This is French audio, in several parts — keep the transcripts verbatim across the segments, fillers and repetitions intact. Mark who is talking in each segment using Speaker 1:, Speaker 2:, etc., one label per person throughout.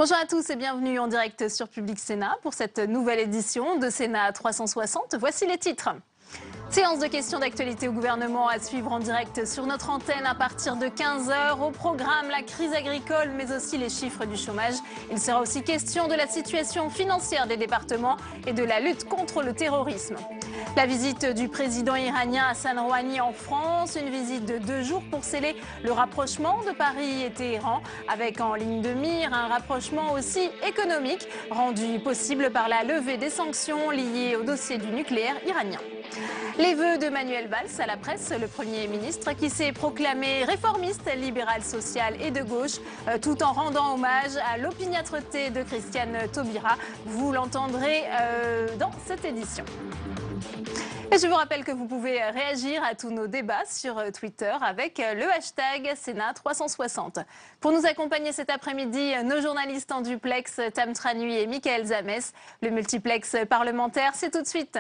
Speaker 1: Bonjour à tous et bienvenue en direct sur Public Sénat pour cette nouvelle édition de Sénat trois cent soixante. Voici les titres. Séance de questions d'actualité au gouvernement à suivre en direct sur notre antenne à partir de quinze heures. Au programme, la crise agricole, mais aussi les chiffres du chômage. Il sera aussi question de la situation financière des départements et de la lutte contre le terrorisme. La visite du président iranien Hassan Rouhani en France, une visite de deux jours pour sceller le rapprochement de Paris et Téhéran, avec en ligne de mire un rapprochement aussi économique, rendu possible par la levée des sanctions liées au dossier du nucléaire iranien. Les vœux de Manuel Valls à la presse, le Premier ministre qui s'est proclamé réformiste, libéral, social et de gauche, euh, tout en rendant hommage à l'opiniâtreté de Christiane Taubira. Vous l'entendrez euh, dans cette édition. Et je vous rappelle que vous pouvez réagir à tous nos débats sur Twitter avec le hashtag Sénat trois cent soixante. Pour nous accompagner cet après-midi, nos journalistes en duplex, Tam Tranui et Michael Zamès. Le multiplex parlementaire, c'est tout de suite.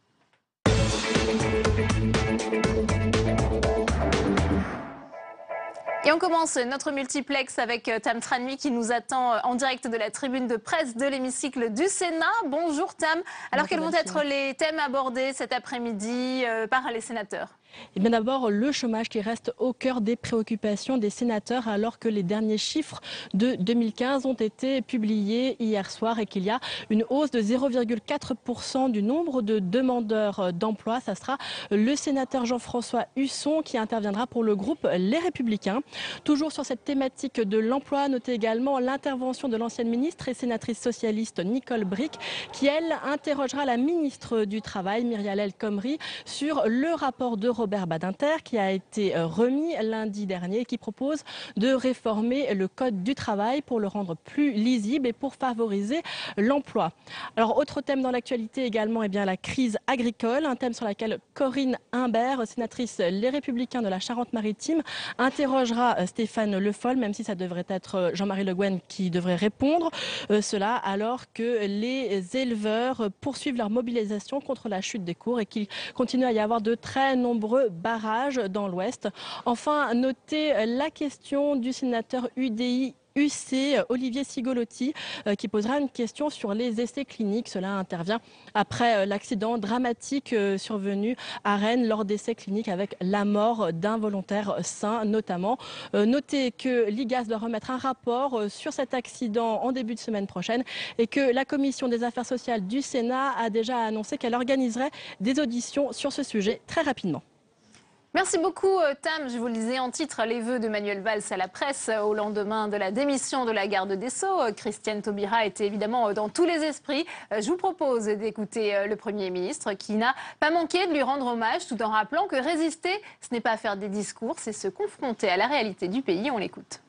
Speaker 1: Et on commence notre multiplex avec Tam Tranui qui nous attend en direct de la tribune de presse de l'hémicycle du Sénat. Bonjour Tam. Alors quels vont être les thèmes abordés cet après-midi euh, par les sénateurs ?
Speaker 2: Et bien d'abord, le chômage qui reste au cœur des préoccupations des sénateurs alors que les derniers chiffres de deux mille quinze ont été publiés hier soir et qu'il y a une hausse de zéro virgule quatre pour cent du nombre de demandeurs d'emploi. Ça sera le sénateur Jean-François Husson qui interviendra pour le groupe Les Républicains. Toujours sur cette thématique de l'emploi, notez également l'intervention de l'ancienne ministre et sénatrice socialiste Nicole Bricq qui, elle, interrogera la ministre du Travail, Myriam El Khomri, sur le rapport de Robert Badinter qui a été remis lundi dernier et qui propose de réformer le code du travail pour le rendre plus lisible et pour favoriser l'emploi. Alors autre thème dans l'actualité également, eh bien, la crise agricole, un thème sur lequel Corinne Imbert, sénatrice Les Républicains de la Charente-Maritime, interrogera Stéphane Le Foll, même si ça devrait être Jean-Marie Le Guen qui devrait répondre. Euh, cela alors que les éleveurs poursuivent leur mobilisation contre la chute des cours et qu'il continue à y avoir de très nombreux barrages dans l'Ouest. Enfin, notez la question du sénateur U D I U C, Olivier Cigolotti, euh, qui posera une question sur les essais cliniques. Cela intervient après euh, l'accident dramatique euh, survenu à Rennes lors d'essais cliniques avec la mort d'un volontaire sain notamment. Euh, notez que l'I G A S doit remettre un rapport euh, sur cet accident en début de semaine prochaine et que la Commission des affaires sociales du Sénat a déjà annoncé qu'elle organiserait des auditions sur ce sujet très rapidement.
Speaker 1: Merci beaucoup Tam. Je vous le disais en titre, les vœux de Manuel Valls à la presse au lendemain de la démission de la garde des Sceaux. Christiane Taubira était évidemment dans tous les esprits. Je vous propose d'écouter le Premier ministre qui n'a pas manqué de lui rendre hommage tout en rappelant que résister, ce n'est pas faire des discours, c'est se confronter à la réalité du pays. On l'écoute.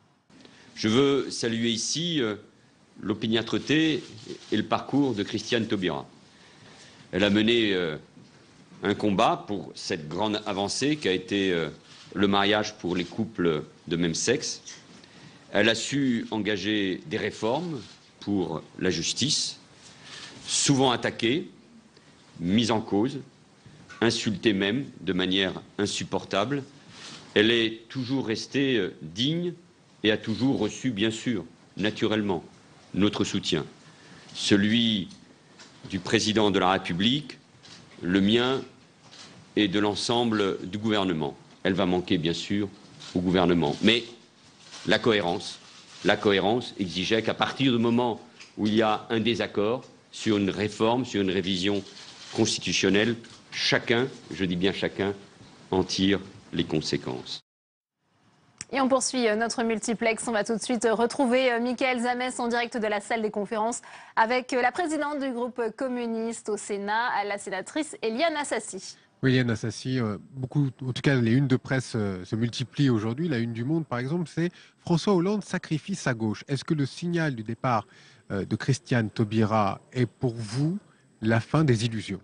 Speaker 3: Je veux saluer ici l'opiniâtreté et le parcours de Christiane Taubira. Elle a mené euh, un combat pour cette grande avancée qu'a été euh, le mariage pour les couples de même sexe. Elle a su engager des réformes pour la justice, souvent attaquée, mise en cause, insultée même de manière insupportable. Elle est toujours restée euh, digne et a toujours reçu, bien sûr, naturellement, notre soutien. Celui du président de la République, le mien et de l'ensemble du gouvernement. Elle va manquer, bien sûr, au gouvernement. Mais la cohérence, la cohérence exigeait qu'à partir du moment où il y a un désaccord sur une réforme, sur une révision constitutionnelle, chacun, je dis bien chacun, en tire les conséquences.
Speaker 1: Et on poursuit notre multiplex. On va tout de suite retrouver Michael Zamès en direct de la salle des conférences avec la présidente du groupe communiste au Sénat, la sénatrice Éliane Assassi.
Speaker 4: Oui, Éliane Assassi, beaucoup, en tout cas les unes de presse se multiplient aujourd'hui. La une du Monde, par exemple, c'est François Hollande sacrifie sa gauche. Est-ce que le signal du départ de Christiane Taubira est pour vous la fin des illusions?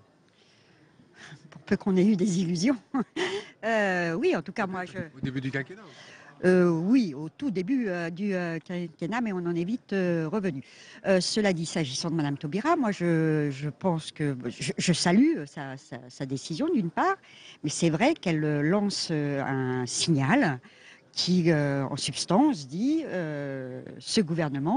Speaker 5: Pour peu qu'on ait eu des illusions. euh, oui, en tout cas, moi je...
Speaker 4: Au début du quinquennat?
Speaker 5: Euh, oui, au tout début euh, du euh, quinquennat, mais on en est vite euh, revenu. Euh, cela dit, s'agissant de Madame Taubira, moi je, je pense que je, je salue sa, sa, sa décision d'une part, mais c'est vrai qu'elle lance un signal qui, euh, en substance, dit euh, ce gouvernement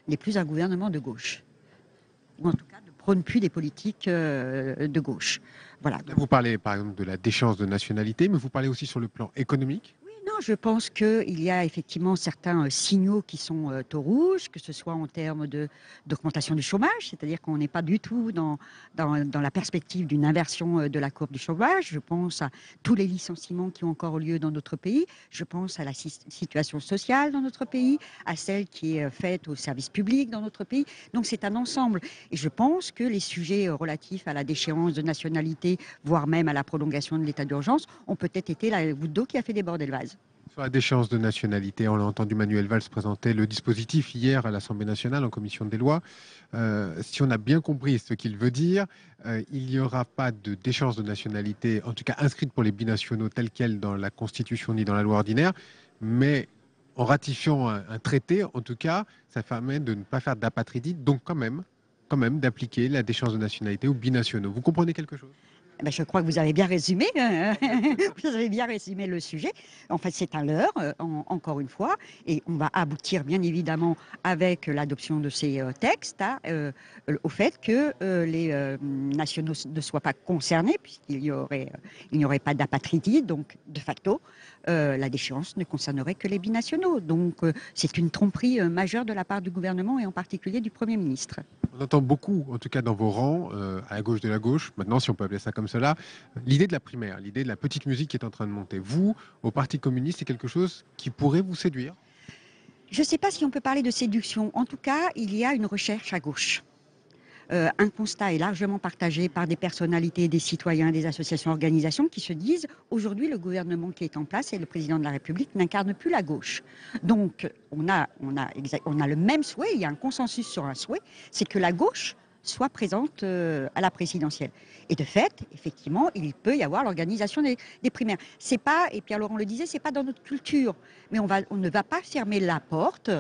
Speaker 5: n'est plus un gouvernement de gauche. Ou en tout cas, ne prône plus des politiques euh, de gauche. Voilà.
Speaker 4: Vous parlez par exemple de la déchéance de nationalité, mais vous parlez aussi sur le plan économique.
Speaker 5: Non, je pense qu'il y a effectivement certains euh, signaux qui sont euh, au rouge, que ce soit en termes de, d'augmentation du chômage, c'est-à-dire qu'on n'est pas du tout dans, dans, dans la perspective d'une inversion euh, de la courbe du chômage. Je pense à tous les licenciements qui ont encore lieu dans notre pays. Je pense à la si- situation sociale dans notre pays, à celle qui est euh, faite au service public dans notre pays. Donc c'est un ensemble. Et je pense que les sujets euh, relatifs à la déchéance de nationalité, voire même à la prolongation de l'état d'urgence, ont peut-être été la goutte d'eau qui a fait déborder le vase.
Speaker 4: Sur la déchéance de nationalité, on a entendu Manuel Valls présenter le dispositif hier à l'Assemblée nationale en commission des lois. Euh, si on a bien compris ce qu'il veut dire, euh, il n'y aura pas de déchéance de nationalité, en tout cas inscrite pour les binationaux telle qu'elle dans la Constitution ni dans la loi ordinaire, mais en ratifiant un, un traité, en tout cas, ça permet de ne pas faire d'apatridie, donc quand même, quand même d'appliquer la déchéance de nationalité aux binationaux. Vous comprenez quelque chose ?
Speaker 5: Ben, je crois que vous avez bien résumé, euh, vous avez bien résumé le sujet. En fait, c'est un leurre, euh, en- encore une fois, et on va aboutir bien évidemment avec l'adoption de ces euh, textes à, euh, au fait que euh, les euh, nationaux ne soient pas concernés, puisqu'il y aurait, euh, il n'y aurait pas d'apatridie, donc de facto, euh, la déchéance ne concernerait que les binationaux. Donc, euh, c'est une tromperie euh, majeure de la part du gouvernement et en particulier du Premier ministre.
Speaker 4: On entend beaucoup, en tout cas dans vos rangs, euh, à la gauche de la gauche, maintenant si on peut appeler ça comme cela, l'idée de la primaire, l'idée de la petite musique qui est en train de monter. Vous, au Parti communiste, c'est quelque chose qui pourrait vous séduire ?
Speaker 5: Je ne sais pas si on peut parler de séduction. En tout cas, il y a une recherche à gauche. Euh, un constat est largement partagé par des personnalités, des citoyens, des associations, organisations qui se disent aujourd'hui le gouvernement qui est en place et le président de la République n'incarne plus la gauche. Donc on a, on a, exa- on a le même souhait, il y a un consensus sur un souhait, c'est que la gauche soit présente euh, à la présidentielle. Et de fait, effectivement, il peut y avoir l'organisation des, des primaires. C'est pas, et Pierre Laurent le disait, c'est pas dans notre culture, mais on, va, on ne va pas fermer la porte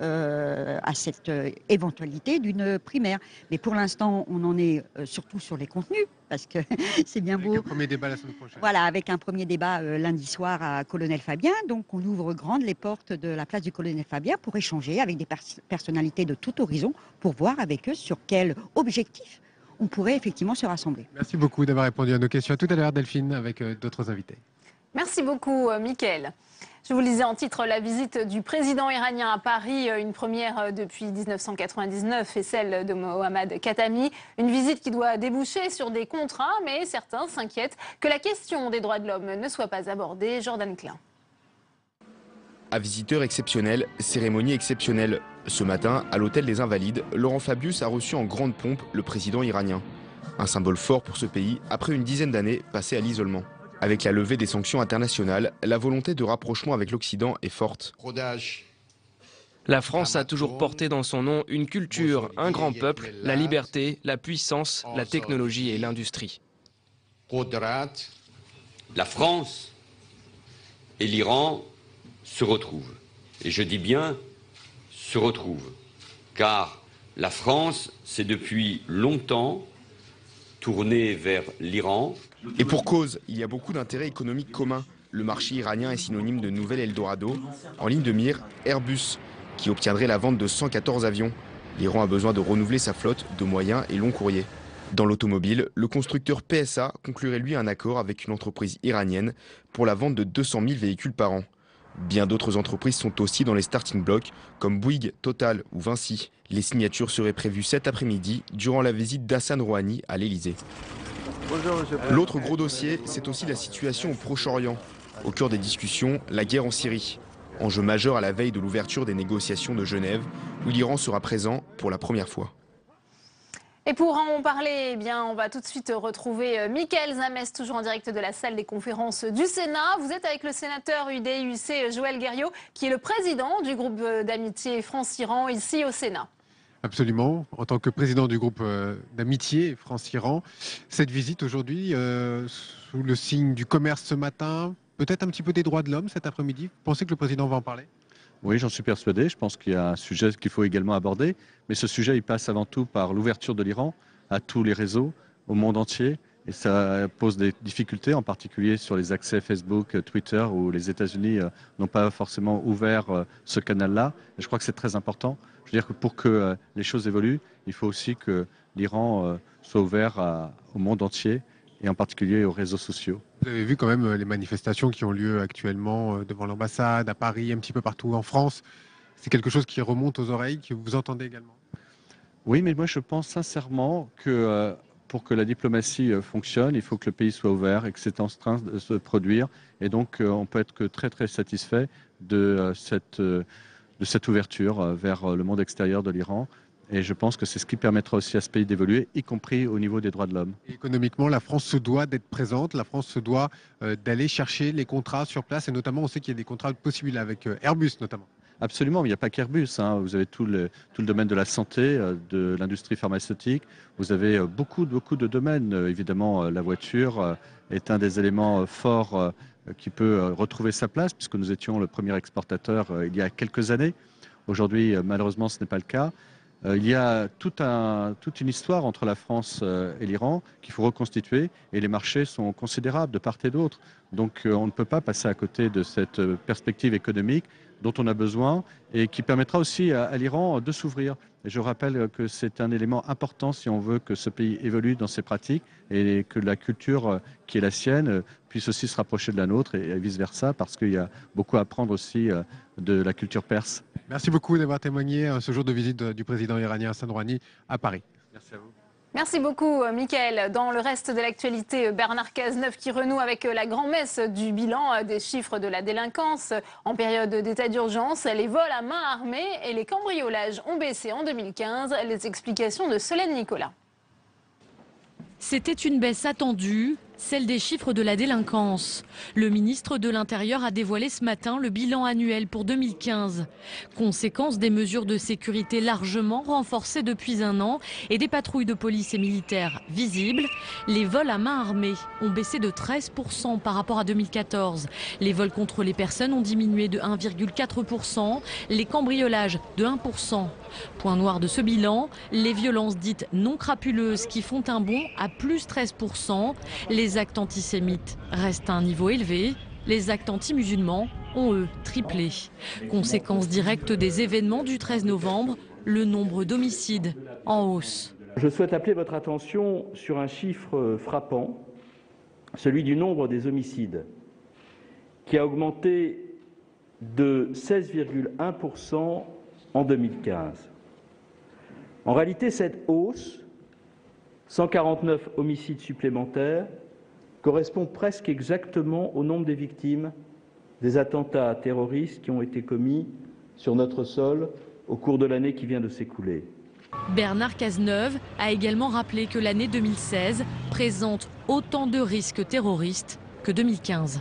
Speaker 5: euh, à cette euh, éventualité d'une primaire. Mais pour l'instant, on en est euh, surtout sur les contenus, parce que c'est bien
Speaker 4: Avec
Speaker 5: beau.
Speaker 4: un premier débat la semaine prochaine.
Speaker 5: Voilà, avec un premier débat euh, lundi soir à Colonel Fabien. Donc, on ouvre grandes les portes de la place du Colonel Fabien pour échanger avec des pers- personnalités de tout horizon, pour voir avec eux sur quel objectif on pourrait effectivement se rassembler.
Speaker 4: Merci beaucoup d'avoir répondu à nos questions. À tout à l'heure, Delphine, avec euh, d'autres invités.
Speaker 1: Merci beaucoup, euh, Mickaël. Je vous le disais en titre, la visite du président iranien à Paris, euh, une première euh, depuis mille neuf cent quatre-vingt-dix-neuf, et celle de Mohammad Khatami. Une visite qui doit déboucher sur des contrats, mais certains s'inquiètent que la question des droits de l'homme ne soit pas abordée. Jordan Klein.
Speaker 6: À visiteur exceptionnel, cérémonie exceptionnelle. Ce matin, à l'hôtel des Invalides, Laurent Fabius a reçu en grande pompe le président iranien. Un symbole fort pour ce pays après une dizaine d'années passées à l'isolement. Avec la levée des sanctions internationales, la volonté de rapprochement avec l'Occident est forte.
Speaker 7: La France a toujours porté dans son nom une culture, un grand peuple, la liberté, la puissance, la technologie et l'industrie.
Speaker 3: La France et l'Iran se retrouvent. Et je dis bien se retrouvent. Car la France s'est depuis longtemps tournée vers l'Iran.
Speaker 6: Et pour cause, il y a beaucoup d'intérêts économiques communs. Le marché iranien est synonyme de nouvel Eldorado. En ligne de mire, Airbus, qui obtiendrait la vente de cent quatorze avions. L'Iran a besoin de renouveler sa flotte de moyens et longs courriers. Dans l'automobile, le constructeur P S A conclurait lui un accord avec une entreprise iranienne pour la vente de deux cent mille véhicules par an. Bien d'autres entreprises sont aussi dans les starting blocks, comme Bouygues, Total ou Vinci. Les signatures seraient prévues cet après-midi durant la visite d'Hassan Rouhani à l'Elysée. L'autre gros dossier, c'est aussi la situation au Proche-Orient. Au cœur des discussions, la guerre en Syrie. Enjeu majeur à la veille de l'ouverture des négociations de Genève, où l'Iran sera présent pour la première fois.
Speaker 1: Et pour en parler, eh bien, on va tout de suite retrouver euh, Mickaël Zamès, toujours en direct de la salle des conférences du Sénat. Vous êtes avec le sénateur U D U C Joël Guerriau, qui est le président du groupe euh, d'amitié France-Iran ici au Sénat.
Speaker 4: Absolument. En tant que président du groupe euh, d'amitié France-Iran, cette visite aujourd'hui, euh, sous le signe du commerce ce matin, peut-être un petit peu des droits de l'homme cet après-midi. Vous pensez que le président va en parler ?
Speaker 8: Oui, j'en suis persuadé. Je pense qu'il y a un sujet qu'il faut également aborder. Mais ce sujet, il passe avant tout par l'ouverture de l'Iran à tous les réseaux, au monde entier, Et ça pose des difficultés, en particulier sur les accès Facebook, Twitter, où les États-Unis euh, n'ont pas forcément ouvert euh, ce canal-là. Et je crois que c'est très important. Je veux dire que pour que euh, les choses évoluent, il faut aussi que l'Iran euh, soit ouvert à, au monde entier, et en particulier aux réseaux sociaux.
Speaker 4: Vous avez vu quand même euh, les manifestations qui ont lieu actuellement euh, devant l'ambassade, à Paris, un petit peu partout en France. C'est quelque chose qui remonte aux oreilles, que vous entendez également?
Speaker 8: Oui, mais moi je pense sincèrement que euh, pour que la diplomatie euh, fonctionne, il faut que le pays soit ouvert et que c'est en train de se produire. Et donc euh, on peut être que très très satisfait de, euh, cette, euh, de cette ouverture euh, vers euh, le monde extérieur de l'Iran. Et je pense que c'est ce qui permettra aussi à ce pays d'évoluer, y compris au niveau des droits de l'homme.
Speaker 4: Économiquement, la France se doit d'être présente, la France se doit euh, d'aller chercher les contrats sur place, et notamment on sait qu'il y a des contrats possibles avec euh, Airbus notamment.
Speaker 8: Absolument, mais il n'y a pas qu'Airbus. Hein. Vous avez tout le, tout le domaine de la santé, euh, de l'industrie pharmaceutique. Vous avez euh, beaucoup, beaucoup de domaines. Euh, évidemment, euh, la voiture euh, est un des éléments euh, forts euh, qui peut euh, retrouver sa place, puisque nous étions le premier exportateur euh, il y a quelques années. Aujourd'hui, euh, malheureusement, ce n'est pas le cas. Euh, il y a tout un, toute une histoire entre la France euh, et l'Iran qu'il faut reconstituer, et les marchés sont considérables de part et d'autre. Donc euh, on ne peut pas passer à côté de cette euh, perspective économique dont on a besoin et qui permettra aussi à, à l'Iran de s'ouvrir. Et je rappelle que c'est un élément important si on veut que ce pays évolue dans ses pratiques et que la culture qui est la sienne puisse aussi se rapprocher de la nôtre et vice-versa, parce qu'il y a beaucoup à apprendre aussi de la culture perse.
Speaker 4: Merci beaucoup d'avoir témoigné ce jour de visite du président iranien Hassan Rouhani à Paris.
Speaker 8: Merci à vous.
Speaker 1: Merci beaucoup, Mickaël. Dans le reste de l'actualité, Bernard Cazeneuve qui renoue avec la grand-messe du bilan des chiffres de la délinquance. En période d'état d'urgence, les vols à main armée et les cambriolages ont baissé en deux mille quinze. Les explications de Solène Nicolas.
Speaker 9: C'était une baisse attendue, celle des chiffres de la délinquance. Le ministre de l'Intérieur a dévoilé ce matin le bilan annuel pour deux mille quinze. Conséquence des mesures de sécurité largement renforcées depuis un an et des patrouilles de police et militaires visibles, les vols à main armée ont baissé de treize pour cent par rapport à deux mille quatorze. Les vols contre les personnes ont diminué de un virgule quatre pour cent, les cambriolages de un pour cent. Point noir de ce bilan, les violences dites non crapuleuses qui font un bond à plus treize pour cent. Les actes antisémites restent à un niveau élevé. Les actes anti-musulmans ont, eux, triplé. Conséquence directe des événements du treize novembre, le nombre d'homicides en hausse.
Speaker 10: Je souhaite appeler votre attention sur un chiffre frappant, celui du nombre des homicides, qui a augmenté de seize virgule un pour cent en deux mille quinze. En réalité, cette hausse, cent quarante-neuf homicides supplémentaires, correspond presque exactement au nombre des victimes des attentats terroristes qui ont été commis sur notre sol au cours de l'année qui vient de s'écouler.
Speaker 9: Bernard Cazeneuve a également rappelé que l'année deux mille seize présente autant de risques terroristes que deux mille quinze.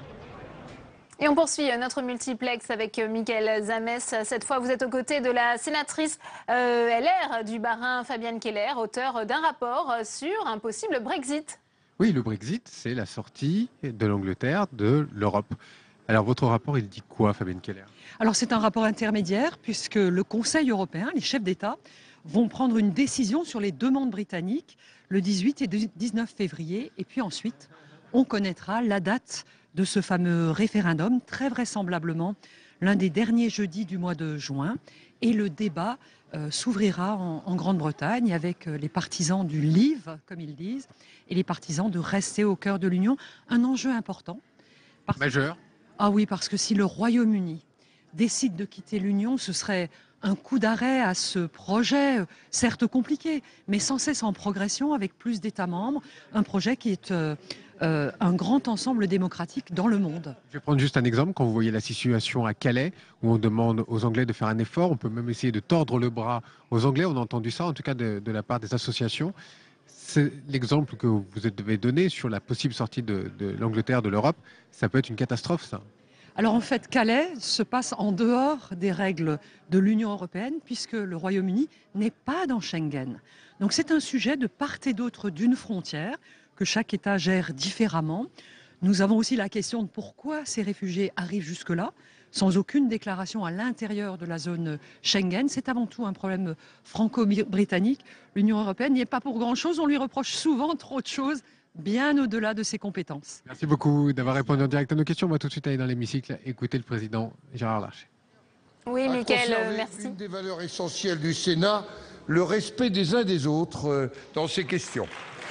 Speaker 1: Et on poursuit notre multiplex avec Mickaël Zamès. Cette fois, vous êtes aux côtés de la sénatrice euh, L R du Bas-Rhin, Fabienne Keller, auteure d'un rapport sur un possible Brexit.
Speaker 4: Oui, le Brexit, c'est la sortie de l'Angleterre de l'Europe. Alors, votre rapport, il dit quoi, Fabienne Keller?
Speaker 11: Alors, c'est un rapport intermédiaire, puisque le Conseil européen, les chefs d'État, vont prendre une décision sur les demandes britanniques le dix-huit et dix-neuf février. Et puis ensuite, on connaîtra la date de ce fameux référendum, très vraisemblablement l'un des derniers jeudis du mois de juin. Et le débat euh, s'ouvrira en, en Grande-Bretagne avec euh, les partisans du Leave, comme ils disent, et les partisans de rester au cœur de l'Union. Un enjeu important.
Speaker 4: Parce... Majeur.
Speaker 11: Ah oui, parce que si le Royaume-Uni décide de quitter l'Union, ce serait un coup d'arrêt à ce projet, euh, certes compliqué, mais sans cesse en progression avec plus d'États membres. Un projet qui est... Euh, Euh, un grand ensemble démocratique dans le monde.
Speaker 4: Je vais prendre juste un exemple. Quand vous voyez la situation à Calais, où on demande aux Anglais de faire un effort, on peut même essayer de tordre le bras aux Anglais. On a entendu ça, en tout cas de, de la part des associations. C'est l'exemple que vous avez donné sur la possible sortie de, de l'Angleterre de l'Europe. Ça peut être une catastrophe, ça.
Speaker 11: Alors en fait, Calais se passe en dehors des règles de l'Union européenne, puisque le Royaume-Uni n'est pas dans Schengen. Donc c'est un sujet de part et d'autre d'une frontière, que chaque État gère différemment. Nous avons aussi la question de pourquoi ces réfugiés arrivent jusque-là, sans aucune déclaration à l'intérieur de la zone Schengen. C'est avant tout un problème franco-britannique. L'Union européenne n'y est pas pour grand-chose. On lui reproche souvent trop de choses, bien au-delà de ses compétences.
Speaker 4: Merci beaucoup d'avoir répondu en direct à nos questions. On va tout de suite aller dans l'hémicycle écouter le président Gérard Larcher.
Speaker 1: Oui, Mickaël, euh, merci.
Speaker 12: Une des valeurs essentielles du Sénat, le respect des uns des autres euh, dans ces questions.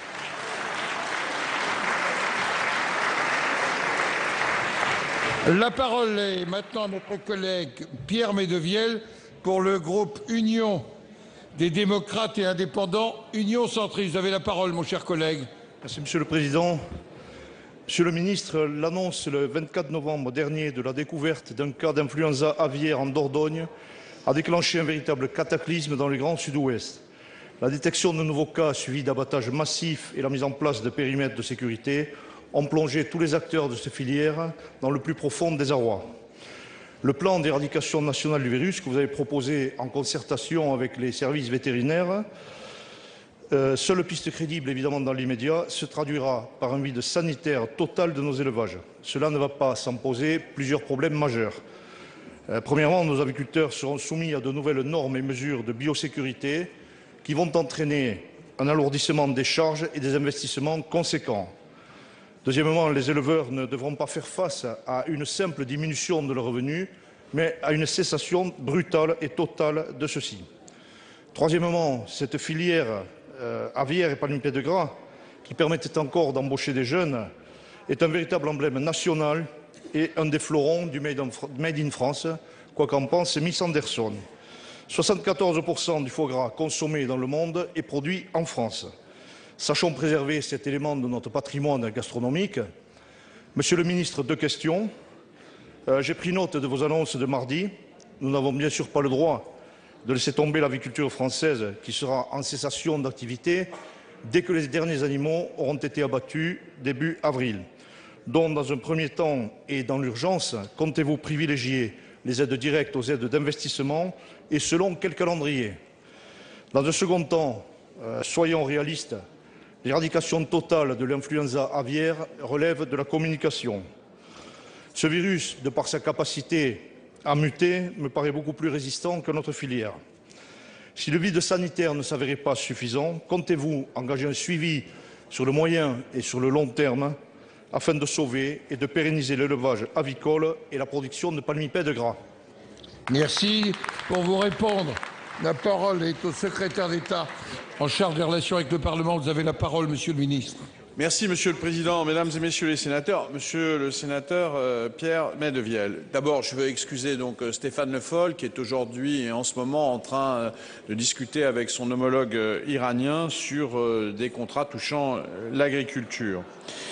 Speaker 12: La parole est maintenant à notre collègue Pierre Médevielle pour le groupe Union des démocrates et indépendants, Union centriste. Vous avez la parole, mon cher collègue.
Speaker 13: Merci, Monsieur le Président. Monsieur le ministre, l'annonce le vingt-quatre novembre dernier de la découverte d'un cas d'influenza aviaire en Dordogne a déclenché un véritable cataclysme dans le Grand Sud-Ouest. La détection de nouveaux cas suivis d'abattages massifs et la mise en place de périmètres de sécurité ont plongé tous les acteurs de cette filière dans le plus profond désarroi. Le plan d'éradication nationale du virus que vous avez proposé en concertation avec les services vétérinaires, euh, seule piste crédible évidemment dans l'immédiat, se traduira par un vide sanitaire total de nos élevages. Cela ne va pas sans poser plusieurs problèmes majeurs. Euh, premièrement, nos aviculteurs seront soumis à de nouvelles normes et mesures de biosécurité qui vont entraîner un alourdissement des charges et des investissements conséquents. Deuxièmement, les éleveurs ne devront pas faire face à une simple diminution de leurs revenus, mais à une cessation brutale et totale de ceux-ci. Troisièmement, cette filière euh, aviaire et palmipèdes de gras, qui permettait encore d'embaucher des jeunes, est un véritable emblème national et un des fleurons du Made in France, quoi qu'en pense Miss Anderson. soixante-quatorze pour cent du foie gras consommé dans le monde est produit en France. Sachons préserver cet élément de notre patrimoine gastronomique. Monsieur le ministre, deux questions. Euh, J'ai pris note de vos annonces de mardi. Nous n'avons bien sûr pas le droit de laisser tomber l'aviculture française qui sera en cessation d'activité dès que les derniers animaux auront été abattus début avril. Donc, dans un premier temps et dans l'urgence, comptez-vous privilégier les aides directes aux aides d'investissement et selon quel calendrier? Dans un second temps, euh, soyons réalistes. L'éradication totale de l'influenza aviaire relève de la communication. Ce virus, de par sa capacité à muter, me paraît beaucoup plus résistant que notre filière. Si le vide sanitaire ne s'avérait pas suffisant, comptez-vous engager un suivi sur le moyen et sur le long terme afin de sauver et de pérenniser l'élevage avicole et la production de palmipèdes gras?
Speaker 12: Merci. Pour vous répondre, la parole est au secrétaire d'État en charge des relations avec le Parlement. Vous avez la parole, Monsieur le ministre.
Speaker 14: Merci, Monsieur le Président. Mesdames et Messieurs les sénateurs, Monsieur le sénateur euh, Pierre Médevielle. D'abord, je veux excuser donc euh, Stéphane Le Foll, qui est aujourd'hui et en ce moment en train euh, de discuter avec son homologue euh, iranien sur euh, des contrats touchant euh, l'agriculture.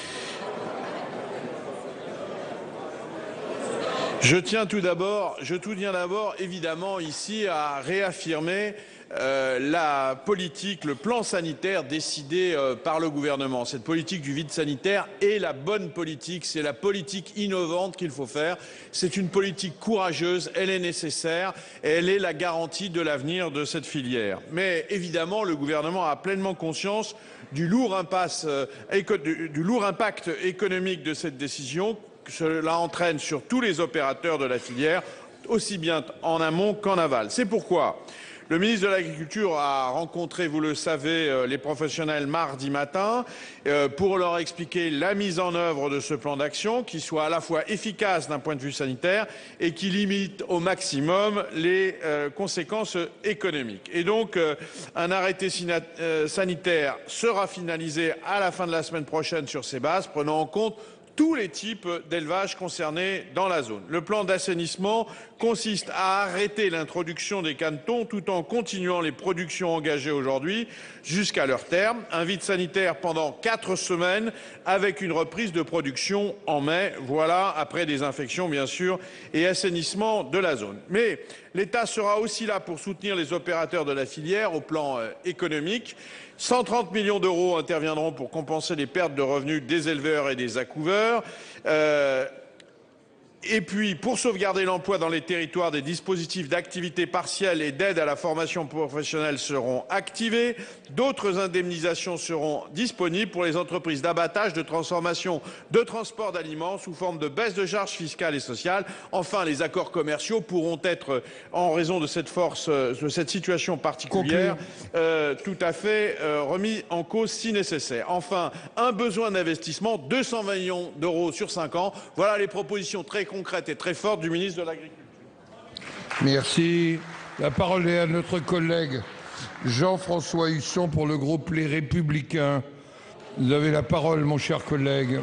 Speaker 14: Je tiens tout d'abord, je tiens d'abord évidemment ici à réaffirmer euh, la politique, le plan sanitaire décidé euh, par le gouvernement. Cette politique du vide sanitaire est la bonne politique, c'est la politique innovante qu'il faut faire. C'est une politique courageuse, elle est nécessaire, et elle est la garantie de l'avenir de cette filière. Mais évidemment, le gouvernement a pleinement conscience du lourd, impasse, euh, éco du, du lourd impact économique de cette décision. Cela entraîne sur tous les opérateurs de la filière, aussi bien en amont qu'en aval. C'est pourquoi le ministre de l'Agriculture a rencontré, vous le savez, les professionnels mardi matin pour leur expliquer la mise en œuvre de ce plan d'action qui soit à la fois efficace d'un point de vue sanitaire et qui limite au maximum les conséquences économiques. Et donc, un arrêté sanitaire sera finalisé à la fin de la semaine prochaine sur ces bases, prenant en compte tous les types d'élevage concernés dans la zone. Le plan d'assainissement consiste à arrêter l'introduction des canetons tout en continuant les productions engagées aujourd'hui jusqu'à leur terme. Un vide sanitaire pendant quatre semaines avec une reprise de production en mai. Voilà, après désinfection bien sûr et assainissement de la zone. Mais l'État sera aussi là pour soutenir les opérateurs de la filière au plan euh, économique. cent trente millions d'euros interviendront pour compenser les pertes de revenus des éleveurs et des accouveurs. Euh, Et puis, pour sauvegarder l'emploi dans les territoires, des dispositifs d'activité partielle et d'aide à la formation professionnelle seront activés. D'autres indemnisations seront disponibles pour les entreprises d'abattage, de transformation, de transport d'aliments sous forme de baisse de charges fiscales et sociales. Enfin, les accords commerciaux pourront être, en raison de cette force, de cette situation particulière, euh, tout à fait euh, remis en cause si nécessaire. Enfin, un besoin d'investissement, deux cent vingt millions d'euros sur cinq ans. Voilà les propositions très concrète et très forte du ministre de l'Agriculture.
Speaker 12: Merci. La parole est à notre collègue Jean-François Husson pour le groupe Les Républicains. Vous avez la parole, mon cher collègue.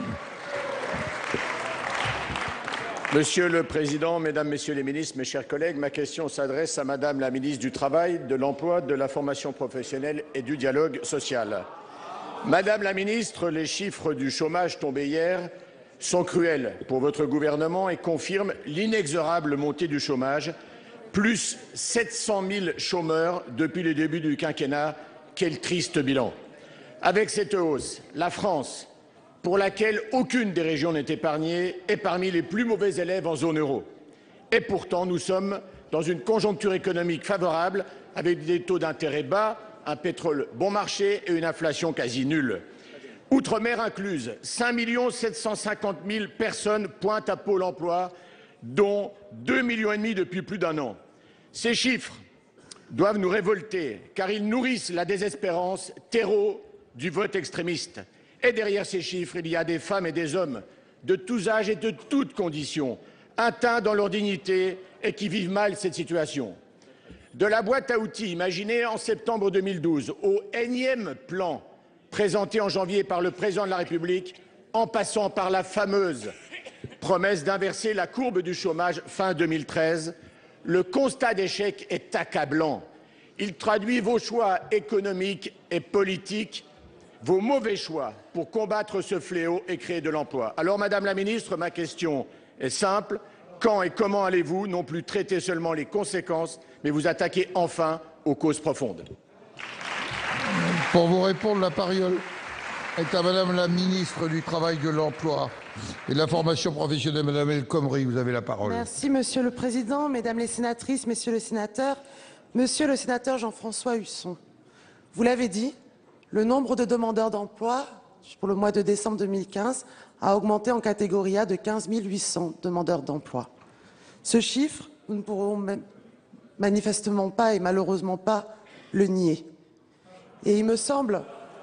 Speaker 15: Monsieur le Président, Mesdames, Messieurs les ministres, mes chers collègues, ma question s'adresse à Madame la ministre du Travail, de l'Emploi, de la Formation professionnelle et du Dialogue social. Madame la ministre, les chiffres du chômage tombés hier sont cruels pour votre gouvernement et confirment l'inexorable montée du chômage, plus sept cent mille chômeurs depuis le début du quinquennat. Quel triste bilan. Avec cette hausse, la France, pour laquelle aucune des régions n'est épargnée, est parmi les plus mauvais élèves en zone euro. Et pourtant, nous sommes dans une conjoncture économique favorable, avec des taux d'intérêt bas, un pétrole bon marché et une inflation quasi nulle. Outre-mer incluse, cinq millions sept cent cinquante mille personnes pointent à Pôle emploi, dont deux millions et demi depuis plus d'un an. Ces chiffres doivent nous révolter, car ils nourrissent la désespérance, terreau du vote extrémiste. Et derrière ces chiffres, il y a des femmes et des hommes de tous âges et de toutes conditions, atteints dans leur dignité et qui vivent mal cette situation. De la boîte à outils imaginée en septembre deux mille douze au énième plan présenté en janvier par le président de la République, en passant par la fameuse promesse d'inverser la courbe du chômage fin deux mille treize, le constat d'échec est accablant. Il traduit vos choix économiques et politiques, vos mauvais choix pour combattre ce fléau et créer de l'emploi. Alors, Madame la Ministre, ma question est simple. Quand et comment allez-vous non plus traiter seulement les conséquences, mais vous attaquer enfin aux causes profondes?
Speaker 12: Pour vous répondre, la parole est à Madame la ministre du Travail, de l'Emploi et de la Formation professionnelle, Madame El Khomri. Vous avez la parole.
Speaker 16: Merci, Monsieur le Président, Mesdames les sénatrices, Messieurs les sénateurs. Monsieur le sénateur Jean-François Husson, vous l'avez dit, le nombre de demandeurs d'emploi pour le mois de décembre deux mille quinze a augmenté en catégorie A de quinze mille huit cents demandeurs d'emploi. Ce chiffre, nous ne pourrons même manifestement pas et malheureusement pas le nier. Et il me semble,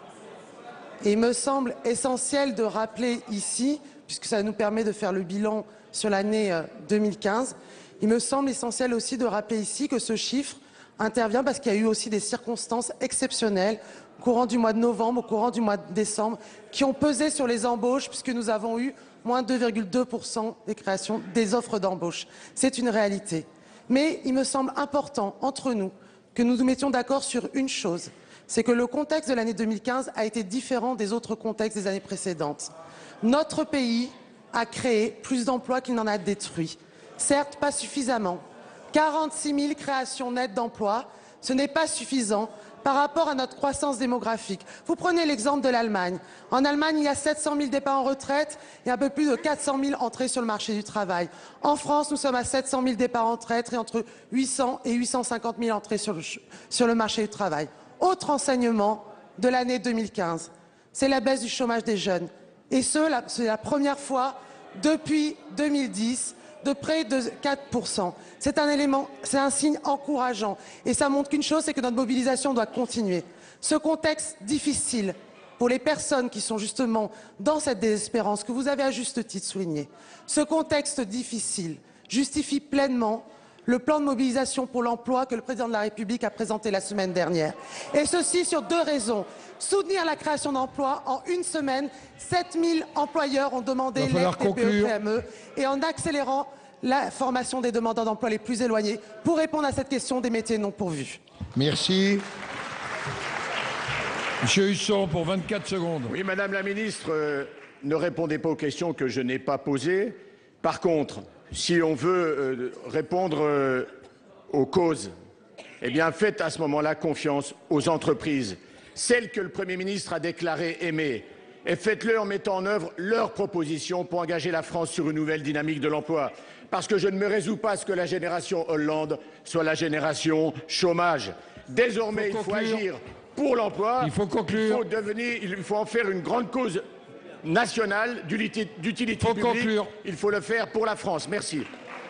Speaker 16: et il me semble essentiel de rappeler ici, puisque ça nous permet de faire le bilan sur l'année deux mille quinze, il me semble essentiel aussi de rappeler ici que ce chiffre intervient parce qu'il y a eu aussi des circonstances exceptionnelles au courant du mois de novembre, au courant du mois de décembre, qui ont pesé sur les embauches, puisque nous avons eu moins deux virgule deux pour cent des créations des offres d'embauche. C'est une réalité. Mais il me semble important, entre nous, que nous nous mettions d'accord sur une chose, c'est que le contexte de l'année deux mille quinze a été différent des autres contextes des années précédentes. Notre pays a créé plus d'emplois qu'il n'en a détruits. Certes, pas suffisamment. quarante-six mille créations nettes d'emplois, ce n'est pas suffisant par rapport à notre croissance démographique. Vous prenez l'exemple de l'Allemagne. En Allemagne, il y a sept cent mille départs en retraite et un peu plus de quatre cent mille entrées sur le marché du travail. En France, nous sommes à sept cent mille départs en retraite et entre huit cents et huit cent cinquante mille entrées sur le, sur le marché du travail. Autre enseignement de l'année deux mille quinze, c'est la baisse du chômage des jeunes. Et ce, c'est la première fois depuis deux mille dix de près de quatre pour cent. C'est un élément, c'est un signe encourageant. Et ça montre qu'une chose, c'est que notre mobilisation doit continuer. Ce contexte difficile pour les personnes qui sont justement dans cette désespérance, que vous avez à juste titre souligné, ce contexte difficile justifie pleinement le plan de mobilisation pour l'emploi que le président de la République a présenté la semaine dernière. Et ceci sur deux raisons. Soutenir la création d'emplois. En une semaine, sept mille employeurs ont demandé l'aide T P E P M E et en accélérant la formation des demandeurs d'emploi les plus éloignés pour répondre à cette question des métiers non pourvus.
Speaker 12: Merci. Monsieur Husson, pour vingt-quatre secondes.
Speaker 15: Oui, Madame la Ministre, euh, ne répondez pas aux questions que je n'ai pas posées. Par contre, si on veut euh, répondre euh, aux causes, eh bien faites à ce moment-là confiance aux entreprises, celles que le Premier ministre a déclaré aimer, et faites-le en mettant en œuvre leurs propositions pour engager la France sur une nouvelle dynamique de l'emploi. Parce que je ne me résous pas à ce que la génération Hollande soit la génération chômage. Désormais, il faut, il faut agir pour l'emploi.
Speaker 12: Il faut conclure.
Speaker 15: Il faut devenir, il faut en faire une grande cause nationale d'utilité publique.
Speaker 12: Conclure.
Speaker 15: Il faut le faire pour la France. Merci.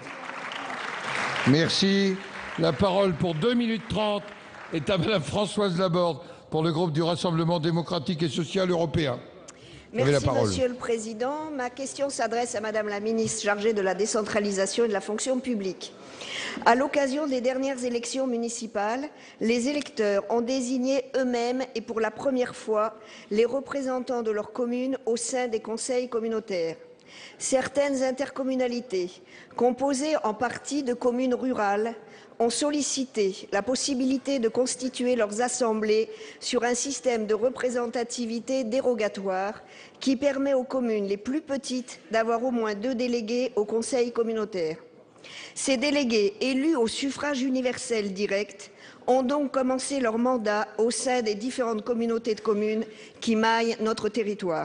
Speaker 12: Merci. La parole pour deux minutes trente est à Madame Françoise Laborde pour le groupe du Rassemblement démocratique et social européen.
Speaker 17: Merci, Monsieur le Président. Ma question s'adresse à Madame la ministre chargée de la décentralisation et de la fonction publique. À l'occasion des dernières élections municipales, les électeurs ont désigné eux-mêmes et pour la première fois les représentants de leur commune au sein des conseils communautaires. Certaines intercommunalités, composées en partie de communes rurales, ont sollicité la possibilité de constituer leurs assemblées sur un système de représentativité dérogatoire qui permet aux communes les plus petites d'avoir au moins deux délégués au conseil communautaire. Ces délégués, élus au suffrage universel direct, ont donc commencé leur mandat au sein des différentes communautés de communes qui maillent notre territoire.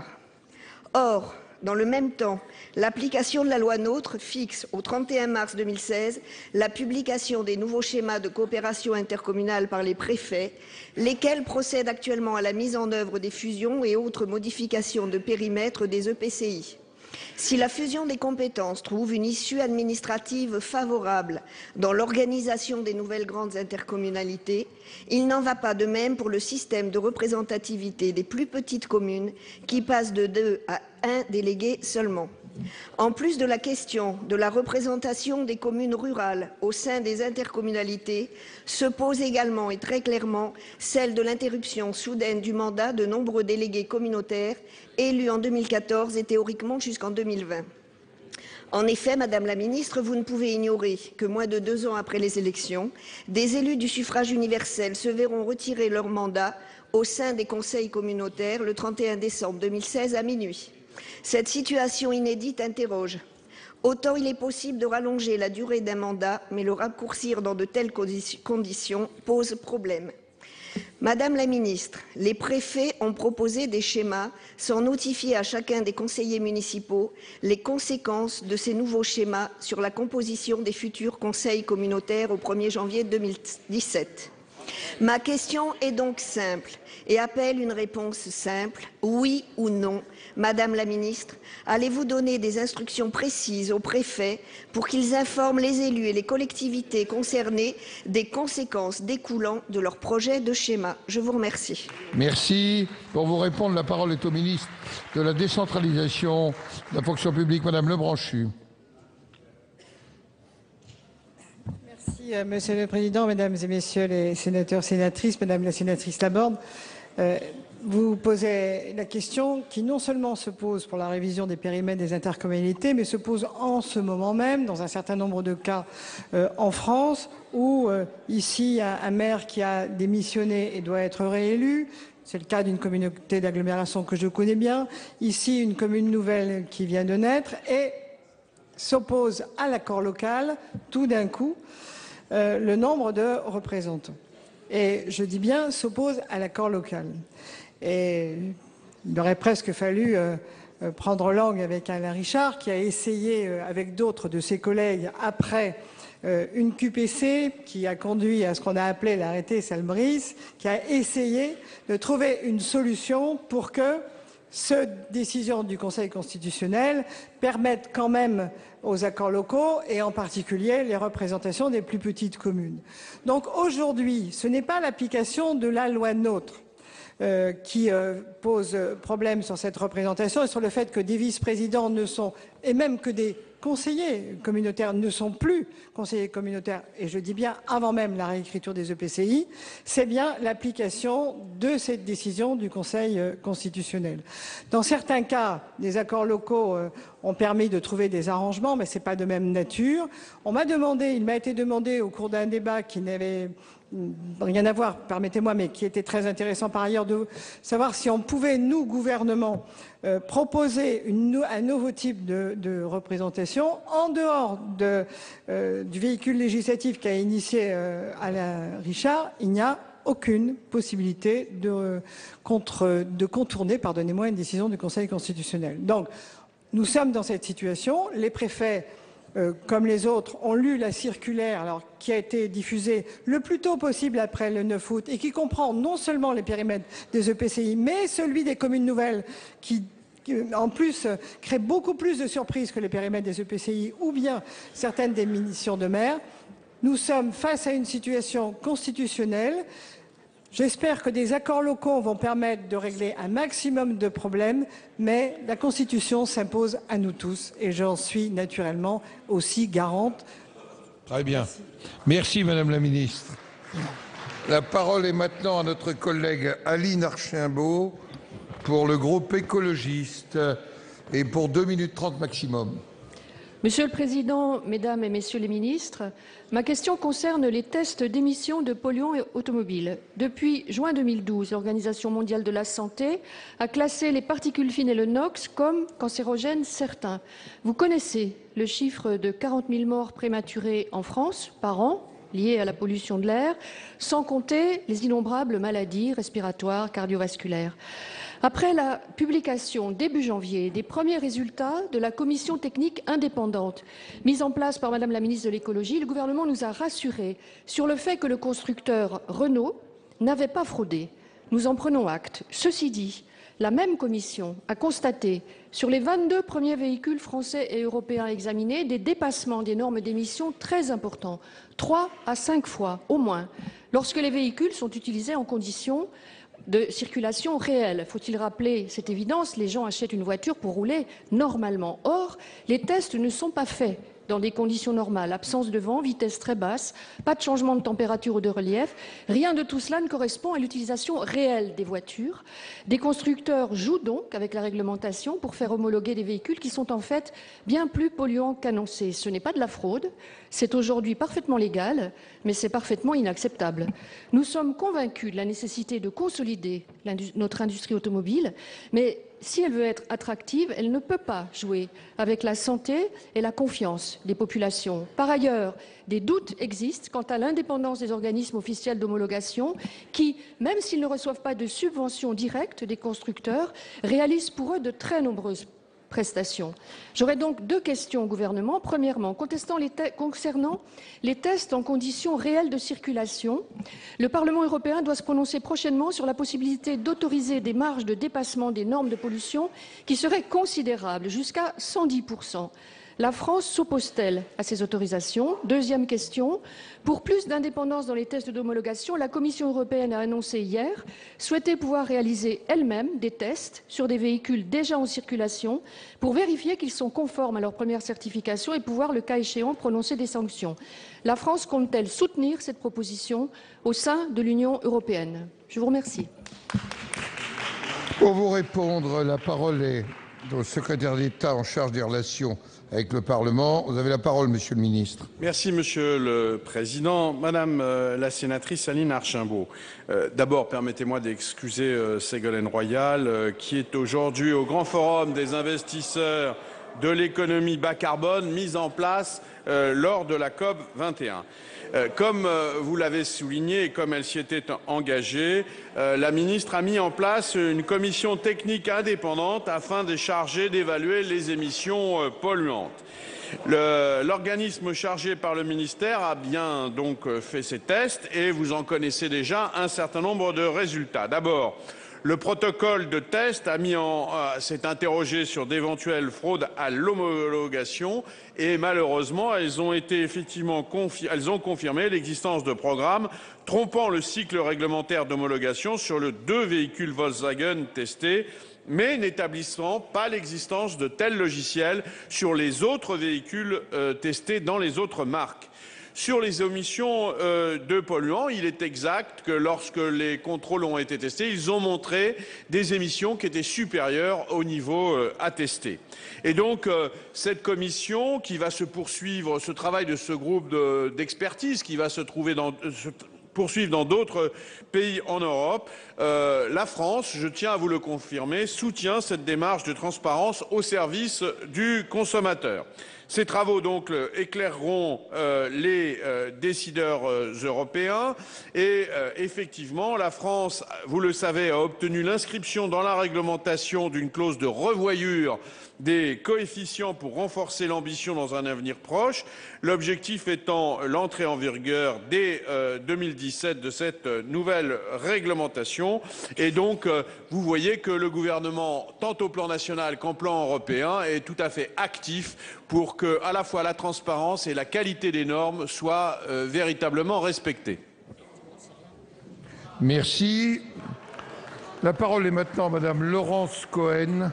Speaker 17: Or, dans le même temps, l'application de la loi NOTRe fixe au trente et un mars deux mille seize la publication des nouveaux schémas de coopération intercommunale par les préfets, lesquels procèdent actuellement à la mise en œuvre des fusions et autres modifications de périmètre des E P C I. Si la fusion des compétences trouve une issue administrative favorable dans l'organisation des nouvelles grandes intercommunalités, il n'en va pas de même pour le système de représentativité des plus petites communes qui passe de deux à un délégué seulement. En plus de la question de la représentation des communes rurales au sein des intercommunalités, se pose également et très clairement celle de l'interruption soudaine du mandat de nombreux délégués communautaires élus en deux mille quatorze et théoriquement jusqu'en deux mille vingt. En effet, Madame la Ministre, vous ne pouvez ignorer que moins de deux ans après les élections, des élus du suffrage universel se verront retirer leur mandat au sein des conseils communautaires le trente et un décembre deux mille seize à minuit. Cette situation inédite interroge. Autant il est possible de rallonger la durée d'un mandat, mais le raccourcir dans de telles conditions pose problème. Madame la Ministre, les préfets ont proposé des schémas sans notifier à chacun des conseillers municipaux les conséquences de ces nouveaux schémas sur la composition des futurs conseils communautaires au premier janvier deux mille dix-sept. Ma question est donc simple et appelle une réponse simple, oui ou non. Madame la Ministre, allez-vous donner des instructions précises aux préfets pour qu'ils informent les élus et les collectivités concernées des conséquences découlant de leur projet de schéma? Je vous remercie.
Speaker 12: Merci. Pour vous répondre, la parole est au ministre de la décentralisation de la fonction publique, Madame Lebranchu.
Speaker 18: Merci, Monsieur le Président, Mesdames et Messieurs les sénateurs, sénatrices, Madame la sénatrice Laborde. Euh, vous posez la question qui non seulement se pose pour la révision des périmètres des intercommunalités, mais se pose en ce moment même, dans un certain nombre de cas euh, en France, où euh, ici, un, un maire qui a démissionné et doit être réélu. C'est le cas d'une communauté d'agglomération que je connais bien. Ici, une commune nouvelle qui vient de naître et s'oppose à l'accord local, tout d'un coup, euh, le nombre de représentants. Et je dis bien s'oppose à l'accord local. Et il aurait presque fallu euh, prendre langue avec Alain Richard, qui a essayé, euh, avec d'autres de ses collègues, après euh, une Q P C, qui a conduit à ce qu'on a appelé l'arrêté Salbris, qui a essayé de trouver une solution pour que cette décision du Conseil constitutionnel permette quand même aux accords locaux et en particulier les représentations des plus petites communes. Donc aujourd'hui, ce n'est pas l'application de la loi NOTRe euh, qui euh, pose problème sur cette représentation et sur le fait que des vice-présidents ne sont, et même que des conseillers communautaires ne sont plus conseillers communautaires, et je dis bien avant même la réécriture des E P C I, c'est bien l'application de cette décision du Conseil constitutionnel. Dans certains cas, des accords locaux euh, ont permis de trouver des arrangements, mais ce n'est pas de même nature. On m'a demandé, il m'a été demandé au cours d'un débat qui n'avait rien à voir, permettez-moi, mais qui était très intéressant par ailleurs, de savoir si on pouvait, nous, gouvernement, euh, proposer une, un nouveau type de, de représentation en dehors de, euh, du véhicule législatif qu'a initié euh, Alain Richard. Il n'y a aucune possibilité de, contre, de contourner, pardonnez-moi, une décision du Conseil constitutionnel. Donc, nous sommes dans cette situation. Les préfets, euh, comme les autres, ont lu la circulaire alors, qui a été diffusée le plus tôt possible après le neuf août et qui comprend non seulement les périmètres des E P C I, mais celui des communes nouvelles qui en plus, crée beaucoup plus de surprises que les périmètres des E P C I ou bien certaines démissions de maires. Nous sommes face à une situation constitutionnelle. J'espère que des accords locaux vont permettre de régler un maximum de problèmes, mais la Constitution s'impose à nous tous et j'en suis naturellement aussi garante.
Speaker 12: Très bien. Merci. Merci, Madame la Ministre. La parole est maintenant à notre collègue Aline Archimbaud pour le groupe écologiste et pour deux minutes trente maximum.
Speaker 19: Monsieur le Président, Mesdames et Messieurs les ministres, ma question concerne les tests d'émissions de polluants automobiles. Depuis juin deux mille douze, l'Organisation mondiale de la santé a classé les particules fines et le NOx comme cancérogènes certains. Vous connaissez le chiffre de quarante mille morts prématurées en France par an liées à la pollution de l'air, sans compter les innombrables maladies respiratoires, cardiovasculaires. Après la publication début janvier des premiers résultats de la commission technique indépendante mise en place par Madame la ministre de l'écologie, le gouvernement nous a rassurés sur le fait que le constructeur Renault n'avait pas fraudé. Nous en prenons acte. Ceci dit, la même commission a constaté sur les vingt-deux premiers véhicules français et européens examinés des dépassements des normes d'émission très importants, trois à cinq fois au moins, lorsque les véhicules sont utilisés en conditions de circulation réelle. Faut-il rappeler cette évidence? Les gens achètent une voiture pour rouler normalement. Or, les tests ne sont pas faits dans des conditions normales. Absence de vent, vitesse très basse, pas de changement de température ou de relief. Rien de tout cela ne correspond à l'utilisation réelle des voitures. Des constructeurs jouent donc avec la réglementation pour faire homologuer des véhicules qui sont en fait bien plus polluants qu'annoncés. Ce n'est pas de la fraude, c'est aujourd'hui parfaitement légal, mais c'est parfaitement inacceptable. Nous sommes convaincus de la nécessité de consolider notre industrie automobile, mais si elle veut être attractive, elle ne peut pas jouer avec la santé et la confiance des populations. Par ailleurs, des doutes existent quant à l'indépendance des organismes officiels d'homologation qui, même s'ils ne reçoivent pas de subventions directes des constructeurs, réalisent pour eux de très nombreuses prestations. J'aurais donc deux questions au gouvernement. Premièrement, les concernant les tests en conditions réelles de circulation, le Parlement européen doit se prononcer prochainement sur la possibilité d'autoriser des marges de dépassement des normes de pollution qui seraient considérables, jusqu'à cent dix pour cent. La France s'oppose-t-elle à ces autorisations? Deuxième question. Pour plus d'indépendance dans les tests d'homologation, la Commission européenne a annoncé hier souhaiter pouvoir réaliser elle-même des tests sur des véhicules déjà en circulation pour vérifier qu'ils sont conformes à leur première certification et pouvoir, le cas échéant, prononcer des sanctions. La France compte-t-elle soutenir cette proposition au sein de l'Union européenne? Je vous remercie.
Speaker 12: Pour vous répondre, la parole est au secrétaire d'État en charge des relations avec le Parlement. Vous avez la parole, Monsieur le Ministre.
Speaker 14: Merci, Monsieur le Président. Madame euh, la sénatrice Aline Archimbaud, euh, d'abord, permettez-moi d'excuser euh, Ségolène Royal, euh, qui est aujourd'hui au Grand Forum des investisseurs de l'économie bas carbone mise en place euh, lors de la COP vingt et un. Euh, comme euh, vous l'avez souligné et comme elle s'y était engagée, euh, la ministre a mis en place une commission technique indépendante afin de charger d'évaluer les émissions euh, polluantes. L'organisme chargé par le ministère a bien donc fait ses tests et vous en connaissez déjà un certain nombre de résultats. D'abord, le protocole de test a mis en, euh, s'est interrogé sur d'éventuelles fraudes à l'homologation et malheureusement, elles ont été effectivement confi elles ont confirmé l'existence de programmes trompant le cycle réglementaire d'homologation sur les deux véhicules Volkswagen testés, mais n'établissant pas l'existence de tels logiciels sur les autres véhicules euh, testés dans les autres marques. Sur les émissions euh, de polluants, il est exact que lorsque les contrôles ont été testés, ils ont montré des émissions qui étaient supérieures au niveau euh, attesté. Et donc, euh, cette commission qui va se poursuivre, ce travail de ce groupe d'expertise de, qui va se trouver dans... Euh, se, poursuivre dans d'autres pays en Europe. Euh, la France, je tiens à vous le confirmer, soutient cette démarche de transparence au service du consommateur. Ces travaux donc éclaireront euh, les euh, décideurs euh, européens et euh, effectivement la France, vous le savez, a obtenu l'inscription dans la réglementation d'une clause de revoyure des coefficients pour renforcer l'ambition dans un avenir proche, l'objectif étant l'entrée en vigueur dès euh, deux mille dix-sept de cette nouvelle réglementation. Et donc, euh, vous voyez que le gouvernement, tant au plan national qu'en plan européen, est tout à fait actif pour que, à la fois, la transparence et la qualité des normes soient euh, véritablement respectées.
Speaker 12: Merci. La parole est maintenant à Madame Laurence Cohen,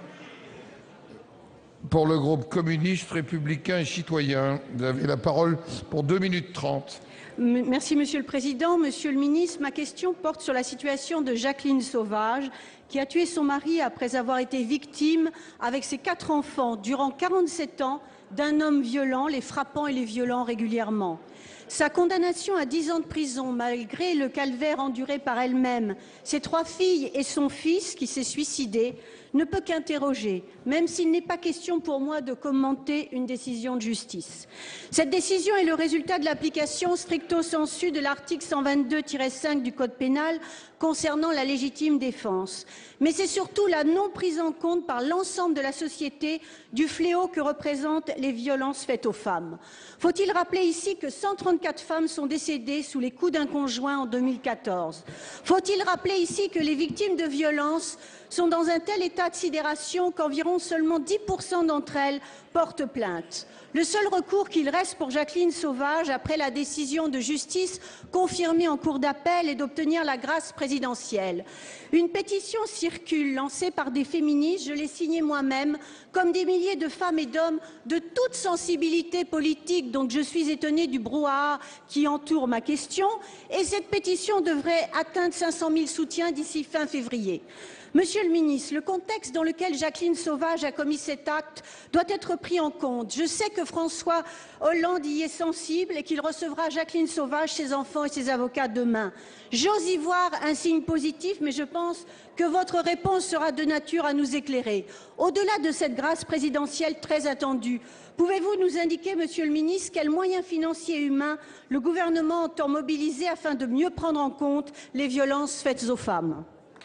Speaker 12: pour le groupe communiste, républicain et citoyen. Vous avez la parole pour deux minutes trente.
Speaker 20: Merci Monsieur le Président. Monsieur le Ministre, ma question porte sur la situation de Jacqueline Sauvage, qui a tué son mari après avoir été victime, avec ses quatre enfants, durant quarante-sept ans, d'un homme violent, les frappant et les violant régulièrement. Sa condamnation à dix ans de prison, malgré le calvaire enduré par elle-même, ses trois filles et son fils, qui s'est suicidé, ne peut qu'interroger, même s'il n'est pas question pour moi de commenter une décision de justice. Cette décision est le résultat de l'application stricto sensu de l'article cent vingt-deux tiret cinq du Code pénal concernant la légitime défense. Mais c'est surtout la non prise en compte par l'ensemble de la société du fléau que représentent les violences faites aux femmes. Faut-il rappeler ici que cent trente-quatre femmes sont décédées sous les coups d'un conjoint en deux mille quatorze? Faut-il rappeler ici que les victimes de violences sont dans un tel état de sidération qu'environ seulement dix pour cent d'entre elles portent plainte? Le seul recours qu'il reste pour Jacqueline Sauvage, après la décision de justice confirmée en cour d'appel, est d'obtenir la grâce présidentielle. Une pétition circule, lancée par des féministes, je l'ai signée moi-même, comme des milliers de femmes et d'hommes de toute sensibilité politique, donc je suis étonnée du brouhaha qui entoure ma question, et cette pétition devrait atteindre cinq cent mille soutiens d'ici fin février. Monsieur le ministre, le contexte dans lequel Jacqueline Sauvage a commis cet acte doit être pris en compte. Je sais que François Hollande y est sensible et qu'il recevra Jacqueline Sauvage, ses enfants et ses avocats demain. J'ose y voir un signe positif, mais je pense que votre réponse sera de nature à nous éclairer. Au-delà de cette grâce présidentielle très attendue, pouvez-vous nous indiquer, Monsieur le ministre, quels moyens financiers et humains le gouvernement entend mobiliser afin de mieux prendre en compte les violences faites aux femmes ?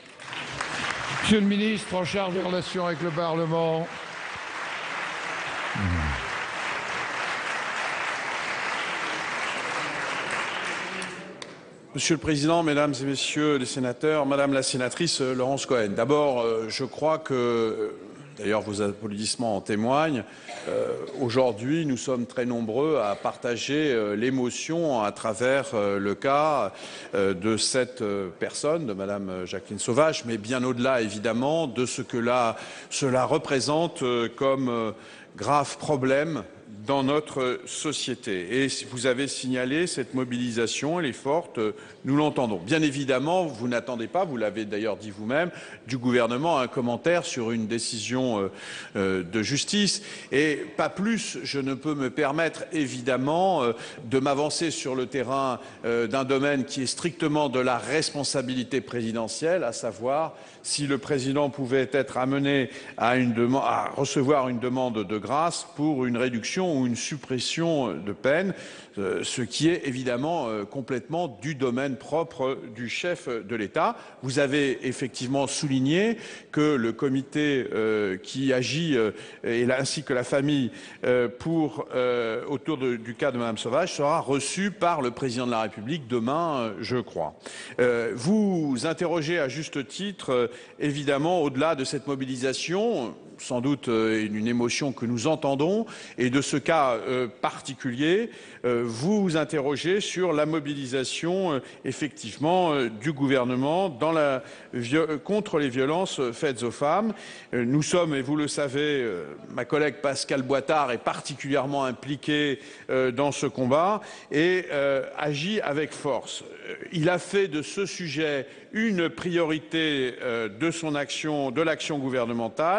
Speaker 12: Monsieur le ministre en charge des relations avec le Parlement.
Speaker 14: Monsieur le Président, Mesdames et Messieurs les sénateurs, Madame la sénatrice Laurence Cohen, d'abord, je crois que, d'ailleurs vos applaudissements en témoignent, euh, aujourd'hui nous sommes très nombreux à partager euh, l'émotion à travers euh, le cas euh, de cette euh, personne, de Madame Jacqueline Sauvage, mais bien au-delà évidemment de ce que là, cela représente euh, comme euh, grave problème dans notre société. Et vous avez signalé cette mobilisation, elle est forte, nous l'entendons. Bien évidemment, vous n'attendez pas, vous l'avez d'ailleurs dit vous-même, du gouvernement un commentaire sur une décision euh, euh, de justice. Et pas plus, je ne peux me permettre évidemment euh, de m'avancer sur le terrain euh, d'un domaine qui est strictement de la responsabilité présidentielle, à savoir si le président pouvait être amené à, une à recevoir une demande de grâce pour une réduction ou une suppression de peine, euh, ce qui est évidemment euh, complètement du domaine propre du chef de l'État. Vous avez effectivement souligné que le comité euh, qui agit, euh, et là, ainsi que la famille, euh, pour, euh, autour de, du cas de Mme Sauvage, sera reçu par le président de la République demain, euh, je crois. Euh, vous interrogez à juste titre, euh, évidemment, au-delà de cette mobilisation, sans doute euh, une émotion que nous entendons, et de ce cas euh, particulier, euh, vous vous interrogez sur la mobilisation euh, effectivement euh, du gouvernement dans la, contre les violences faites aux femmes. Euh, nous sommes, et vous le savez, euh, ma collègue Pascale Boitard est particulièrement impliquée euh, dans ce combat et euh, agit avec force. Il a fait de ce sujet une priorité euh, de son action, de l'action gouvernementale. Il a rendu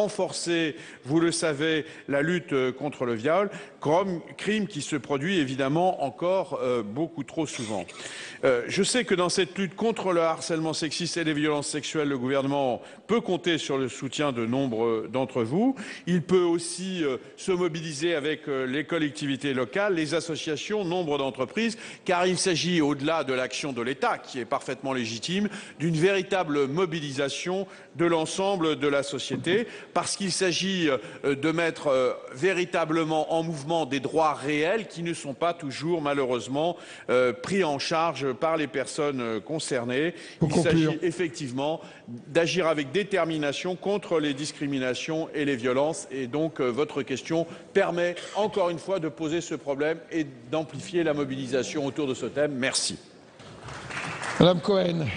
Speaker 14: renforcer, vous le savez, la lutte contre le viol, crime qui se produit évidemment encore euh, beaucoup trop souvent. Euh, je sais que dans cette lutte contre le harcèlement sexiste et les violences sexuelles, le gouvernement peut compter sur le soutien de nombre d'entre vous. Il peut aussi euh, se mobiliser avec euh, les collectivités locales, les associations, nombre d'entreprises, car il s'agit, au-delà de l'action de l'État, qui est parfaitement légitime, d'une véritable mobilisation de l'ensemble de la société, parce qu'il s'agit euh, de mettre euh, véritablement en mouvement des droits réels qui ne sont pas toujours, malheureusement, euh, pris en charge par les personnes concernées. Il s'agit effectivement d'agir avec détermination contre les discriminations et les violences. Et donc, euh, votre question permet, encore une fois, de poser ce problème et d'amplifier la mobilisation autour de ce thème. Merci.
Speaker 12: Madame Cohen.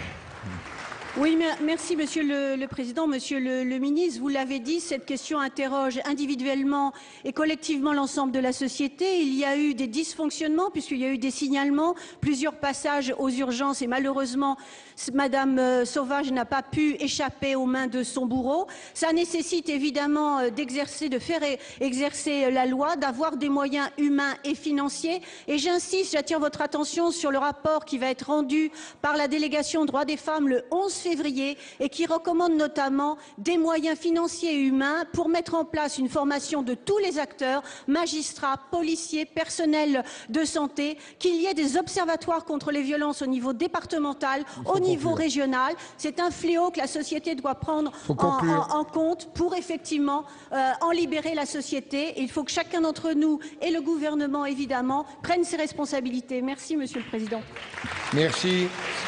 Speaker 20: Oui, merci Monsieur le, le Président. Monsieur le, le Ministre, vous l'avez dit, cette question interroge individuellement et collectivement l'ensemble de la société. Il y a eu des dysfonctionnements puisqu'il y a eu des signalements, plusieurs passages aux urgences et malheureusement, Madame Sauvage n'a pas pu échapper aux mains de son bourreau. Ça nécessite évidemment d'exercer, de faire exercer la loi, d'avoir des moyens humains et financiers. Et j'insiste, j'attire votre attention sur le rapport qui va être rendu par la délégation aux droits des femmes le onze février et qui recommande notamment des moyens financiers et humains pour mettre en place une formation de tous les acteurs, magistrats, policiers, personnels de santé, qu'il y ait des observatoires contre les violences au niveau départemental, au niveau régional. C'est un fléau que la société doit prendre en, en, en compte pour effectivement euh, en libérer la société. Et il faut que chacun d'entre nous et le gouvernement évidemment prennent ses responsabilités. Merci Monsieur le Président.
Speaker 12: Merci.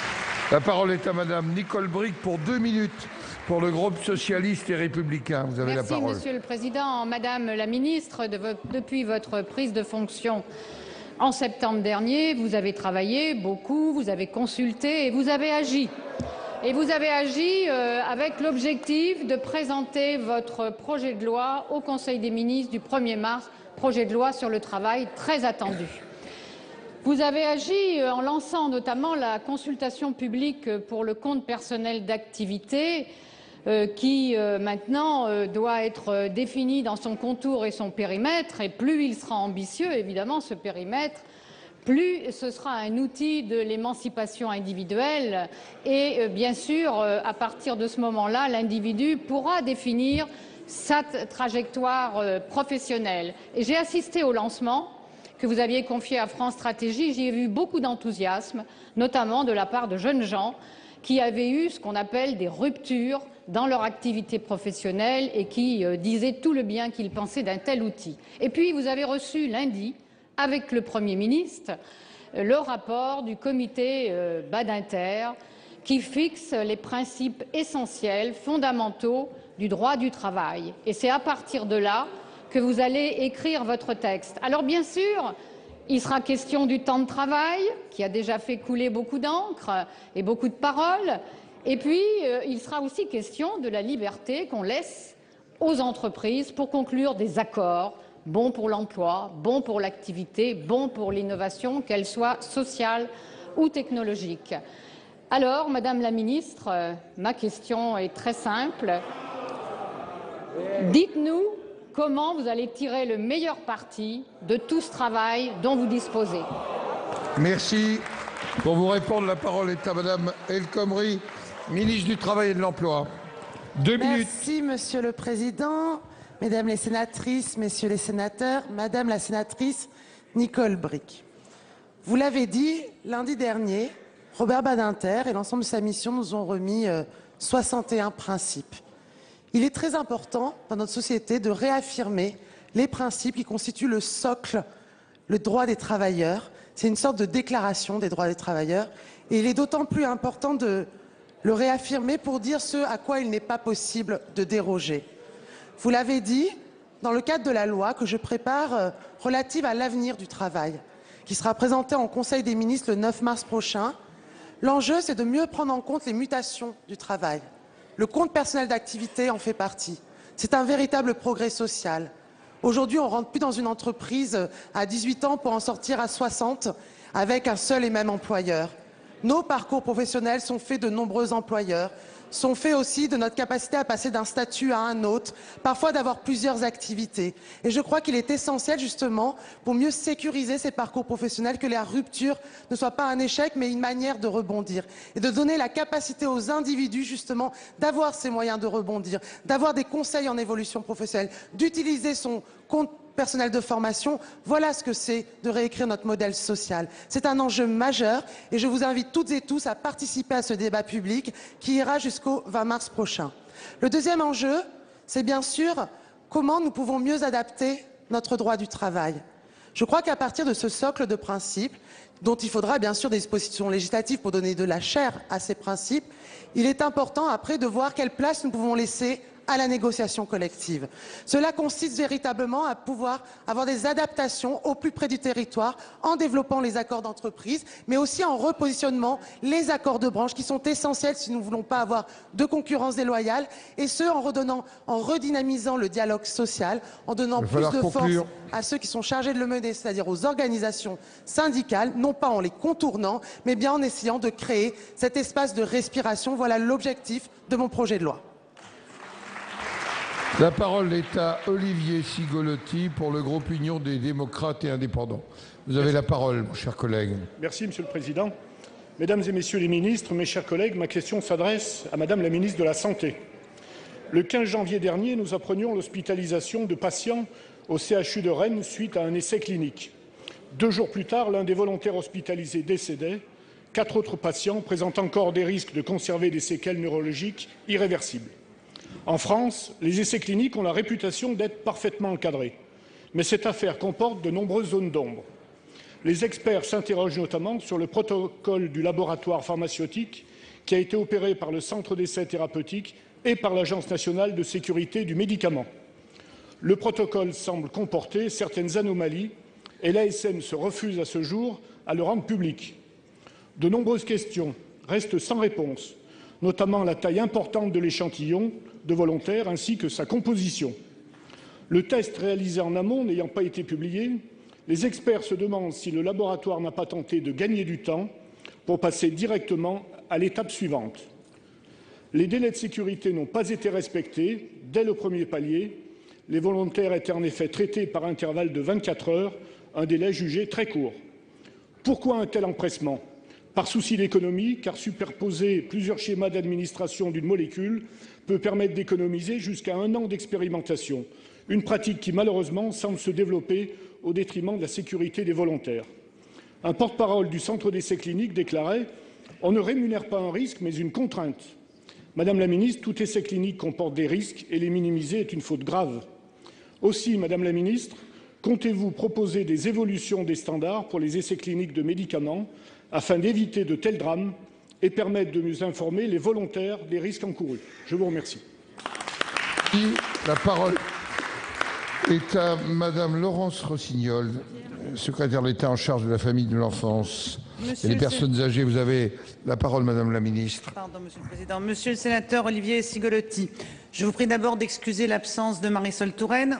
Speaker 12: La parole est à Madame Nicole Bricq pour deux minutes pour le groupe socialiste et républicain. Vous avez
Speaker 21: Merci,
Speaker 12: la parole.
Speaker 21: Monsieur le Président. Madame la Ministre, de vo- depuis votre prise de fonction en septembre dernier, vous avez travaillé beaucoup, vous avez consulté et vous avez agi. Et vous avez agi euh, avec l'objectif de présenter votre projet de loi au Conseil des ministres du premier mars, projet de loi sur le travail très attendu. Vous avez agi en lançant notamment la consultation publique pour le compte personnel d'activité euh, qui euh, maintenant euh, doit être défini dans son contour et son périmètre. Et plus il sera ambitieux, évidemment, ce périmètre, plus ce sera un outil de l'émancipation individuelle. Et euh, bien sûr, euh, à partir de ce moment-là, l'individu pourra définir sa trajectoire euh, professionnelle. Et j'ai assisté au lancement que vous aviez confié à France Stratégie. J'y ai vu beaucoup d'enthousiasme, notamment de la part de jeunes gens qui avaient eu ce qu'on appelle des ruptures dans leur activité professionnelle et qui euh, disaient tout le bien qu'ils pensaient d'un tel outil. Et puis, vous avez reçu lundi, avec le Premier ministre, euh, le rapport du comité euh, Badinter qui fixe les principes essentiels, fondamentaux du droit du travail. Et c'est à partir de là que vous allez écrire votre texte. Alors bien sûr, il sera question du temps de travail, qui a déjà fait couler beaucoup d'encre et beaucoup de paroles, et puis euh, il sera aussi question de la liberté qu'on laisse aux entreprises pour conclure des accords bons pour l'emploi, bons pour l'activité, bons pour l'innovation, qu'elle soit sociale ou technologique. Alors, Madame la Ministre, euh, ma question est très simple. Dites-nous comment vous allez tirer le meilleur parti de tout ce travail dont vous disposez.
Speaker 12: Merci. Pour vous répondre, la parole est à Madame El Khomri, ministre du Travail et de l'Emploi. Deux minutes.
Speaker 16: Merci, Monsieur le Président. Mesdames les sénatrices, Messieurs les sénateurs, Madame la sénatrice Nicole Bricq. Vous l'avez dit, lundi dernier, Robert Badinter et l'ensemble de sa mission nous ont remis euh, soixante et un principes. Il est très important dans notre société de réaffirmer les principes qui constituent le socle, le droit des travailleurs. C'est une sorte de déclaration des droits des travailleurs. Et il est d'autant plus important de le réaffirmer pour dire ce à quoi il n'est pas possible de déroger. Vous l'avez dit, dans le cadre de la loi que je prépare euh, relative à l'avenir du travail, qui sera présentée en Conseil des ministres le neuf mars prochain, l'enjeu c'est de mieux prendre en compte les mutations du travail. Le compte personnel d'activité en fait partie. C'est un véritable progrès social. Aujourd'hui, on ne rentre plus dans une entreprise à dix-huit ans pour en sortir à soixante avec un seul et même employeur. Nos parcours professionnels sont faits de nombreux employeurs, sont faits aussi de notre capacité à passer d'un statut à un autre, parfois d'avoir plusieurs activités. Et je crois qu'il est essentiel justement, pour mieux sécuriser ces parcours professionnels, que la rupture ne soit pas un échec, mais une manière de rebondir. Et de donner la capacité aux individus justement d'avoir ces moyens de rebondir, d'avoir des conseils en évolution professionnelle, d'utiliser son compte personnel de formation. Voilà ce que c'est de réécrire notre modèle social. C'est un enjeu majeur et je vous invite toutes et tous à participer à ce débat public qui ira jusqu'au vingt mars prochain. Le deuxième enjeu, c'est bien sûr comment nous pouvons mieux adapter notre droit du travail. Je crois qu'à partir de ce socle de principes, dont il faudra bien sûr des dispositions législatives pour donner de la chair à ces principes, il est important après de voir quelle place nous pouvons laisser à la négociation collective. Cela consiste véritablement à pouvoir avoir des adaptations au plus près du territoire en développant les accords d'entreprise, mais aussi en repositionnant les accords de branche qui sont essentiels si nous ne voulons pas avoir de concurrence déloyale, et ce en redonnant, en redynamisant le dialogue social, en donnant plus de force à ceux qui sont chargés de le mener, c'est-à-dire aux organisations syndicales, non pas en les contournant, mais bien en essayant de créer cet espace de respiration. Voilà l'objectif de mon projet de loi.
Speaker 12: La parole est à Olivier Cigolotti pour le groupe Union des démocrates et indépendants. Vous avez la parole, mon cher collègue.
Speaker 2: Merci, Monsieur le Président. Mesdames et Messieurs les ministres, mes chers collègues, ma question s'adresse à Madame la ministre de la Santé. Le quinze janvier dernier, nous apprenions l'hospitalisation de patients au C H U de Rennes suite à un essai clinique. Deux jours plus tard, l'un des volontaires hospitalisés décédait. Quatre autres patients présentent encore des risques de conserver des séquelles neurologiques irréversibles. En France, les essais cliniques ont la réputation d'être parfaitement encadrés. Mais cette affaire comporte de nombreuses zones d'ombre. Les experts s'interrogent notamment sur le protocole du laboratoire pharmaceutique qui a été opéré par le Centre d'essais thérapeutiques et par l'Agence nationale de sécurité du médicament. Le protocole semble comporter certaines anomalies et l'A S M se refuse à ce jour à le rendre public. De nombreuses questions restent sans réponse, notamment la taille importante de l'échantillon de volontaires ainsi que sa composition. Le test réalisé en amont n'ayant pas été publié, les experts se demandent si le laboratoire n'a pas tenté de gagner du temps pour passer directement à l'étape suivante. Les délais de sécurité n'ont pas été respectés dès le premier palier. Les volontaires étaient en effet traités par intervalle de vingt-quatre heures, un délai jugé très court. Pourquoi un tel empressement ? Par souci d'économie, car superposer plusieurs schémas d'administration d'une molécule peut permettre d'économiser jusqu'à un an d'expérimentation, une pratique qui malheureusement semble se développer au détriment de la sécurité des volontaires. Un porte-parole du Centre d'essais cliniques déclarait « On ne rémunère pas un risque, mais une contrainte ». Madame la ministre, tout essai clinique comporte des risques et les minimiser est une faute grave. Aussi, Madame la ministre, comptez-vous proposer des évolutions des standards pour les essais cliniques de médicaments afin d'éviter de tels drames et permettre de mieux informer les volontaires des risques encourus? Je vous remercie.
Speaker 12: La parole est à Madame Laurence Rossignol, secrétaire d'État en charge de la famille, de l'enfance et des personnes âgées. Vous avez la parole, Madame la ministre.
Speaker 22: Pardon, Monsieur le Président. Monsieur le sénateur Olivier Cigolotti, je vous prie d'abord d'excuser l'absence de Marisol Touraine,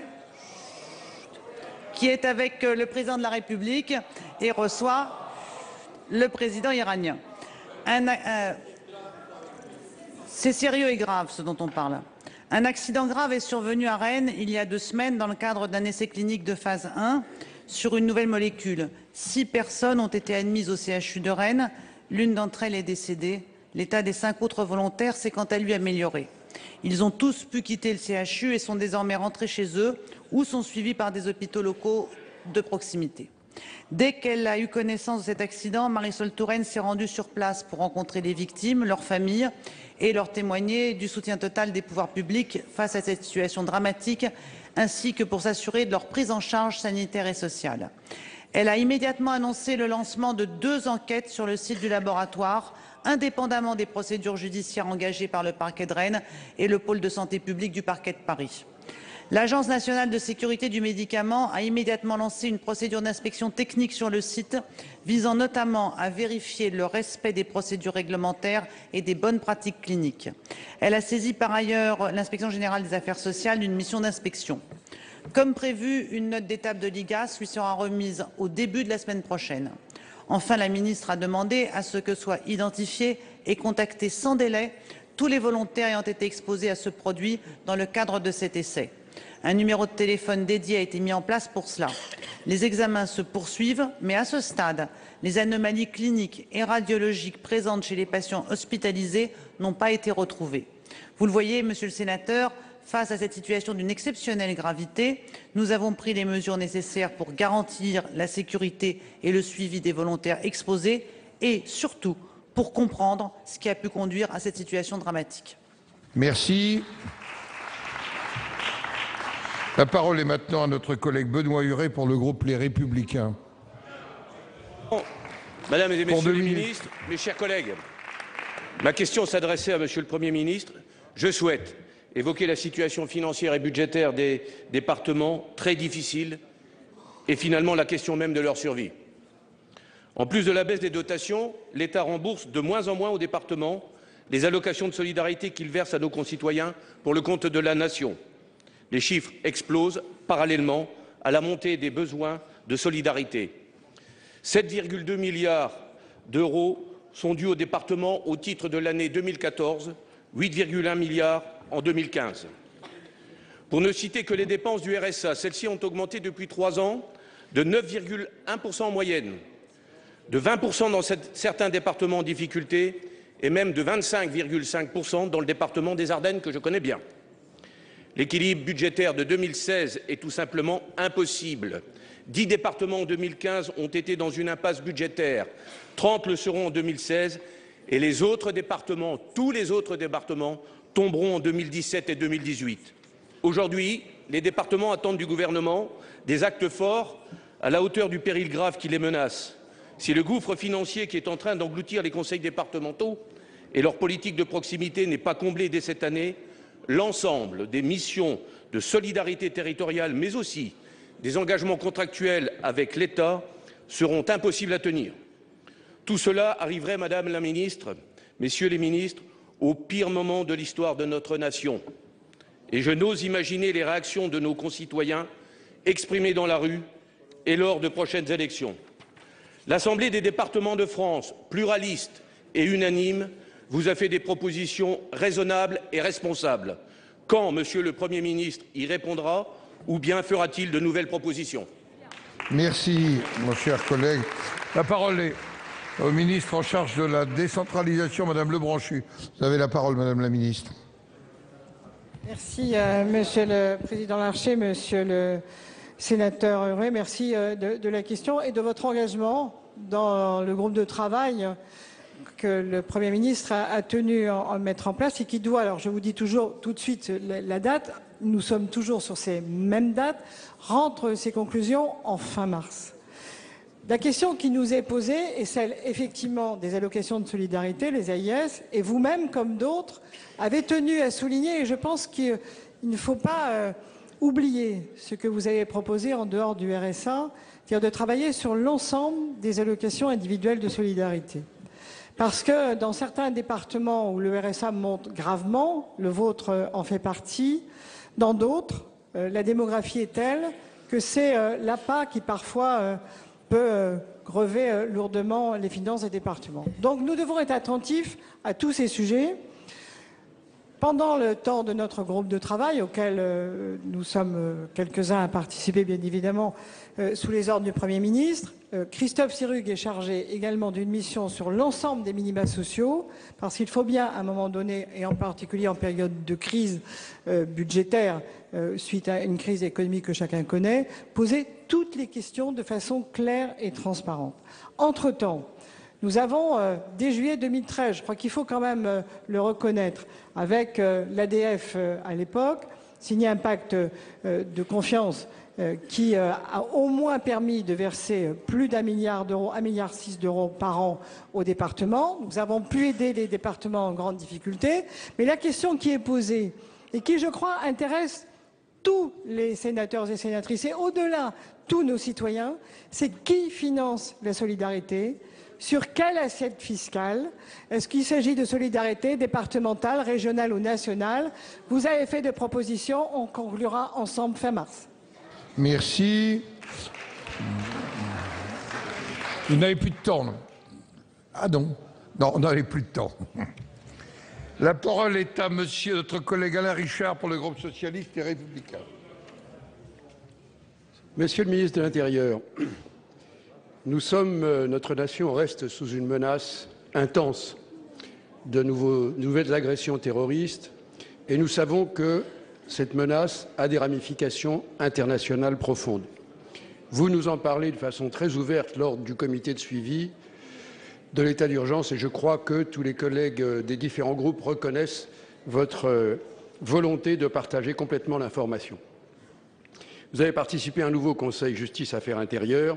Speaker 22: qui est avec le président de la République et reçoit le président iranien. Un, euh, c'est sérieux et grave ce dont on parle. Un accident grave est survenu à Rennes il y a deux semaines dans le cadre d'un essai clinique de phase un sur une nouvelle molécule. Six personnes ont été admises au C H U de Rennes. L'une d'entre elles est décédée. L'état des cinq autres volontaires s'est quant à lui amélioré. Ils ont tous pu quitter le C H U et sont désormais rentrés chez eux ou sont suivis par des hôpitaux locaux de proximité. Dès qu'elle a eu connaissance de cet accident, Marisol Touraine s'est rendue sur place pour rencontrer les victimes, leurs familles et leur témoigner du soutien total des pouvoirs publics face à cette situation dramatique, ainsi que pour s'assurer de leur prise en charge sanitaire et sociale. Elle a immédiatement annoncé le lancement de deux enquêtes sur le site du laboratoire, indépendamment des procédures judiciaires engagées par le parquet de Rennes et le pôle de santé publique du parquet de Paris. L'Agence nationale de sécurité du médicament a immédiatement lancé une procédure d'inspection technique sur le site, visant notamment à vérifier le respect des procédures réglementaires et des bonnes pratiques cliniques. Elle a saisi par ailleurs l'Inspection générale des affaires sociales d'une mission d'inspection. Comme prévu, une note d'étape de l'I G A S lui sera remise au début de la semaine prochaine. Enfin, la ministre a demandé à ce que soient identifiés et contactés sans délai tous les volontaires ayant été exposés à ce produit dans le cadre de cet essai. Un numéro de téléphone dédié a été mis en place pour cela. Les examens se poursuivent, mais à ce stade, les anomalies cliniques et radiologiques présentes chez les patients hospitalisés n'ont pas été retrouvées. Vous le voyez, Monsieur le Sénateur, face à cette situation d'une exceptionnelle gravité, nous avons pris les mesures nécessaires pour garantir la sécurité et le suivi des volontaires exposés et, surtout, pour comprendre ce qui a pu conduire à cette situation dramatique.
Speaker 12: Merci. La parole est maintenant à notre collègue Benoît Huré pour le groupe Les Républicains.
Speaker 5: Mesdames et Messieurs les ministres, mes chers collègues, ma question s'adressait à Monsieur le Premier ministre. Je souhaite évoquer la situation financière et budgétaire des départements, très difficile, et finalement la question même de leur survie. En plus de la baisse des dotations, l'État rembourse de moins en moins aux départements les allocations de solidarité qu'il verse à nos concitoyens pour le compte de la Nation. Les chiffres explosent parallèlement à la montée des besoins de solidarité. sept virgule deux milliards d'euros sont dus aux départements au titre de l'année deux mille quatorze, huit virgule un milliards en deux mille quinze. Pour ne citer que les dépenses du R S A, celles-ci ont augmenté depuis trois ans de neuf virgule un pour cent en moyenne, de vingt pour cent dans certains départements en difficulté et même de vingt-cinq virgule cinq pour cent dans le département des Ardennes que je connais bien. L'équilibre budgétaire de deux mille seize est tout simplement impossible. Dix départements en deux mille quinze ont été dans une impasse budgétaire, trente le seront en deux mille seize et les autres départements, tous les autres départements, tomberont en deux mille dix-sept et deux mille dix-huit. Aujourd'hui, les départements attendent du gouvernement des actes forts à la hauteur du péril grave qui les menace. Si le gouffre financier qui est en train d'engloutir les conseils départementaux et leur politique de proximité n'est pas comblé dès cette année, l'ensemble des missions de solidarité territoriale, mais aussi des engagements contractuels avec l'État, seront impossibles à tenir. Tout cela arriverait, Madame la Ministre, Messieurs les ministres, au pire moment de l'histoire de notre nation. Et je n'ose imaginer les réactions de nos concitoyens exprimées dans la rue et lors de prochaines élections. L'Assemblée des départements de France, pluraliste et unanime, vous a fait des propositions raisonnables et responsables. Quand, Monsieur le Premier ministre, y répondra ou bien fera-t-il de nouvelles propositions?
Speaker 12: Merci, mon cher collègue. La parole est au ministre en charge de la décentralisation, Madame Lebranchu. Vous avez la parole, Madame la ministre.
Speaker 18: Merci, euh, Monsieur le Président Larcher, Monsieur le Sénateur Huré. Merci euh, de, de la question et de votre engagement dans le groupe de travail que le Premier ministre a, a tenu à, à mettre en place et qui doit, alors je vous dis toujours tout de suite la, la date, nous sommes toujours sur ces mêmes dates, rendre ses conclusions en fin mars. La question qui nous est posée est celle effectivement des allocations de solidarité, les A I S, et vous-même, comme d'autres, avez tenu à souligner, et je pense qu'il ne faut pas euh, oublier ce que vous avez proposé en dehors du R S A, c'est-à-dire de travailler sur l'ensemble des allocations individuelles de solidarité. Parce que dans certains départements où le R S A monte gravement, le vôtre en fait partie, dans d'autres, euh, la démographie est telle que c'est euh, l'A P A qui parfois euh, peut euh, grever euh, lourdement les finances des départements. Donc nous devons être attentifs à tous ces sujets. Pendant le temps de notre groupe de travail, auquel euh, nous sommes euh, quelques-uns à participer bien évidemment euh, sous les ordres du Premier ministre, euh, Christophe Sirugue est chargé également d'une mission sur l'ensemble des minima sociaux, parce qu'il faut bien à un moment donné, et en particulier en période de crise euh, budgétaire, euh, suite à une crise économique que chacun connaît, poser toutes les questions de façon claire et transparente. Entre-temps, nous avons, euh, dès juillet deux mille treize, je crois qu'il faut quand même euh, le reconnaître, avec euh, l'A D F euh, à l'époque, signé un pacte euh, de confiance euh, qui euh, a au moins permis de verser plus d'un milliard d'euros, un milliard six d'euros par an aux départements. Nous avons pu aider les départements en grande difficulté. Mais la question qui est posée, et qui, je crois, intéresse tous les sénateurs et sénatrices, et au-delà, tous nos citoyens, c'est qui finance la solidarité ? Sur quelle assiette fiscale? Est-ce qu'il s'agit de solidarité départementale, régionale ou nationale? Vous avez fait des propositions, on conclura ensemble fin mars.
Speaker 12: Merci. Vous n'avez plus de temps, non? Ah non, non, on n'avait plus de temps. La parole est à monsieur notre collègue Alain Richard pour le groupe socialiste et républicain.
Speaker 3: Monsieur le ministre de l'Intérieur, nous sommes, notre nation reste sous une menace intense de nouveaux, nouvelles agressions terroristes et nous savons que cette menace a des ramifications internationales profondes. Vous nous en parlez de façon très ouverte lors du comité de suivi de l'état d'urgence et je crois que tous les collègues des différents groupes reconnaissent votre volonté de partager complètement l'information. Vous avez participé à un nouveau Conseil Justice Affaires Intérieures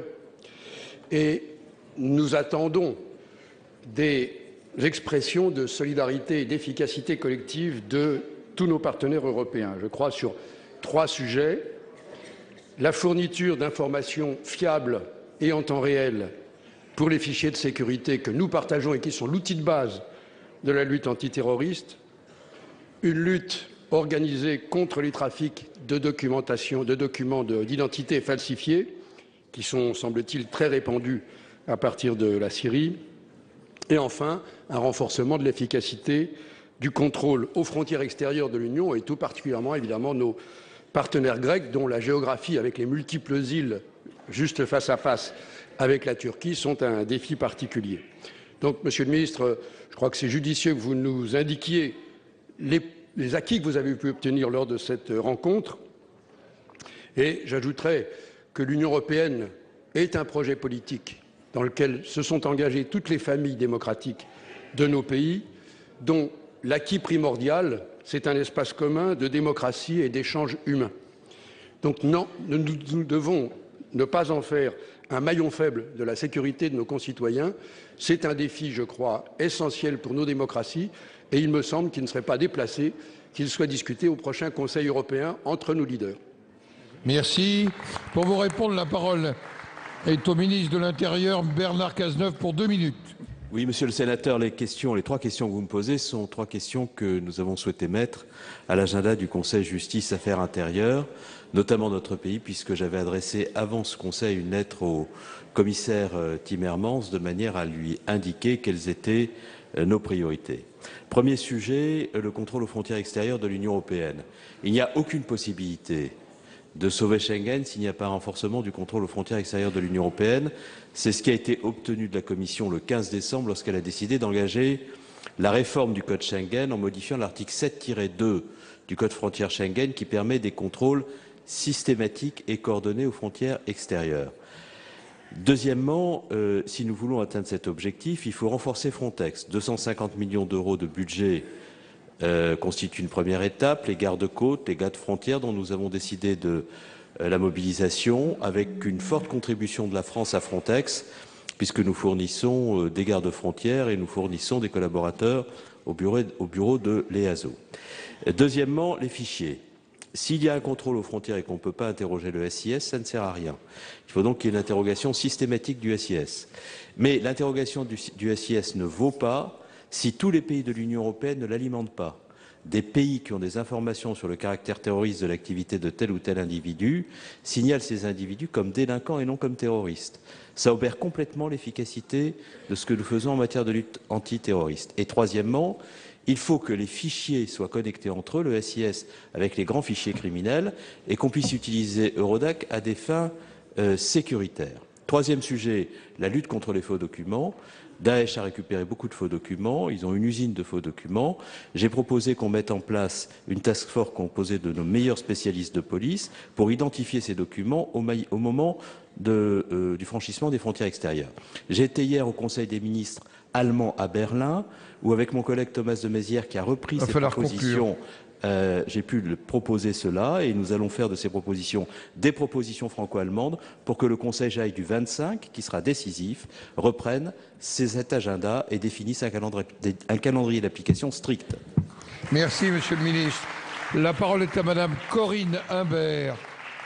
Speaker 3: et nous attendons des expressions de solidarité et d'efficacité collective de tous nos partenaires européens. Je crois sur trois sujets. La fourniture d'informations fiables et en temps réel pour les fichiers de sécurité que nous partageons et qui sont l'outil de base de la lutte antiterroriste. Une lutte organisée contre les trafics de documentation, de documents d'identité falsifiés, qui sont, semble-t-il, très répandus à partir de la Syrie. Et enfin, un renforcement de l'efficacité du contrôle aux frontières extérieures de l'Union et tout particulièrement, évidemment, nos partenaires grecs, dont la géographie, avec les multiples îles juste face à face avec la Turquie, sont un défi particulier. Donc, Monsieur le Ministre, je crois que c'est judicieux que vous nous indiquiez les, les acquis que vous avez pu obtenir lors de cette rencontre. Et j'ajouterai que l'Union européenne est un projet politique dans lequel se sont engagées toutes les familles démocratiques de nos pays, dont l'acquis primordial, c'est un espace commun de démocratie et d'échanges humains. Donc non, nous, nous devons ne pas en faire un maillon faible de la sécurité de nos concitoyens. C'est un défi, je crois, essentiel pour nos démocraties et il me semble qu'il ne serait pas déplacé qu'il soit discuté au prochain Conseil européen entre nos leaders.
Speaker 12: Merci. Pour vous répondre, la parole est au ministre de l'Intérieur, Bernard Cazeneuve, pour deux minutes.
Speaker 7: Oui, monsieur le sénateur, les questions, les trois questions que vous me posez sont trois questions que nous avons souhaité mettre à l'agenda du Conseil Justice Affaires Intérieures, notamment notre pays, puisque j'avais adressé avant ce Conseil une lettre au commissaire Timmermans de manière à lui indiquer quelles étaient nos priorités. Premier sujet, le contrôle aux frontières extérieures de l'Union européenne. Il n'y a aucune possibilité de sauver Schengen s'il n'y a pas un renforcement du contrôle aux frontières extérieures de l'Union européenne. C'est ce qui a été obtenu de la Commission le quinze décembre lorsqu'elle a décidé d'engager la réforme du Code Schengen en modifiant l'article sept tiret deux du Code frontières Schengen qui permet des contrôles systématiques et coordonnés aux frontières extérieures. Deuxièmement, euh, si nous voulons atteindre cet objectif, il faut renforcer Frontex. deux cent cinquante millions d'euros de budget Euh, constitue une première étape, les gardes-côtes, les gardes-frontières dont nous avons décidé de euh, la mobilisation, avec une forte contribution de la France à Frontex, puisque nous fournissons euh, des gardes-frontières et nous fournissons des collaborateurs au bureau, au bureau de l'E A S O. Deuxièmement, les fichiers. S'il y a un contrôle aux frontières et qu'on ne peut pas interroger le S I S, ça ne sert à rien. Il faut donc qu'il y ait une interrogation systématique du S I S. Mais l'interrogation du, du S I S ne vaut pas si tous les pays de l'Union européenne ne l'alimentent pas. Des pays qui ont des informations sur le caractère terroriste de l'activité de tel ou tel individu signalent ces individus comme délinquants et non comme terroristes. Ça obère complètement l'efficacité de ce que nous faisons en matière de lutte antiterroriste. Et troisièmement, il faut que les fichiers soient connectés entre eux, le S I S avec les grands fichiers criminels, et qu'on puisse utiliser Eurodac à des fins euh, sécuritaires. Troisième sujet, la lutte contre les faux documents. Daesh a récupéré beaucoup de faux documents, ils ont une usine de faux documents. J'ai proposé qu'on mette en place une task force composée de nos meilleurs spécialistes de police pour identifier ces documents au, au moment de, euh, du franchissement des frontières extérieures. J'ai été hier au Conseil des ministres allemand à Berlin, où avec mon collègue Thomas de Maizière qui a repris ces propositions, euh, j'ai pu le proposer cela et nous allons faire de ces propositions des propositions franco-allemandes pour que le Conseil J A I du vingt-cinq, qui sera décisif, reprenne cet agenda et définisse un calendrier, un calendrier d'application strict.
Speaker 12: Merci, Monsieur le Ministre. La parole est à Madame Corinne Imbert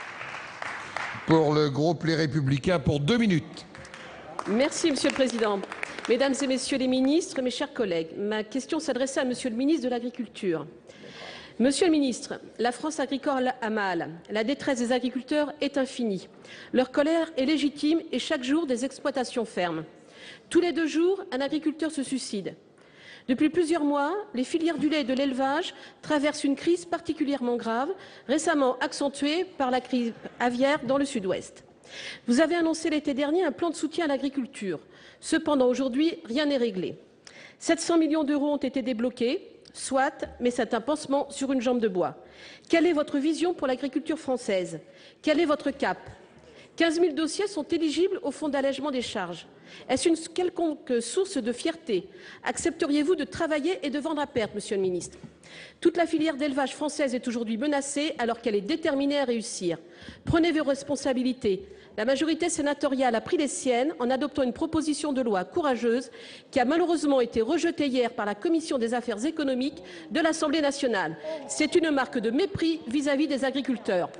Speaker 12: pour le groupe Les Républicains pour deux minutes.
Speaker 23: Merci, Monsieur le Président. Mesdames et Messieurs les ministres, mes chers collègues, ma question s'adressait à Monsieur le ministre de l'Agriculture. Monsieur le ministre, la France agricole a mal. La détresse des agriculteurs est infinie. Leur colère est légitime et chaque jour, des exploitations ferment. Tous les deux jours, un agriculteur se suicide. Depuis plusieurs mois, les filières du lait et de l'élevage traversent une crise particulièrement grave, récemment accentuée par la crise aviaire dans le sud-ouest. Vous avez annoncé l'été dernier un plan de soutien à l'agriculture. Cependant, aujourd'hui, rien n'est réglé. sept cents millions d'euros ont été débloqués, soit, mais c'est un pansement sur une jambe de bois. Quelle est votre vision pour l'agriculture française? Quel est votre cap? quinze mille dossiers sont éligibles au fonds d'allègement des charges. Est-ce une quelconque source de fierté? Accepteriez-vous de travailler et de vendre à perte, Monsieur le ministre? Toute la filière d'élevage française est aujourd'hui menacée alors qu'elle est déterminée à réussir. Prenez vos responsabilités. La majorité sénatoriale a pris les siennes en adoptant une proposition de loi courageuse qui a malheureusement été rejetée hier par la Commission des affaires économiques de l'Assemblée nationale. C'est une marque de mépris vis-à-vis des agriculteurs.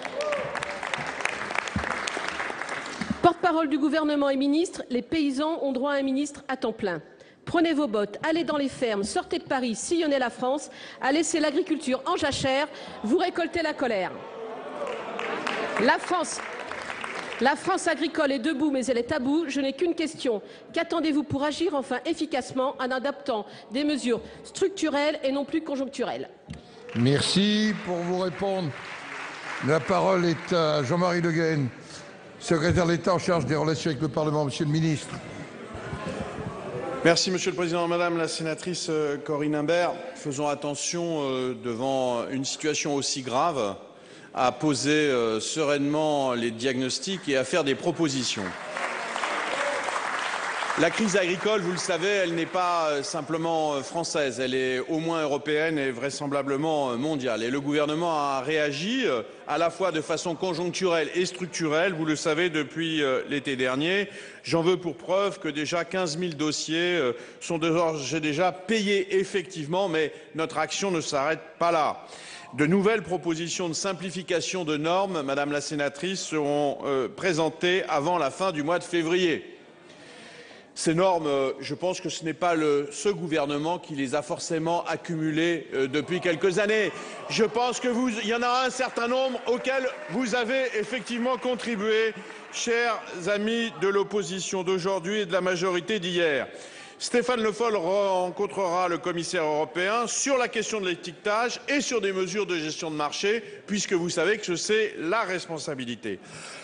Speaker 23: Porte-parole du gouvernement et ministre, les paysans ont droit à un ministre à temps plein. Prenez vos bottes, allez dans les fermes, sortez de Paris, sillonnez la France, à laisser l'agriculture en jachère, vous récoltez la colère. La France, la France agricole est debout, mais elle est à bout. Je n'ai qu'une question. Qu'attendez-vous pour agir enfin efficacement en adoptant des mesures structurelles et non plus conjoncturelles?
Speaker 12: Merci. Pour vous répondre, la parole est à Jean-Marie Le Guen, secrétaire d'État en charge des relations avec le Parlement. Monsieur le ministre.
Speaker 14: Merci, Monsieur le Président. Madame la sénatrice Corinne Imbert, faisons attention euh, devant une situation aussi grave à poser euh, sereinement les diagnostics et à faire des propositions. La crise agricole, vous le savez, elle n'est pas simplement française, elle est au moins européenne et vraisemblablement mondiale. Et le gouvernement a réagi à la fois de façon conjoncturelle et structurelle, vous le savez, depuis l'été dernier. J'en veux pour preuve que déjà quinze mille dossiers sont déjà payés effectivement, mais notre action ne s'arrête pas là. De nouvelles propositions de simplification de normes, Madame la sénatrice, seront euh, présentées avant la fin du mois de février. Ces normes, je pense que ce n'est pas le, ce gouvernement qui les a forcément accumulées euh, depuis quelques années. Je pense que vous, il y en a un certain nombre auxquels vous avez effectivement contribué, chers amis de l'opposition d'aujourd'hui et de la majorité d'hier. Stéphane Le Foll rencontrera le commissaire européen sur la question de l'étiquetage et sur des mesures de gestion de marché, puisque vous savez que c'est la responsabilité.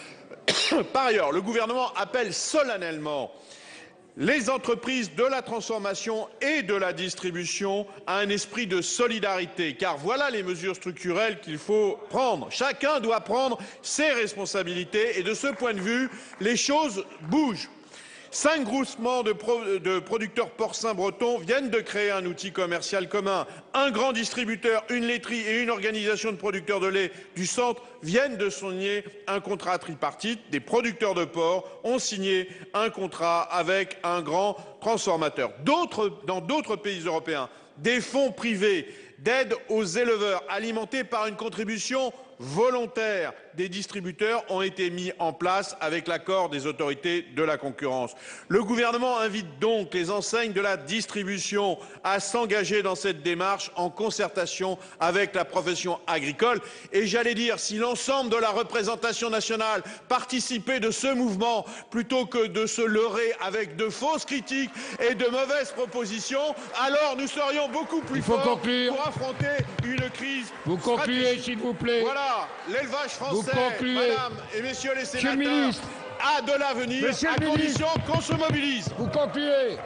Speaker 14: Par ailleurs, le gouvernement appelle solennellement les entreprises de la transformation et de la distribution à un esprit de solidarité, car voilà les mesures structurelles qu'il faut prendre. Chacun doit prendre ses responsabilités et de ce point de vue, les choses bougent. Cinq groupements de, pro de producteurs porcins bretons viennent de créer un outil commercial commun. Un grand distributeur, une laiterie et une organisation de producteurs de lait du centre viennent de signer un contrat tripartite. Des producteurs de porc ont signé un contrat avec un grand transformateur. Dans d'autres pays européens, des fonds privés d'aide aux éleveurs alimentés par une contribution volontaires des distributeurs ont été mis en place avec l'accord des autorités de la concurrence. Le gouvernement invite donc les enseignes de la distribution à s'engager dans cette démarche en concertation avec la profession agricole. Et j'allais dire, si l'ensemble de la représentation nationale participait de ce mouvement plutôt que de se leurrer avec de fausses critiques et de mauvaises propositions, alors nous serions beaucoup plus forts pour affronter une crise.
Speaker 12: Vous concluez, s'il vous plaît.
Speaker 14: Voilà. L'élevage français, Madame et Messieurs les sénateurs, a de l'avenir à condition qu'on se mobilise.
Speaker 12: Vous concluez.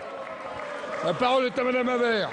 Speaker 12: La parole est à Madame Imbert.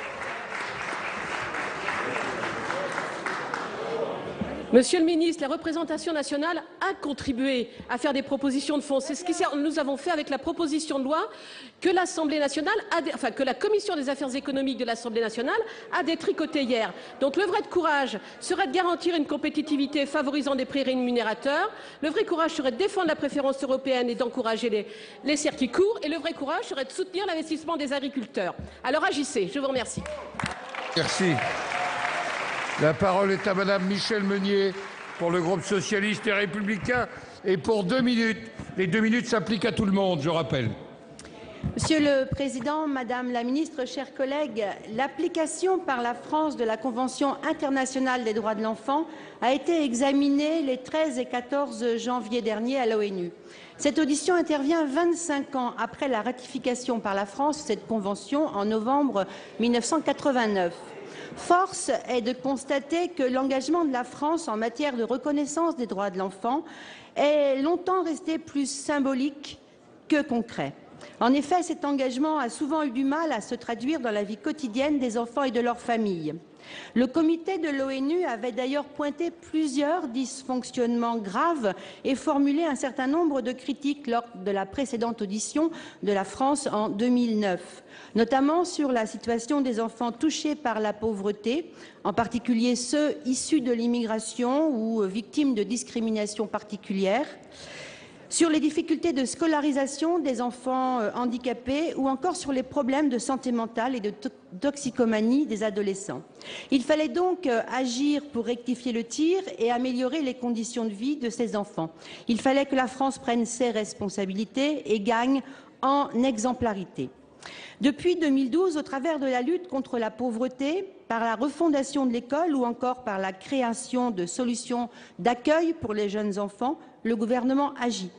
Speaker 23: Monsieur le ministre, la représentation nationale a contribué à faire des propositions de fond. C'est ce que nous avons fait avec la proposition de loi que l'Assemblée nationale, a, enfin que la Commission des affaires économiques de l'Assemblée nationale a détricoté hier. Donc le vrai courage serait de garantir une compétitivité favorisant des prix rémunérateurs. Le vrai courage serait de défendre la préférence européenne et d'encourager les, les circuits courts. Et le vrai courage serait de soutenir l'investissement des agriculteurs. Alors agissez. Je vous remercie.
Speaker 12: Merci. La parole est à Madame Michèle Meunier pour le groupe socialiste et républicain et pour deux minutes. Les deux minutes s'appliquent à tout le monde, je rappelle.
Speaker 6: Monsieur le Président, Madame la Ministre, chers collègues, l'application par la France de la Convention internationale des droits de l'enfant a été examinée les treize et quatorze janvier dernier à l'ONU. Cette audition intervient vingt-cinq ans après la ratification par la France de cette convention en novembre mille neuf cent quatre-vingt-neuf. Force est de constater que l'engagement de la France en matière de reconnaissance des droits de l'enfant est longtemps resté plus symbolique que concret. En effet, cet engagement a souvent eu du mal à se traduire dans la vie quotidienne des enfants et de leurs familles. Le comité de l'ONU avait d'ailleurs pointé plusieurs dysfonctionnements graves et formulé un certain nombre de critiques lors de la précédente audition de la France en deux mille neuf, notamment sur la situation des enfants touchés par la pauvreté, en particulier ceux issus de l'immigration ou victimes de discriminations particulières, sur les difficultés de scolarisation des enfants handicapés ou encore sur les problèmes de santé mentale et de toxicomanie des adolescents. Il fallait donc agir pour rectifier le tir et améliorer les conditions de vie de ces enfants. Il fallait que la France prenne ses responsabilités et gagne en exemplarité. Depuis deux mille douze, au travers de la lutte contre la pauvreté, par la refondation de l'école ou encore par la création de solutions d'accueil pour les jeunes enfants, le gouvernement agit.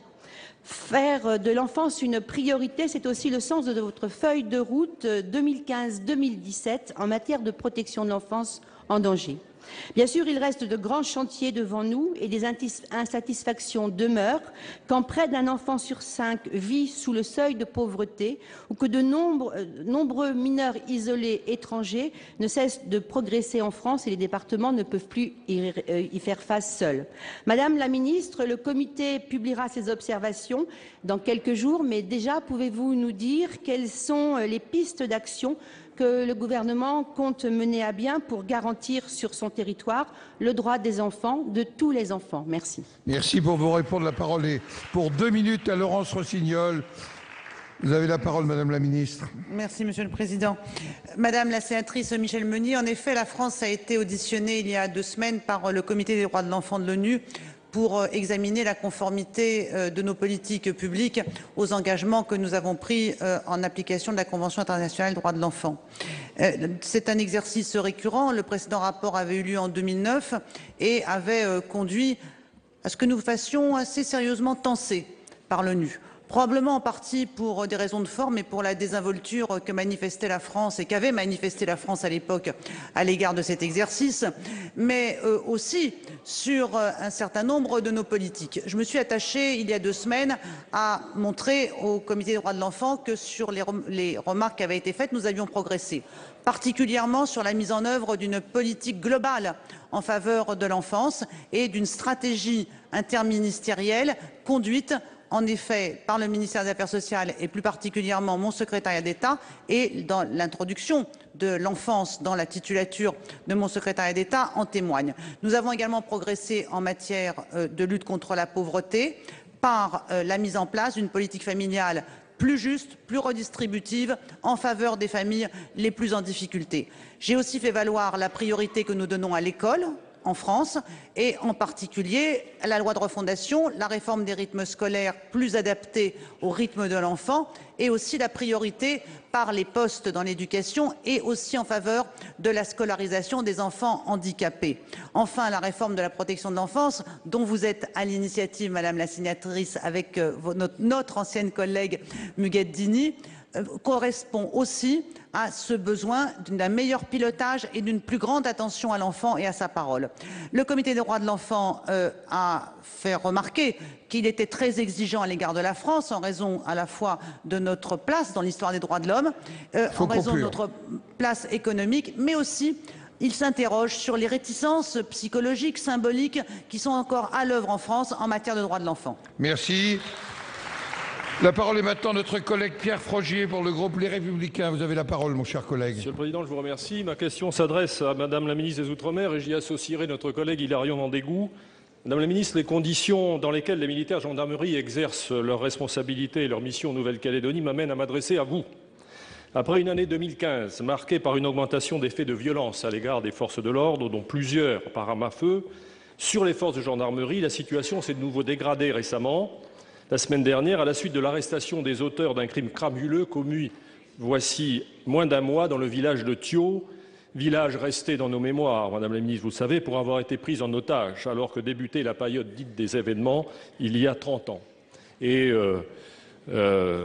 Speaker 6: Faire de l'enfance une priorité, c'est aussi le sens de votre feuille de route deux mille quinze deux mille dix-sept en matière de protection de l'enfance en danger. Bien sûr, il reste de grands chantiers devant nous et des insatisfactions demeurent quand près d'un enfant sur cinq vit sous le seuil de pauvreté ou que de nombreux, nombreux mineurs isolés étrangers ne cessent de progresser en France et les départements ne peuvent plus y, y faire face seuls. Madame la Ministre, le comité publiera ses observations dans quelques jours, mais déjà pouvez-vous nous dire quelles sont les pistes d'action que le gouvernement compte mener à bien pour garantir sur son territoire le droit des enfants, de tous les enfants. Merci.
Speaker 12: Merci pour vous répondre. La parole est pour deux minutes à Laurence Rossignol. Vous avez la parole, Madame la Ministre.
Speaker 22: Merci, Monsieur le Président. Madame la sénatrice Michèle Meunier, en effet, la France a été auditionnée il y a deux semaines par le Comité des droits de l'enfant de l'ONU pour examiner la conformité de nos politiques publiques aux engagements que nous avons pris en application de la Convention internationale des droits de l'enfant. C'est un exercice récurrent. Le précédent rapport avait eu lieu en deux mille neuf et avait conduit à ce que nous fassions assez sérieusement tancer par l'ONU. Probablement en partie pour des raisons de forme et pour la désinvolture que manifestait la France et qu'avait manifesté la France à l'époque à l'égard de cet exercice, mais euh, aussi sur euh, un certain nombre de nos politiques. Je me suis attachée il y a deux semaines à montrer au Comité des droits de l'enfant que sur les, rem les remarques qui avaient été faites, nous avions progressé, particulièrement sur la mise en œuvre d'une politique globale en faveur de l'enfance et d'une stratégie interministérielle conduite en effet par le ministère des Affaires sociales et plus particulièrement mon secrétariat d'État, et dans l'introduction de l'enfance dans la titulature de mon secrétariat d'État en témoigne. Nous avons également progressé en matière de lutte contre la pauvreté par la mise en place d'une politique familiale plus juste, plus redistributive en faveur des familles les plus en difficulté. J'ai aussi fait valoir la priorité que nous donnons à l'école en France et en particulier la loi de refondation, la réforme des rythmes scolaires plus adaptés au rythme de l'enfant et aussi la priorité par les postes dans l'éducation et aussi en faveur de la scolarisation des enfants handicapés. Enfin, la réforme de la protection de l'enfance dont vous êtes à l'initiative, Madame la sénatrice, avec euh, notre, notre ancienne collègue Muguette Dini, euh, correspond aussi à ce besoin d'un meilleur pilotage et d'une plus grande attention à l'enfant et à sa parole. Le Comité des droits de l'enfant euh, a fait remarquer qu'il était très exigeant à l'égard de la France en raison à la fois de notre place dans l'histoire des droits de l'homme, euh, en raison conclure. de notre place économique, mais aussi il s'interroge sur les réticences psychologiques, symboliques qui sont encore à l'œuvre en France en matière de droits de l'enfant.
Speaker 12: Merci. La parole est maintenant à notre collègue Pierre Frogier pour le groupe Les Républicains. Vous avez la parole, mon cher collègue.
Speaker 8: Monsieur le Président, je vous remercie. Ma question s'adresse à Madame la ministre des Outre-mer et j'y associerai notre collègue Hilarion Mandégou. Madame la ministre, les conditions dans lesquelles les militaires gendarmerie exercent leurs responsabilités et leurs missions en Nouvelle-Calédonie m'amènent à m'adresser à vous. Après une année deux mille quinze marquée par une augmentation des faits de violence à l'égard des forces de l'ordre, dont plusieurs par arme à feu, sur les forces de gendarmerie, la situation s'est de nouveau dégradée récemment. la semaine dernière à la suite de l'arrestation des auteurs d'un crime crapuleux commis voici moins d'un mois dans le village de Thio, village resté dans nos mémoires, Madame la Ministre, vous le savez, pour avoir été pris en otage alors que débutait la période dite des événements il y a trente ans. Et euh, euh,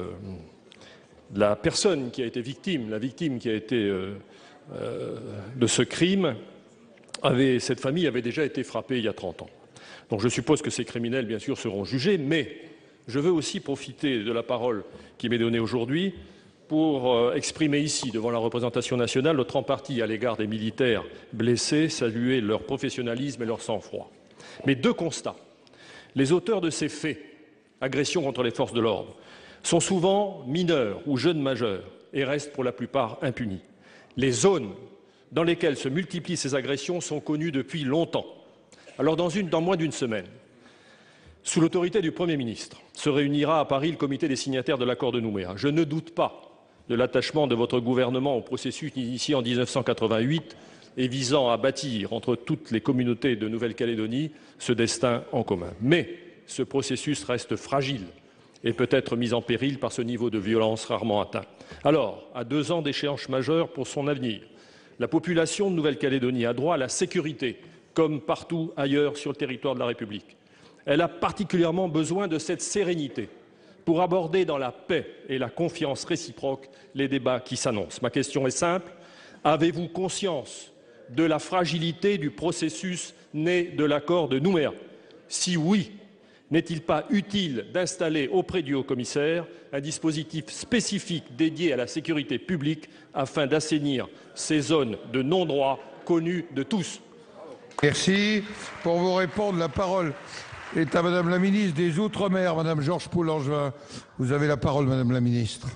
Speaker 8: la personne qui a été victime, la victime qui a été euh, euh, de ce crime, avait, cette famille avait déjà été frappée il y a trente ans. Donc je suppose que ces criminels, bien sûr, seront jugés, mais je veux aussi profiter de la parole qui m'est donnée aujourd'hui pour euh, exprimer ici, devant la représentation nationale, notre empathie à l'égard des militaires blessés, saluer leur professionnalisme et leur sang-froid. Mais deux constats. Les auteurs de ces faits, agressions contre les forces de l'ordre, sont souvent mineurs ou jeunes majeurs et restent pour la plupart impunis. Les zones dans lesquelles se multiplient ces agressions sont connues depuis longtemps. Alors, dans, une, dans moins d'une semaine, sous l'autorité du Premier ministre, se réunira à Paris le comité des signataires de l'accord de Nouméa. Je ne doute pas de l'attachement de votre gouvernement au processus initié en mille neuf cent quatre-vingt-huit et visant à bâtir entre toutes les communautés de Nouvelle-Calédonie ce destin en commun. Mais ce processus reste fragile et peut être mis en péril par ce niveau de violence rarement atteint. Alors, à deux ans d'échéance majeure pour son avenir, la population de Nouvelle-Calédonie a droit à la sécurité, comme partout ailleurs sur le territoire de la République. Elle a particulièrement besoin de cette sérénité pour aborder dans la paix et la confiance réciproque les débats qui s'annoncent. Ma question est simple. Avez-vous conscience de la fragilité du processus né de l'accord de Nouméa? Si oui, n'est-il pas utile d'installer auprès du haut-commissaire un dispositif spécifique dédié à la sécurité publique afin d'assainir ces zones de non-droit connues de tous?
Speaker 12: Merci. Pour vous répondre, la parole est à Madame la ministre des Outre-mer, Madame Georges Paul-Langevin. Vous avez la parole, Madame la ministre.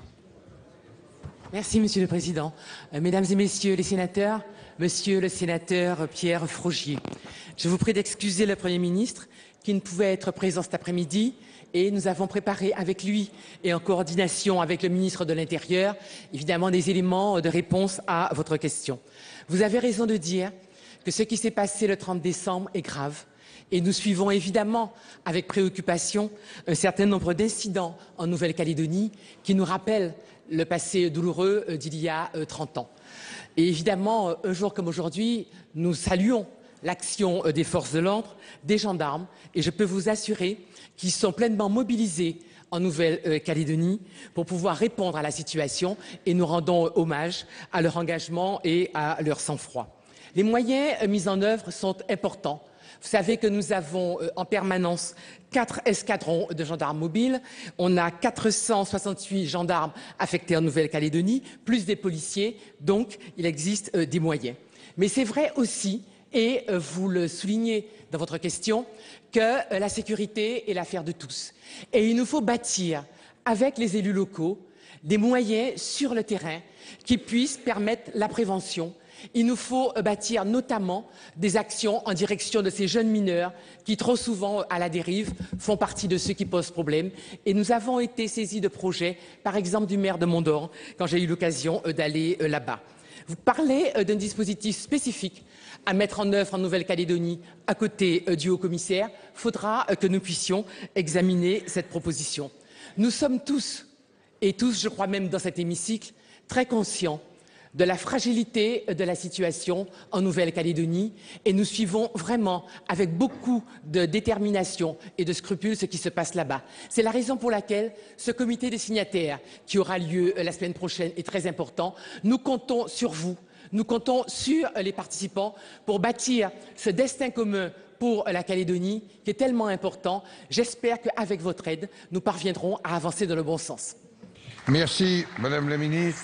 Speaker 9: Merci, Monsieur le Président. Euh, mesdames et Messieurs les sénateurs, Monsieur le sénateur Pierre Frogier, je vous prie d'excuser le Premier ministre qui ne pouvait être présent cet après-midi et nous avons préparé avec lui et en coordination avec le ministre de l'Intérieur, évidemment, des éléments de réponse à votre question. Vous avez raison de dire que ce qui s'est passé le trente décembre est grave. Et nous suivons évidemment avec préoccupation un certain nombre d'incidents en Nouvelle-Calédonie qui nous rappellent le passé douloureux d'il y a trente ans. Et évidemment, un jour comme aujourd'hui, nous saluons l'action des forces de l'ordre, des gendarmes, et je peux vous assurer qu'ils sont pleinement mobilisés en Nouvelle-Calédonie pour pouvoir répondre à la situation et nous rendons hommage à leur engagement et à leur sang-froid. Les moyens mis en œuvre sont importants. Vous savez que nous avons en permanence quatre escadrons de gendarmes mobiles. On a quatre cent soixante-huit gendarmes affectés en Nouvelle-Calédonie, plus des policiers. Donc, il existe des moyens. Mais c'est vrai aussi, et vous le soulignez dans votre question, que la sécurité est l'affaire de tous. Et il nous faut bâtir, avec les élus locaux, des moyens sur le terrain qui puissent permettre la prévention. Il nous faut bâtir notamment des actions en direction de ces jeunes mineurs qui, trop souvent à la dérive, font partie de ceux qui posent problème. Et nous avons été saisis de projets, par exemple du maire de Mondor, quand j'ai eu l'occasion d'aller là-bas. Vous parlez d'un dispositif spécifique à mettre en œuvre en Nouvelle-Calédonie à côté du haut-commissaire. Il faudra que nous puissions examiner cette proposition. Nous sommes tous, et tous, je crois même dans cet hémicycle, très conscients de la fragilité de la situation en Nouvelle-Calédonie et nous suivons vraiment avec beaucoup de détermination et de scrupules ce qui se passe là-bas. C'est la raison pour laquelle ce comité des signataires qui aura lieu la semaine prochaine est très important. Nous comptons sur vous, nous comptons sur les participants pour bâtir ce destin commun pour la Calédonie qui est tellement important. J'espère qu'avec votre aide, nous parviendrons à avancer dans le bon sens.
Speaker 12: Merci, Madame la Ministre.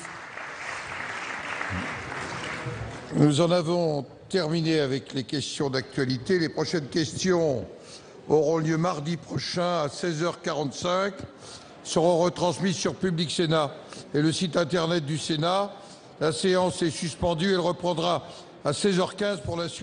Speaker 12: Nous en avons terminé avec les questions d'actualité. Les prochaines questions auront lieu mardi prochain à seize heures quarante-cinq, seront retransmises sur Public Sénat et le site internet du Sénat. La séance est suspendue. Elle reprendra à seize heures quinze pour la suite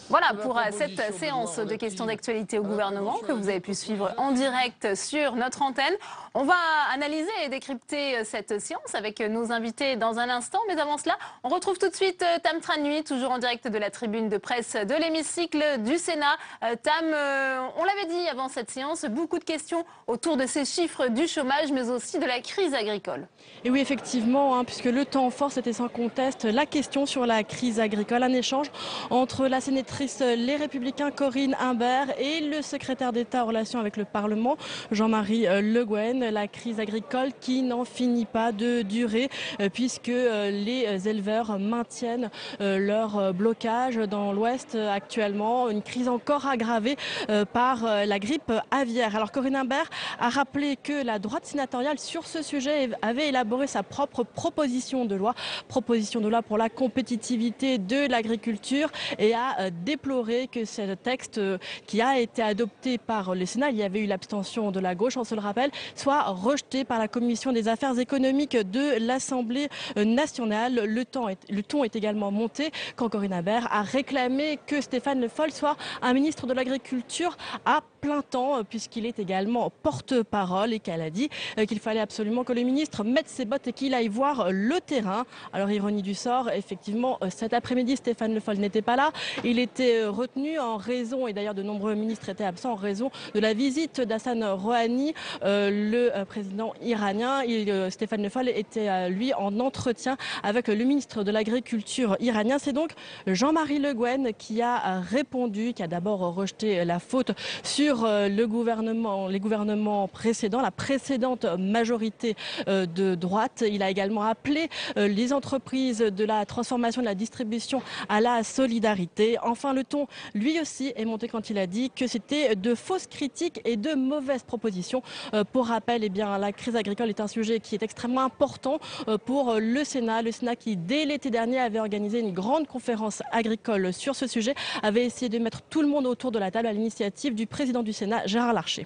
Speaker 1: Voilà pour cette séance de questions d'actualité au gouvernement que vous avez pu suivre en direct sur notre antenne. On va analyser et décrypter cette séance avec nos invités dans un instant. Mais avant cela, on retrouve tout de suite Tam Tranui, toujours en direct de la tribune de presse de l'hémicycle du Sénat. Tam, on l'avait dit avant cette séance, beaucoup de questions autour de ces chiffres du chômage, mais aussi de la crise agricole.
Speaker 4: Et oui, effectivement, hein, puisque le temps fort, c'était sans conteste la question sur la crise agricole. Un échange entre la sénatrice Les Républicains Corinne Imbert et le secrétaire d'État en relation avec le Parlement, Jean-Marie Le Guen. La crise agricole qui n'en finit pas de durer puisque les éleveurs maintiennent leur blocage dans l'Ouest actuellement. Une crise encore aggravée par la grippe aviaire. Alors Corinne Imbert a rappelé que la droite sénatoriale sur ce sujet avait élaboré sa propre proposition de loi, proposition de loi pour la compétitivité de l'agriculture, et a déploré que ce texte qui a été adopté par le Sénat, il y avait eu l'abstention de la gauche, on se le rappelle, soit rejeté par la Commission des affaires économiques de l'Assemblée nationale. Le, temps est, le ton est également monté quand Corinne Imbert a réclamé que Stéphane Le Foll soit un ministre de l'Agriculture à plein temps, puisqu'il est également porte-parole, et qu'elle a dit qu'il fallait absolument que le ministre mette ses bottes et qu'il aille voir le terrain. Alors, ironie du sort, effectivement, cet après-midi, Stéphane Le Foll n'était pas là. Il était retenu en raison, et d'ailleurs de nombreux ministres étaient absents en raison de la visite d'Hassan Rouhani, euh, le euh, président iranien. Il, euh, Stéphane Le Foll était, euh, lui, en entretien avec le ministre de l'Agriculture iranien. C'est donc Jean-Marie Le Guen qui a répondu, qui a d'abord rejeté la faute sur euh, le gouvernement, les gouvernements précédents, la précédente majorité euh, de droite. Il a également appelé euh, les entreprises de la transformation de la distribution à la solidarité. Enfin, le ton, lui aussi, est monté quand il a dit que c'était de fausses critiques et de mauvaises propositions. Euh, pour rappel, eh bien, la crise agricole est un sujet qui est extrêmement important euh, pour le Sénat. Le Sénat qui, dès l'été dernier, avait organisé une grande conférence agricole sur ce sujet, avait essayé de mettre tout le monde autour de la table à l'initiative du président du Sénat, Gérard Larcher.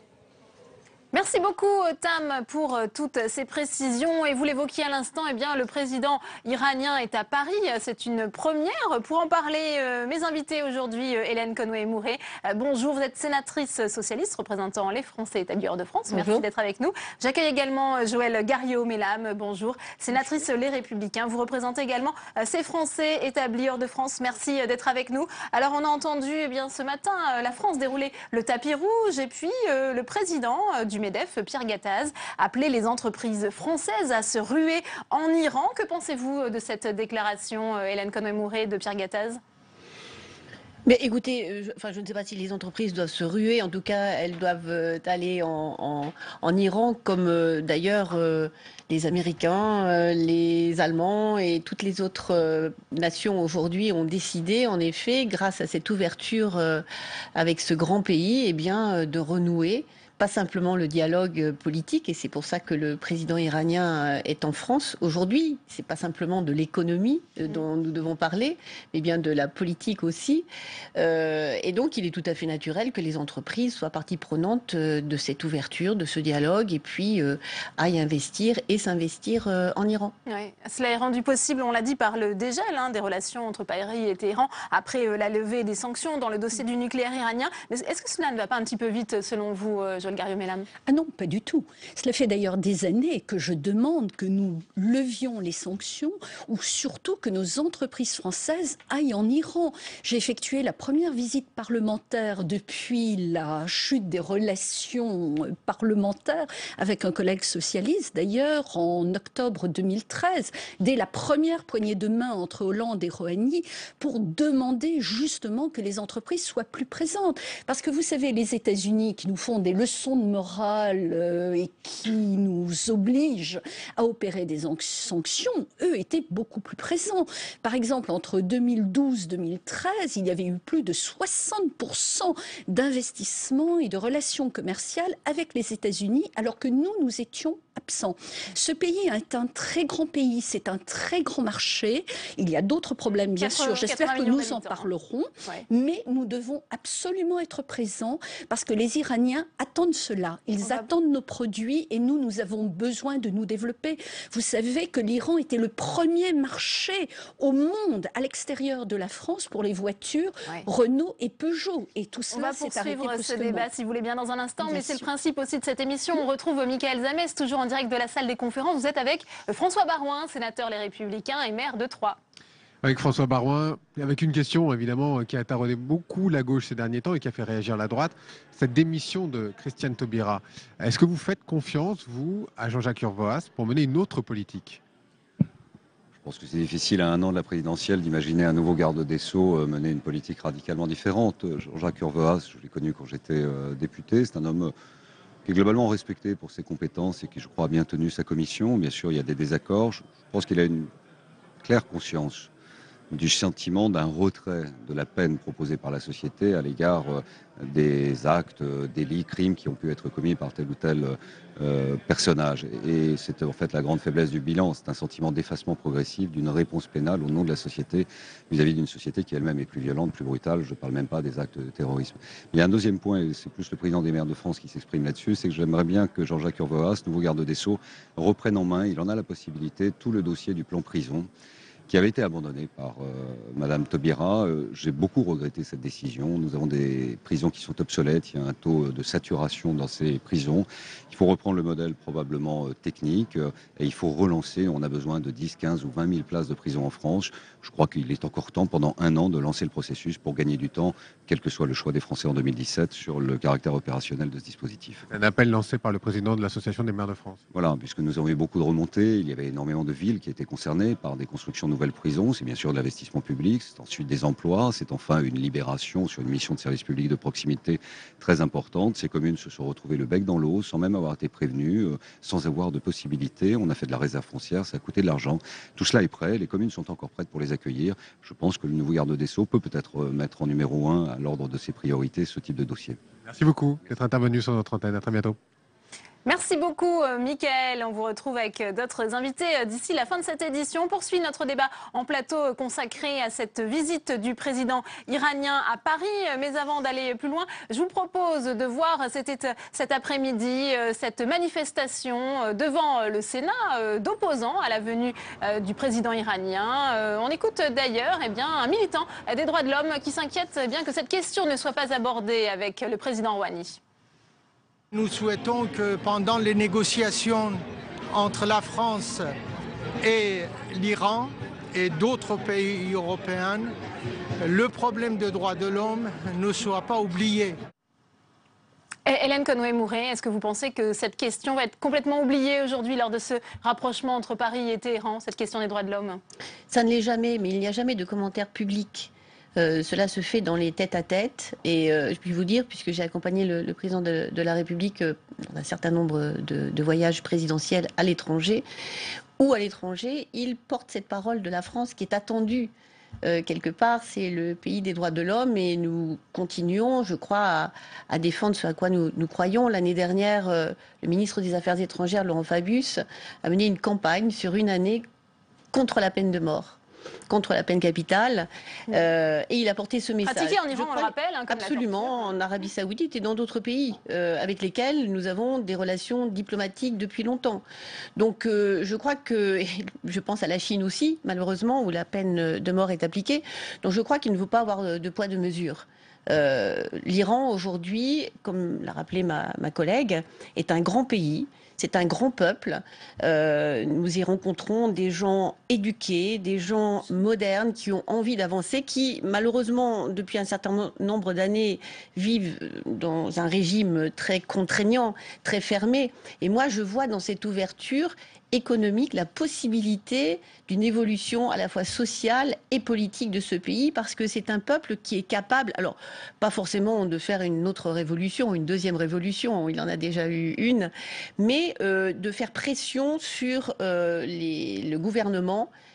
Speaker 1: Merci beaucoup Tam pour toutes ces précisions. Et vous l'évoquiez à l'instant, eh bien, le président iranien est à Paris. C'est une première. Pour en parler, euh, mes invités aujourd'hui, Hélène Conway-Mouret. Euh, bonjour, vous êtes sénatrice socialiste représentant les Français établis hors de France. Bonjour. Merci d'être avec nous. J'accueille également Joëlle Garriaud-Mellam. Bonjour, sénatrice Les Républicains. Vous représentez également euh, ces Français établis hors de France. Merci euh, d'être avec nous. Alors, on a entendu eh bien, ce matin euh, la France dérouler le tapis rouge et puis euh, le président euh, du MEDEF, Pierre Gattaz, appelait les entreprises françaises à se ruer en Iran. Que pensez-vous de cette déclaration, Hélène Conway-Mouret, de Pierre Gattaz ?
Speaker 10: Mais écoutez, euh, je, enfin, je ne sais pas si les entreprises doivent se ruer. En tout cas, elles doivent euh, aller en, en, en Iran, comme euh, d'ailleurs euh, les Américains, euh, les Allemands et toutes les autres euh, nations aujourd'hui ont décidé, en effet, grâce à cette ouverture euh, avec ce grand pays, eh bien, euh, de renouer. Pas simplement le dialogue politique, et c'est pour ça que le président iranien est en France aujourd'hui. C'est pas simplement de l'économie dont nous devons parler, mais bien de la politique aussi. Euh, et donc, il est tout à fait naturel que les entreprises soient partie prenante de cette ouverture, de ce dialogue, et puis euh, aillent investir et s'investir euh, en Iran.
Speaker 1: Oui, cela est rendu possible, on l'a dit, par le dégel hein, des relations entre Paris et Téhéran après euh, la levée des sanctions dans le dossier du nucléaire iranien. Mais est-ce que cela ne va pas un petit peu vite, selon vous, euh, Joëlle Garriaud-Mellam ?
Speaker 11: Ah non, pas du tout. Cela fait d'ailleurs des années que je demande que nous levions les sanctions ou surtout que nos entreprises françaises aillent en Iran. J'ai effectué la première visite parlementaire depuis la chute des relations parlementaires avec un collègue socialiste d'ailleurs en octobre deux mille treize, dès la première poignée de main entre Hollande et Rouhani pour demander justement que les entreprises soient plus présentes. Parce que vous savez, les États-Unis qui nous font des leçons de morale euh, et qui nous obligent à opérer des sanctions, eux étaient beaucoup plus présents. Par exemple, entre deux mille douze et deux mille treize, il y avait eu plus de soixante pour cent d'investissements et de relations commerciales avec les États-Unis, alors que nous, nous étions absent. Ce pays est un très grand pays, c'est un très grand marché. Il y a d'autres problèmes, bien sûr. J'espère que nous en parlerons. Ouais. Mais nous devons absolument être présents parce que les Iraniens attendent cela. Ils On attendent va... nos produits et nous, nous avons besoin de nous développer. Vous savez que l'Iran était le premier marché au monde à l'extérieur de la France pour les voitures ouais. Renault et Peugeot. Et tout cela, c'est arrêté
Speaker 1: brusquement. On va poursuivre ce débat, si vous voulez bien, dans un instant. Bien mais c'est le principe aussi de cette émission. On retrouve Michaël Zamès, toujours en direct de la salle des conférences. Vous êtes avec François Baroin, sénateur Les Républicains et maire de Troyes.
Speaker 13: Avec François Baroin, avec une question évidemment qui a taraudé beaucoup la gauche ces derniers temps et qui a fait réagir la droite, cette démission de Christiane Taubira. Est-ce que vous faites confiance, vous, à Jean-Jacques Urvoas pour mener une autre politique ?
Speaker 15: Je pense que c'est difficile à un an de la présidentielle d'imaginer un nouveau garde des Sceaux mener une politique radicalement différente. Jean-Jacques Urvoas, je l'ai connu quand j'étais euh, député, c'est un homme qui est globalement respecté pour ses compétences et qui, je crois, a bien tenu sa commission. Bien sûr, il y a des désaccords. Je pense qu'il a une claire conscience du sentiment d'un retrait de la peine proposée par la société à l'égard des actes, délits, crimes qui ont pu être commis par tel ou tel euh, personnage. Et c'est en fait la grande faiblesse du bilan. C'est un sentiment d'effacement progressif d'une réponse pénale au nom de la société vis-à-vis d'une société qui elle-même est plus violente, plus brutale. Je ne parle même pas des actes de terrorisme. Il y a un deuxième point, et c'est plus le président des maires de France qui s'exprime là-dessus, c'est que j'aimerais bien que Jean-Jacques Urvoas, nouveau garde des Sceaux, reprenne en main, il en a la possibilité, tout le dossier du plan prison, qui avait été abandonné par euh, Madame Taubira. Euh, J'ai beaucoup regretté cette décision. Nous avons des prisons qui sont obsolètes. Il y a un taux de saturation dans ces prisons. Il faut reprendre le modèle probablement euh, technique euh, et il faut relancer. On a besoin de dix, quinze ou vingt mille places de prison en France. Je crois qu'il est encore temps, pendant un an, de lancer le processus pour gagner du temps, quel que soit le choix des Français en deux mille dix-sept, sur le caractère opérationnel de ce dispositif.
Speaker 13: Un appel lancé par le président de l'Association des maires de France.
Speaker 15: Voilà, puisque nous avons eu beaucoup de remontées. Il y avait énormément de villes qui étaient concernées par des constructions nouvelles prisons, c'est bien sûr de l'investissement public, c'est ensuite des emplois, c'est enfin une libération sur une mission de service public de proximité très importante. Ces communes se sont retrouvées le bec dans l'eau sans même avoir été prévenues, euh, sans avoir de possibilités. On a fait de la réserve foncière, ça a coûté de l'argent. Tout cela est prêt, les communes sont encore prêtes pour les accueillir. Je pense que le nouveau garde des Sceaux peut peut-être mettre en numéro un à l'ordre de ses priorités ce type de dossier.
Speaker 13: Merci beaucoup d'être intervenu sur notre antenne. À très bientôt.
Speaker 1: Merci beaucoup, Mickaël. On vous retrouve avec d'autres invités d'ici la fin de cette édition. On poursuit notre débat en plateau consacré à cette visite du président iranien à Paris. Mais avant d'aller plus loin, je vous propose de voir cet, cet après-midi cette manifestation devant le Sénat d'opposants à la venue du président iranien. On écoute d'ailleurs eh bien, un militant des droits de l'homme qui s'inquiète bien que cette question ne soit pas abordée avec le président Rouhani.
Speaker 17: Nous souhaitons que pendant les négociations entre la France et l'Iran et d'autres pays européens, le problème des droits de l'homme ne soit pas oublié.
Speaker 1: Hélène Conway-Mouret, est-ce que vous pensez que cette question va être complètement oubliée aujourd'hui lors de ce rapprochement entre Paris et Téhéran, cette question des droits de l'homme?
Speaker 10: Ça ne l'est jamais, mais il n'y a jamais de commentaires publics. Euh, cela se fait dans les tête-à-tête et euh, je puis vous dire, puisque j'ai accompagné le, le président de, de la République euh, dans un certain nombre de, de voyages présidentiels à l'étranger, ou à l'étranger, il porte cette parole de la France qui est attendue. Euh, quelque part, c'est le pays des droits de l'homme et nous continuons, je crois, à, à défendre ce à quoi nous, nous croyons. L'année dernière, euh, le ministre des Affaires étrangères, Laurent Fabius, a mené une campagne sur une année contre la peine de mort, contre la peine capitale, euh, et il a porté ce message.
Speaker 1: Pratiqué en Iran, on le rappelle. Hein,
Speaker 10: absolument, en Arabie Saoudite et dans d'autres pays euh, avec lesquels nous avons des relations diplomatiques depuis longtemps. Donc euh, je crois que, je pense à la Chine aussi, malheureusement, où la peine de mort est appliquée. Donc je crois qu'il ne faut pas avoir de poids de mesure. Euh, L'Iran aujourd'hui, comme l'a rappelé ma, ma collègue, est un grand pays. C'est un grand peuple. Euh, nous y rencontrons des gens éduqués, des gens modernes qui ont envie d'avancer, qui malheureusement, depuis un certain nombre d'années, vivent dans un régime très contraignant, très fermé. Et moi, je vois dans cette ouverture économique la possibilité d'une évolution à la fois sociale et politique de ce pays, parce que c'est un peuple qui est capable, alors pas forcément de faire une autre révolution, une deuxième révolution, il en a déjà eu une, mais euh, de faire pression sur euh, les, le gouvernement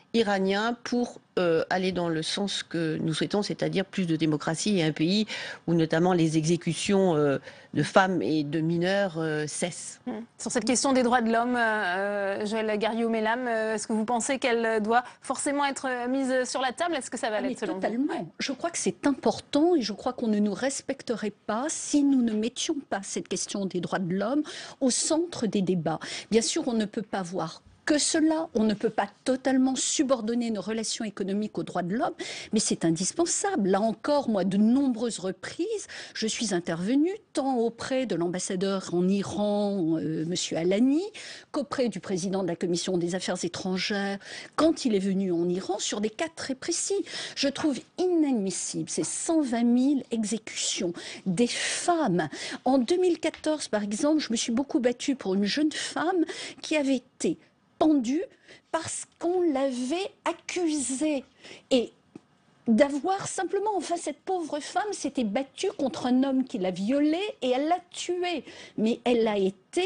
Speaker 10: iranien pour euh, aller dans le sens que nous souhaitons, c'est-à-dire plus de démocratie et un pays où notamment les exécutions euh, de femmes et de mineurs euh, cessent.
Speaker 1: Sur cette question des droits de l'homme, euh, Joëlle Garriaud-Mellam, euh, est-ce que vous pensez qu'elle doit forcément être mise sur la table? Est-ce que ça va
Speaker 11: Ah, mais
Speaker 1: l'être selon
Speaker 11: totalement.
Speaker 1: vous?
Speaker 11: Je crois que c'est important et je crois qu'on ne nous respecterait pas si nous ne mettions pas cette question des droits de l'homme au centre des débats. Bien sûr, on ne peut pas voir que cela, on ne peut pas totalement subordonner nos relations économiques aux droits de l'homme, mais c'est indispensable. Là encore, moi, de nombreuses reprises, je suis intervenue tant auprès de l'ambassadeur en Iran, euh, M. Alani, qu'auprès du président de la Commission des Affaires étrangères, quand il est venu en Iran, sur des cas très précis. Je trouve inadmissible ces cent vingt mille exécutions des femmes. En deux mille quatorze, par exemple, je me suis beaucoup battue pour une jeune femme qui avait été pendue parce qu'on l'avait accusée et d'avoir simplement, enfin cette pauvre femme s'était battue contre un homme qui l'a violée et elle l'a tuée, mais elle a été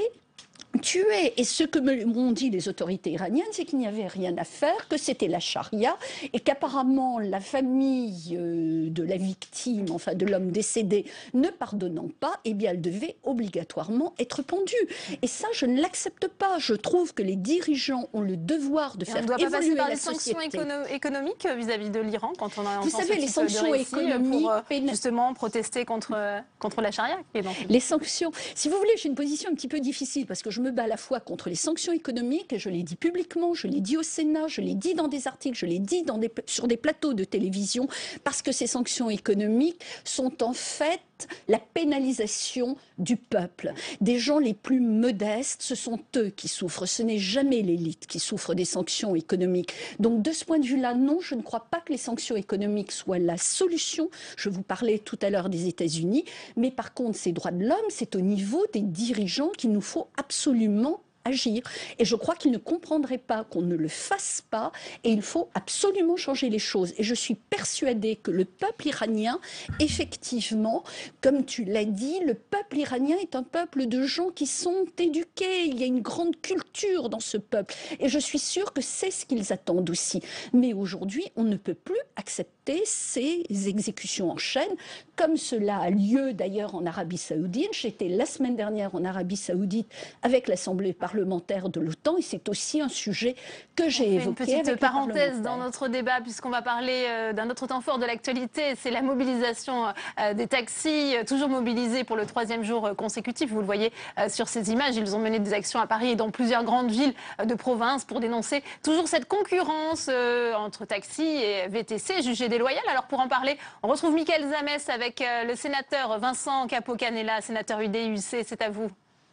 Speaker 11: tuée. Et ce que m'ont dit les autorités iraniennes, c'est qu'il n'y avait rien à faire, que c'était la charia et qu'apparemment la famille euh, de la victime, enfin de l'homme décédé, ne pardonnant pas, eh bien elle devait obligatoirement être pendue. Et ça, je ne l'accepte pas. Je trouve que les dirigeants ont le devoir de
Speaker 1: Et
Speaker 11: faire
Speaker 1: on ne doit pas passer
Speaker 11: évoluer
Speaker 1: par
Speaker 11: la
Speaker 1: les sanctions
Speaker 11: société.
Speaker 1: écono- économiques vis-à-vis de l'Iran quand on a
Speaker 11: Vous savez, les sanctions économiques
Speaker 1: pour euh, justement protester contre, euh, contre la charia qui est dans ce-
Speaker 11: Les sanctions, si vous voulez, j'ai une position un petit peu difficile parce que je me bats à la fois contre les sanctions économiques, et je l'ai dit publiquement, je l'ai dit au Sénat, je l'ai dit dans des articles, je l'ai dit dans des, sur des plateaux de télévision, parce que ces sanctions économiques sont en fait la pénalisation du peuple. Des gens les plus modestes, ce sont eux qui souffrent, ce n'est jamais l'élite qui souffre des sanctions économiques. Donc de ce point de vue-là, non, je ne crois pas que les sanctions économiques soient la solution. Je vous parlais tout à l'heure des États-Unis, mais par contre, ces droits de l'homme, c'est au niveau des dirigeants qu'il nous faut absolument agir. Et je crois qu'ils ne comprendraient pas qu'on ne le fasse pas et il faut absolument changer les choses. Et je suis persuadée que le peuple iranien, effectivement, comme tu l'as dit, le peuple iranien est un peuple de gens qui sont éduqués. Il y a une grande culture dans ce peuple. Et je suis sûre que c'est ce qu'ils attendent aussi. Mais aujourd'hui, on ne peut plus accepter ces exécutions en chaîne, comme cela a lieu d'ailleurs en Arabie Saoudite. J'étais la semaine dernière en Arabie Saoudite avec l'Assemblée parlementaire de l'OTAN et c'est aussi un sujet que j'ai évoqué.
Speaker 1: Une petite
Speaker 11: avec
Speaker 1: parenthèse dans notre débat puisqu'on va parler euh, d'un autre temps fort de l'actualité, c'est la mobilisation euh, des taxis, euh, toujours mobilisés pour le troisième jour euh, consécutif. Vous le voyez euh, sur ces images, ils ont mené des actions à Paris et dans plusieurs grandes villes euh, de province pour dénoncer toujours cette concurrence euh, entre taxis et V T C jugée déloyale. Alors pour en parler, on retrouve Mickaël Zamès avec euh, le sénateur Vincent Capo-Canella, sénateur U D I U C, c'est à vous.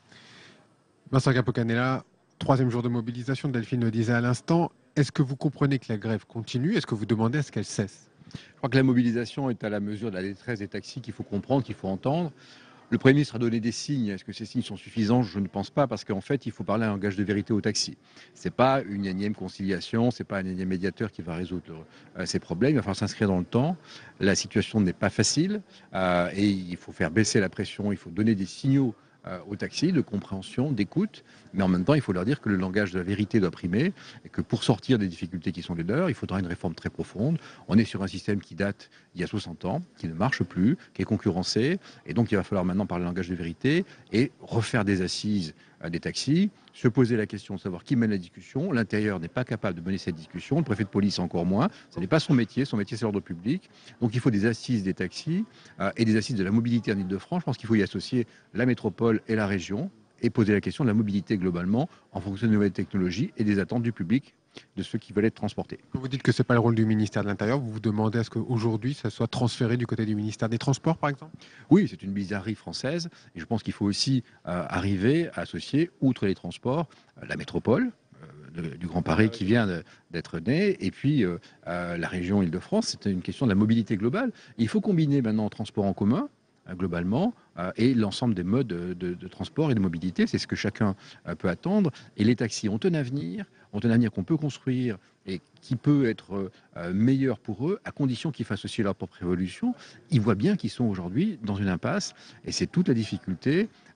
Speaker 13: Vincent Capo-Canella, troisième jour de mobilisation, Delphine le disait à l'instant. Est-ce que vous comprenez que la grève continue? Est-ce que vous demandez à ce qu'elle cesse?
Speaker 19: Je crois que la mobilisation est à la mesure de la détresse des taxis qu'il faut comprendre, qu'il faut entendre. Le Premier ministre a donné des signes. Est-ce que ces signes sont suffisants? Je ne pense pas, parce qu'en fait, il faut parler à un langage de vérité aux taxis. Ce n'est pas une énième conciliation, ce n'est pas un énième médiateur qui va résoudre euh, ces problèmes. Il va falloir s'inscrire dans le temps. La situation n'est pas facile euh, et il faut faire baisser la pression, il faut donner des signaux euh, aux taxis de compréhension, d'écoute, mais en même temps, il faut leur dire que le langage de la vérité doit primer et que pour sortir des difficultés qui sont les leurs, il faudra une réforme très profonde. On est sur un système qui date il y a soixante ans, qui ne marche plus, qui est concurrencé, et donc il va falloir maintenant parler langage de vérité et refaire des assises à des taxis, se poser la question de savoir qui mène la discussion. L'intérieur n'est pas capable de mener cette discussion, le préfet de police encore moins, ce n'est pas son métier, son métier c'est l'ordre public. Donc il faut des assises des taxis euh, et des assises de la mobilité en Ile-de-France. Je pense qu'il faut y associer la métropole et la région et poser la question de la mobilité globalement en fonction de nouvelles technologies et des attentes du public, de ceux qui veulent être transportés.
Speaker 13: Quand vous dites que ce n'est pas le rôle du ministère de l'Intérieur, vous vous demandez à ce qu'aujourd'hui ça soit transféré du côté du ministère des Transports par exemple?
Speaker 19: Oui, c'est une bizarrerie française et je pense qu'il faut aussi euh, arriver à associer, outre les transports, euh, la métropole, euh, de, du Grand Paris qui vient de, d'être né, et puis euh, euh, la région Île-de-France. C'est une question de la mobilité globale. Et il faut combiner maintenant transport en commun, globalement, euh, et l'ensemble des modes de, de, de transport et de mobilité. C'est ce que chacun euh, peut attendre. Et les taxis ont un avenir, ont un avenir qu'on peut construire et qui peut être euh, meilleur pour eux, à condition qu'ils fassent aussi leur propre évolution. Ils voient bien qu'ils sont aujourd'hui dans une impasse, et c'est toute la difficulté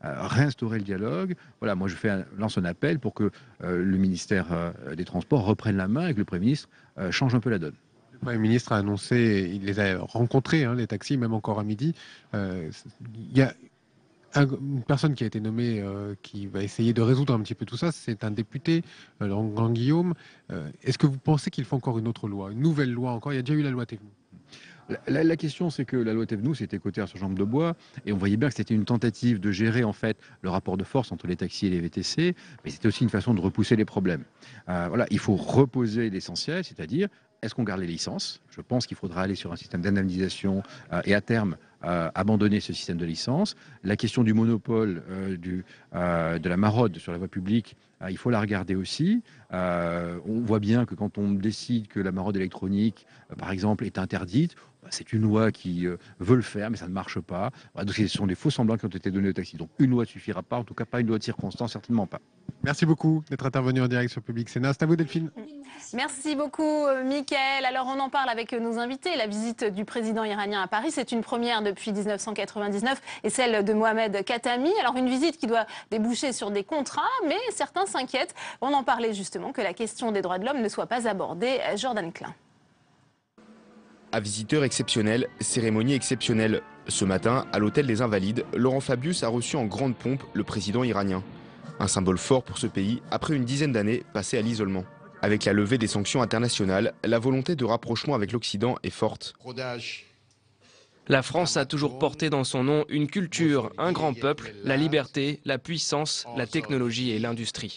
Speaker 19: réinstaurer le dialogue. Voilà, moi je fais un, lance un appel pour que euh, le ministère euh, des Transports reprenne la main et que le Premier ministre euh, change un peu la donne.
Speaker 13: Le Premier ministre a annoncé, il les a rencontrés, hein, les taxis, même encore à midi. Euh, il y a un, une personne qui a été nommée, euh, qui va essayer de résoudre un petit peu tout ça, c'est un député, euh, Laurent Guillaume. Euh, Est-ce que vous pensez qu'il faut encore une autre loi, une nouvelle loi encore? Il y a déjà eu la loi Thévenoud.
Speaker 19: La, la, la question, c'est que la loi Thévenoud, c'était côté sur jambe de bois, et on voyait bien que c'était une tentative de gérer en fait le rapport de force entre les taxis et les V T C, mais c'était aussi une façon de repousser les problèmes. Euh, voilà, il faut reposer l'essentiel, c'est-à-dire est-ce qu'on garde les licences? Je pense qu'il faudra aller sur un système d'indemnisation euh, et à terme euh, abandonner ce système de licence. La question du monopole euh, du, euh, de la maraude sur la voie publique, euh, il faut la regarder aussi. Euh, on voit bien que quand on décide que la maraude électronique, euh, par exemple, est interdite, c'est une loi qui euh, veut le faire, mais ça ne marche pas. Voilà, donc ce sont des faux semblants qui ont été donnés aux taxis. Donc une loi ne suffira pas, en tout cas pas une loi de circonstance, certainement pas.
Speaker 13: Merci beaucoup d'être intervenu en direct sur Public Sénat. C'est à vous, Delphine.
Speaker 1: Merci beaucoup, Mickaël. Alors, on en parle avec nos invités. La visite du président iranien à Paris, c'est une première depuis mille neuf cent quatre-vingt-dix-neuf et celle de Mohamed Khatami. Alors, une visite qui doit déboucher sur des contrats, mais certains s'inquiètent. On en parlait justement que la question des droits de l'homme ne soit pas abordée. Jordan Klein.
Speaker 16: À visiteur exceptionnel, cérémonie exceptionnelle. Ce matin, à l'hôtel des Invalides, Laurent Fabius a reçu en grande pompe le président iranien. Un symbole fort pour ce pays après une dizaine d'années passées à l'isolement. Avec la levée des sanctions internationales, la volonté de rapprochement avec l'Occident est forte.
Speaker 20: La France a toujours porté dans son nom une culture, un grand peuple, la liberté, la puissance, la technologie et l'industrie.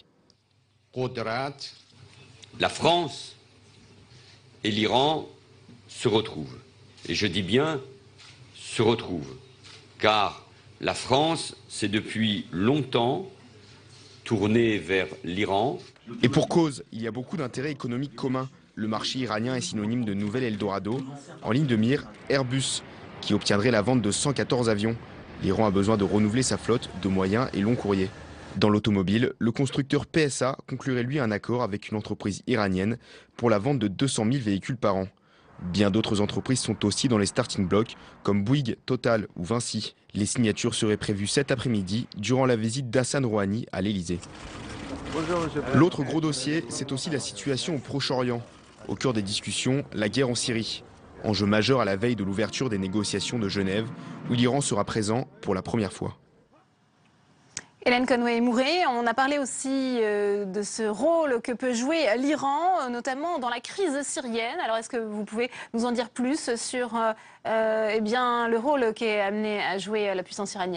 Speaker 21: La France et l'Iran se retrouvent. Et je dis bien se retrouvent. Car la France s'est depuis longtemps tournée vers l'Iran.
Speaker 16: Et pour cause, il y a beaucoup d'intérêts économiques communs. Le marché iranien est synonyme de nouvel Eldorado. En ligne de mire, Airbus, qui obtiendrait la vente de cent quatorze avions. L'Iran a besoin de renouveler sa flotte de moyens et longs courriers. Dans l'automobile, le constructeur P S A conclurait lui un accord avec une entreprise iranienne pour la vente de deux cent mille véhicules par an. Bien d'autres entreprises sont aussi dans les starting blocks, comme Bouygues, Total ou Vinci. Les signatures seraient prévues cet après-midi, durant la visite d'Hassan Rouhani à l'Elysée. L'autre gros dossier, c'est aussi la situation au Proche-Orient. Au cœur des discussions, la guerre en Syrie. Enjeu majeur à la veille de l'ouverture des négociations de Genève, où l'Iran sera présent pour la première fois.
Speaker 1: Hélène Conway-Mouret, on a parlé aussi euh, de ce rôle que peut jouer l'Iran, euh, notamment dans la crise syrienne. Alors, est-ce que vous pouvez nous en dire plus sur euh, euh, eh bien, le rôle qu'est amené à jouer la puissance iranienne ?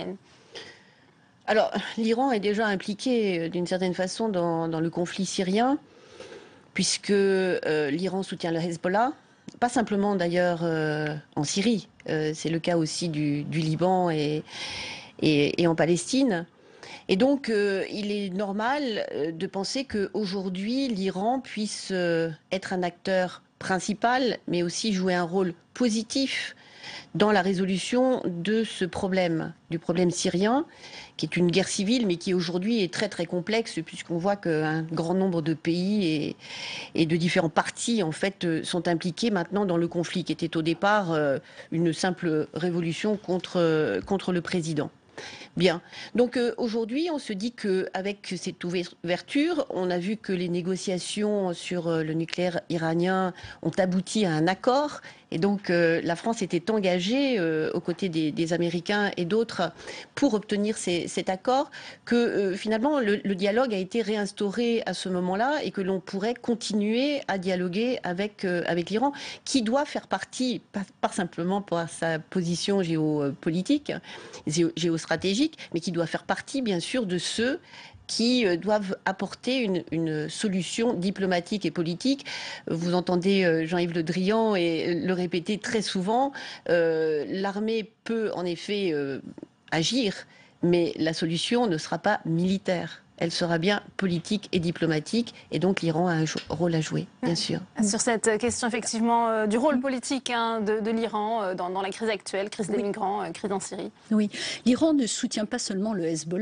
Speaker 10: Alors, l'Iran est déjà impliqué d'une certaine façon dans, dans le conflit syrien, puisque euh, l'Iran soutient le Hezbollah, pas simplement d'ailleurs euh, en Syrie, euh, c'est le cas aussi du, du Liban et, et, et en Palestine. Et donc, euh, il est normal euh, de penser qu'aujourd'hui, l'Iran puisse euh, être un acteur principal, mais aussi jouer un rôle positif dans la résolution de ce problème, du problème syrien, qui est une guerre civile, mais qui aujourd'hui est très très complexe, puisqu'on voit qu'un grand nombre de pays et, et de différents partis en fait sont impliqués maintenant dans le conflit, qui était au départ euh, une simple révolution contre, euh, contre le président. Bien. Donc euh, aujourd'hui, on se dit qu'avec cette ouverture, on a vu que les négociations sur euh, le nucléaire iranien ont abouti à un accord. Et donc euh, la France était engagée euh, aux côtés des, des Américains et d'autres pour obtenir ces, cet accord, que euh, finalement le, le dialogue a été réinstauré à ce moment-là et que l'on pourrait continuer à dialoguer avec, euh, avec l'Iran, qui doit faire partie, pas, pas simplement pour sa position géopolitique, géo, géostratégique, mais qui doit faire partie bien sûr de ceux qui doivent apporter une, une solution diplomatique et politique. Vous entendez Jean-Yves Le Drian et le répéter très souvent, euh, l'armée peut en effet euh, agir, mais la solution ne sera pas militaire. Elle sera bien politique et diplomatique, et donc l'Iran a un rôle à jouer, bien sûr.
Speaker 1: Sur cette question, effectivement, euh, du rôle politique hein, de, de l'Iran euh, dans, dans la crise actuelle, crise des
Speaker 11: oui.
Speaker 1: migrants, euh, crise en Syrie.
Speaker 11: Oui, l'Iran ne soutient pas seulement le Hezbollah,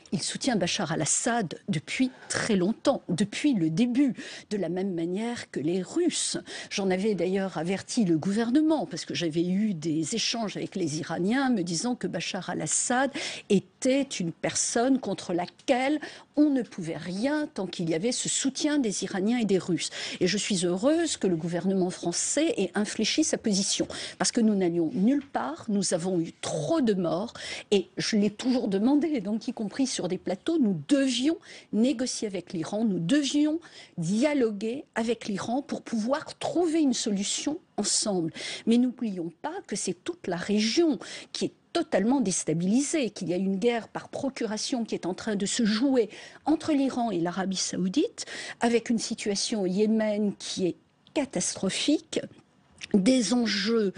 Speaker 11: Il soutient Bachar al-Assad depuis très longtemps, depuis le début, de la même manière que les Russes. J'en avais d'ailleurs averti le gouvernement, parce que j'avais eu des échanges avec les Iraniens me disant que Bachar al-Assad était une personne contre laquelle on ne pouvait rien tant qu'il y avait ce soutien des Iraniens et des Russes. Et je suis heureuse que le gouvernement français ait infléchi sa position, parce que nous n'allions nulle part, nous avons eu trop de morts, et je l'ai toujours demandé, donc y compris sur des plateaux, nous devions négocier avec l'Iran, nous devions dialoguer avec l'Iran pour pouvoir trouver une solution ensemble. Mais n'oublions pas que c'est toute la région qui est totalement déstabilisée, qu'il y a une guerre par procuration qui est en train de se jouer entre l'Iran et l'Arabie saoudite, avec une situation au Yémen qui est catastrophique, des enjeux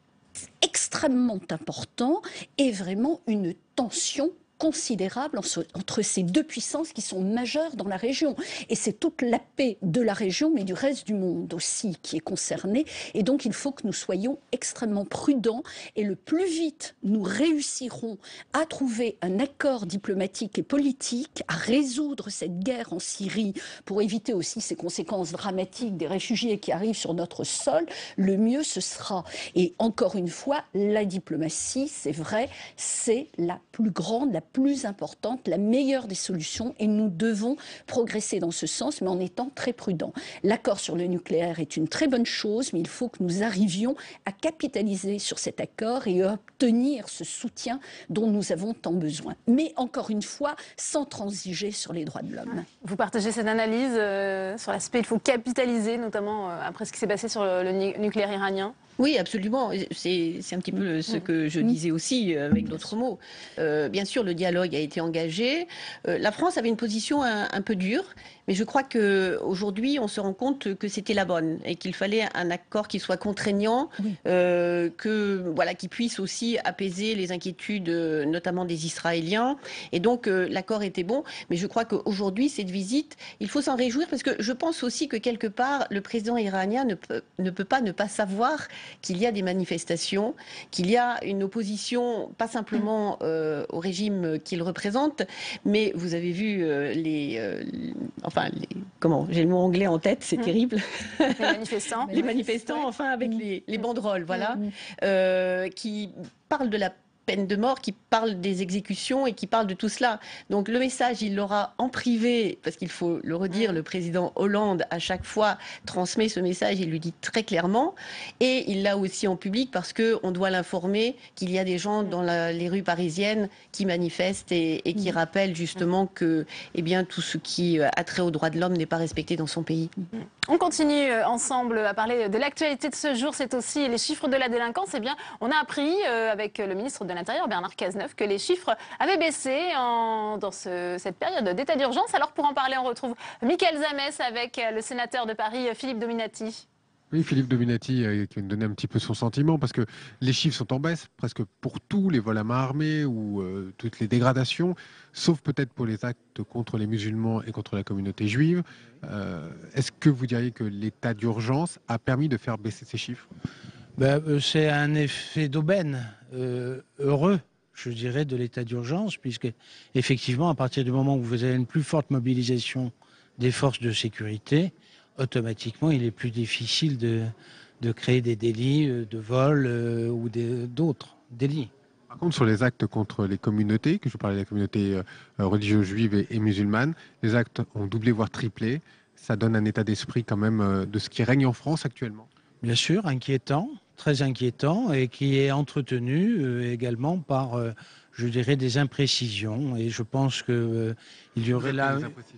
Speaker 11: extrêmement importants et vraiment une tension considérable entre ces deux puissances qui sont majeures dans la région. Et c'est toute la paix de la région, mais du reste du monde aussi, qui est concernée. Et donc, il faut que nous soyons extrêmement prudents. Et le plus vite nous réussirons à trouver un accord diplomatique et politique, à résoudre cette guerre en Syrie, pour éviter aussi ces conséquences dramatiques des réfugiés qui arrivent sur notre sol, le mieux ce sera. Et encore une fois, la diplomatie, c'est vrai, c'est la plus grande, la plus importante, la meilleure des solutions, et nous devons progresser dans ce sens, mais en étant très prudents. L'accord sur le nucléaire est une très bonne chose, mais il faut que nous arrivions à capitaliser sur cet accord et à obtenir ce soutien dont nous avons tant besoin. Mais encore une fois, sans transiger sur les droits de l'homme.
Speaker 1: Vous partagez cette analyse euh, sur l'aspect il faut capitaliser, notamment euh, après ce qui s'est passé sur le, le nucléaire iranien?
Speaker 10: Oui, absolument. C'est un petit peu ce que je disais aussi, avec d'autres mots. Euh, bien sûr, le dialogue a été engagé. Euh, la France avait une position un, un peu dure, mais je crois qu'aujourd'hui, on se rend compte que c'était la bonne et qu'il fallait un accord qui soit contraignant, euh, que, voilà, qui puisse aussi apaiser les inquiétudes, notamment des Israéliens. Et donc, euh, l'accord était bon. Mais je crois qu'aujourd'hui, cette visite, il faut s'en réjouir parce que je pense aussi que quelque part, le président iranien ne peut, ne peut pas ne pas savoir qu'il y a des manifestations, qu'il y a une opposition, pas simplement euh, au régime qu'il représente, mais vous avez vu euh, les, euh, enfin, les, comment, j'ai le mot anglais en tête, c'est mmh. terrible.
Speaker 1: Les manifestants.
Speaker 10: Les manifestants, enfin, avec mmh. les, les banderoles, voilà, mmh. euh, qui parlent de la peine de mort, qui parle des exécutions et qui parle de tout cela. Donc le message, il l'aura en privé, parce qu'il faut le redire, le président Hollande, à chaque fois, transmet ce message, il lui dit très clairement, et il l'a aussi en public, parce qu'on doit l'informer qu'il y a des gens dans la, les rues parisiennes qui manifestent et, et qui rappellent justement que eh bien, tout ce qui a trait aux droits de l'homme n'est pas respecté dans son pays.
Speaker 1: On continue ensemble à parler de l'actualité de ce jour, c'est aussi les chiffres de la délinquance. Eh bien, on a appris euh, avec le ministre de l'Intérieur, Bernard Cazeneuve, que les chiffres avaient baissé en, dans ce, cette période d'état d'urgence. Alors pour en parler, on retrouve Mickaël Zamès avec le sénateur de Paris, Philippe Dominati.
Speaker 13: Oui, Philippe Dominati euh, qui va nous donner un petit peu son sentiment, parce que les chiffres sont en baisse presque pour tous les vols à main armée ou euh, toutes les dégradations, sauf peut-être pour les actes contre les musulmans et contre la communauté juive. Euh, Est-ce que vous diriez que l'état d'urgence a permis de faire baisser ces chiffres?
Speaker 2: Ben, euh, c'est un effet d'aubaine euh, heureux, je dirais, de l'état d'urgence, puisque effectivement, à partir du moment où vous avez une plus forte mobilisation des forces de sécurité, automatiquement, il est plus difficile de, de créer des délits de vol euh, ou d'autres délits.
Speaker 13: Par contre, sur les actes contre les communautés, que je parlais de la communauté euh, religieuse juive et, et musulmane, les actes ont doublé, voire triplé. Ça donne un état d'esprit quand même euh, de ce qui règne en France actuellement.
Speaker 2: Bien sûr, inquiétant, très inquiétant, et qui est entretenu euh, également par, euh, je dirais, des imprécisions. Et je pense qu'il euh, y aurait là...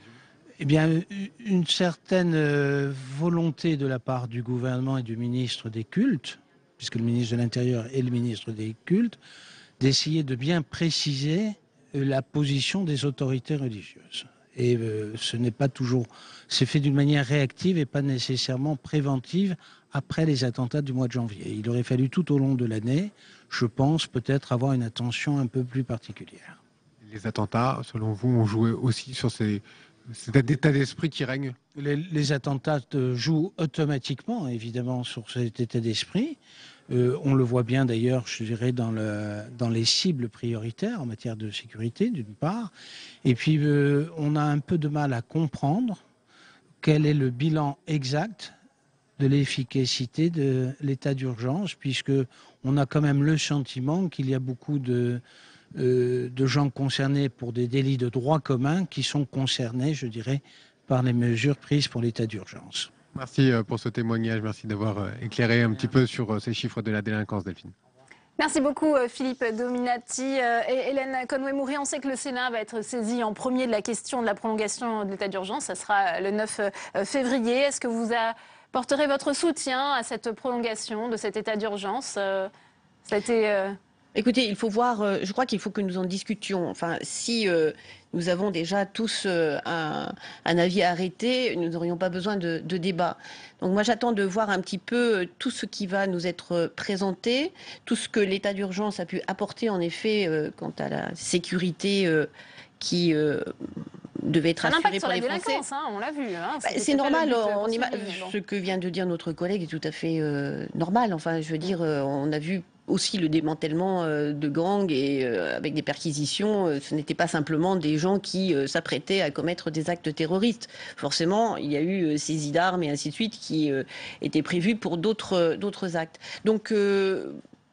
Speaker 2: Eh bien, une certaine euh, volonté de la part du gouvernement et du ministre des cultes, puisque le ministre de l'Intérieur est le ministre des cultes, d'essayer de bien préciser euh, la position des autorités religieuses. Et euh, ce n'est pas toujours... C'est fait d'une manière réactive et pas nécessairement préventive après les attentats du mois de janvier. Il aurait fallu tout au long de l'année, je pense, peut-être avoir une attention un peu plus particulière.
Speaker 13: Les attentats, selon vous, ont joué aussi sur ces C'est un état d'esprit qui règne.
Speaker 2: Les, les attentats jouent automatiquement, évidemment, sur cet état d'esprit. Euh, on le voit bien d'ailleurs, je dirais, dans, le, dans les cibles prioritaires en matière de sécurité, d'une part. Et puis, euh, on a un peu de mal à comprendre quel est le bilan exact de l'efficacité de l'état d'urgence, puisque on a quand même le sentiment qu'il y a beaucoup de, euh, de gens concernés pour des délits de droit commun qui sont concernés, je dirais, par les mesures prises pour l'état d'urgence.
Speaker 13: Merci pour ce témoignage, merci d'avoir éclairé un petit peu sur ces chiffres de la délinquance, Delphine.
Speaker 1: Merci beaucoup Philippe Dominati et Hélène Conway-Mouret. On sait que le Sénat va être saisi en premier de la question de la prolongation de l'état d'urgence. Ça sera le neuf février. Est-ce que vous apporterez votre soutien à cette prolongation de cet état d'urgence? Ça a été...
Speaker 10: Écoutez, il faut voir, euh, je crois qu'il faut que nous en discutions. Enfin, si euh, nous avons déjà tous euh, un, un avis arrêté, nous n'aurions pas besoin de, de débat. Donc moi, j'attends de voir un petit peu tout ce qui va nous être présenté, tout ce que l'état d'urgence a pu apporter, en effet, euh, quant à la sécurité euh, qui... Euh, devait être assuré pour les Français.
Speaker 1: Hein, on l'a vu. Hein,
Speaker 10: bah, c'est normal. On ima... Ce que vient de dire notre collègue est tout à fait euh, normal. Enfin, je veux dire, euh, on a vu aussi le démantèlement euh, de gangs et euh, avec des perquisitions. Euh, ce n'était pas simplement des gens qui euh, s'apprêtaient à commettre des actes terroristes. Forcément, il y a eu euh, saisie d'armes et ainsi de suite qui euh, étaient prévus pour d'autres euh, d'autres actes. Donc euh,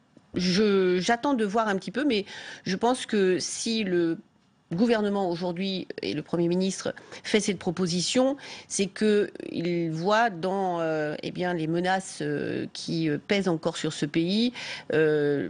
Speaker 10: je, j'attends de voir un petit peu, mais je pense que si le gouvernement aujourd'hui et le Premier ministre fait cette proposition, c'est qu'il voit dans euh, eh bien, les menaces euh, qui pèsent encore sur ce pays euh,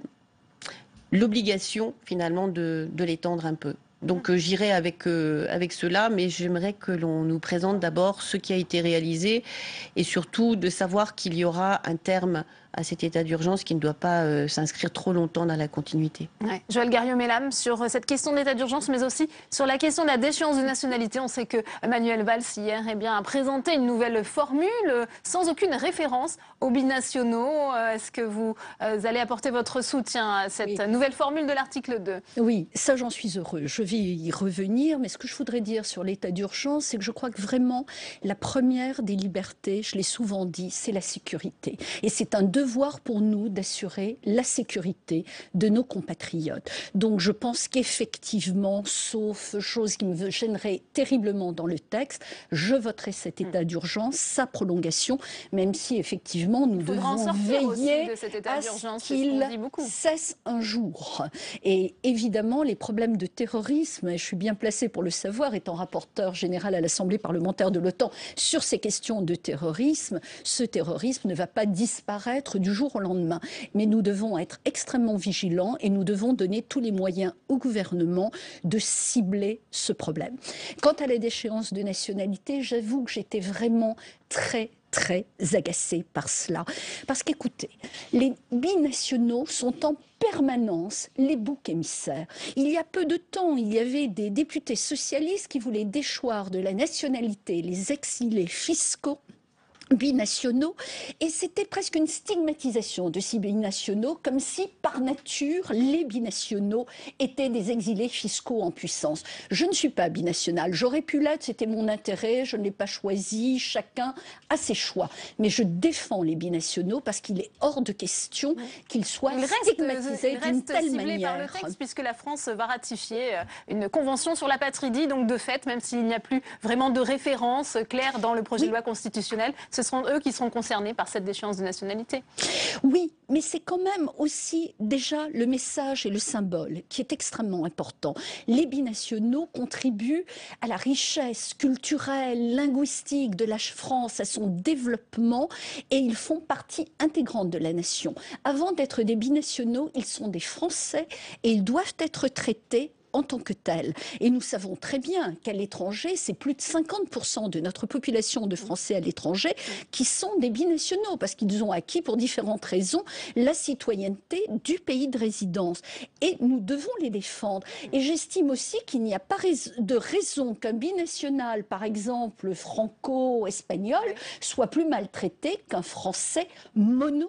Speaker 10: l'obligation finalement de, de l'étendre un peu. Donc euh, j'irai avec, euh, avec cela, mais j'aimerais que l'on nous présente d'abord ce qui a été réalisé et surtout de savoir qu'il y aura un terme à cet état d'urgence qui ne doit pas euh, s'inscrire trop longtemps dans la continuité.
Speaker 1: Ouais. Joël Garriaud-Mellam, sur cette question de l'état d'urgence, mais aussi sur la question de la déchéance de nationalité. On sait que Manuel Valls, hier, eh bien, a présenté une nouvelle formule sans aucune référence aux binationaux. Est-ce que vous euh, allez apporter votre soutien à cette oui. nouvelle formule de l'article deux?
Speaker 11: Oui, ça j'en suis heureux. Je vais y revenir, mais ce que je voudrais dire sur l'état d'urgence, c'est que je crois que vraiment la première des libertés, je l'ai souvent dit, c'est la sécurité. Et c'est un devoir devoir pour nous d'assurer la sécurité de nos compatriotes. Donc je pense qu'effectivement, sauf chose qui me gênerait terriblement dans le texte, je voterai cet état d'urgence, sa prolongation, même si effectivement nous devons veiller de cet état à ce qu'il cesse un jour. Et évidemment, les problèmes de terrorisme, et je suis bien placée pour le savoir, étant rapporteur général à l'Assemblée parlementaire de l'OTAN sur ces questions de terrorisme, ce terrorisme ne va pas disparaître du jour au lendemain. Mais nous devons être extrêmement vigilants et nous devons donner tous les moyens au gouvernement de cibler ce problème. Quant à la déchéance de nationalité, j'avoue que j'étais vraiment très très agacée par cela. Parce qu'écoutez, les binationaux sont en permanence les boucs émissaires. Il y a peu de temps, il y avait des députés socialistes qui voulaient déchoir de la nationalité les exilés fiscaux binationaux, et c'était presque une stigmatisation de ces binationaux, comme si par nature les binationaux étaient des exilés fiscaux en puissance. Je ne suis pas binationale, j'aurais pu l'être, c'était mon intérêt, je ne l'ai pas choisi, chacun a ses choix. Mais je défends les binationaux parce qu'il est hors de question qu'ils soient
Speaker 1: il
Speaker 11: stigmatisés d'une telle manière.
Speaker 1: Par le texte, puisque la France va ratifier une convention sur l'apatridie, donc de fait, même s'il n'y a plus vraiment de référence claire dans le projet oui. de loi constitutionnel, ce seront eux qui seront concernés par cette déchéance de nationalité.
Speaker 11: Oui, mais c'est quand même aussi déjà le message et le symbole qui est extrêmement important. Les binationaux contribuent à la richesse culturelle, linguistique de la France, à son développement, et ils font partie intégrante de la nation. Avant d'être des binationaux, ils sont des Français et ils doivent être traités en tant que tel. Et nous savons très bien qu'à l'étranger, c'est plus de cinquante pour cent de notre population de Français à l'étranger qui sont des binationaux, parce qu'ils ont acquis pour différentes raisons la citoyenneté du pays de résidence. Et nous devons les défendre. Et j'estime aussi qu'il n'y a pas de raison qu'un binational, par exemple franco-espagnol, soit plus maltraité qu'un Français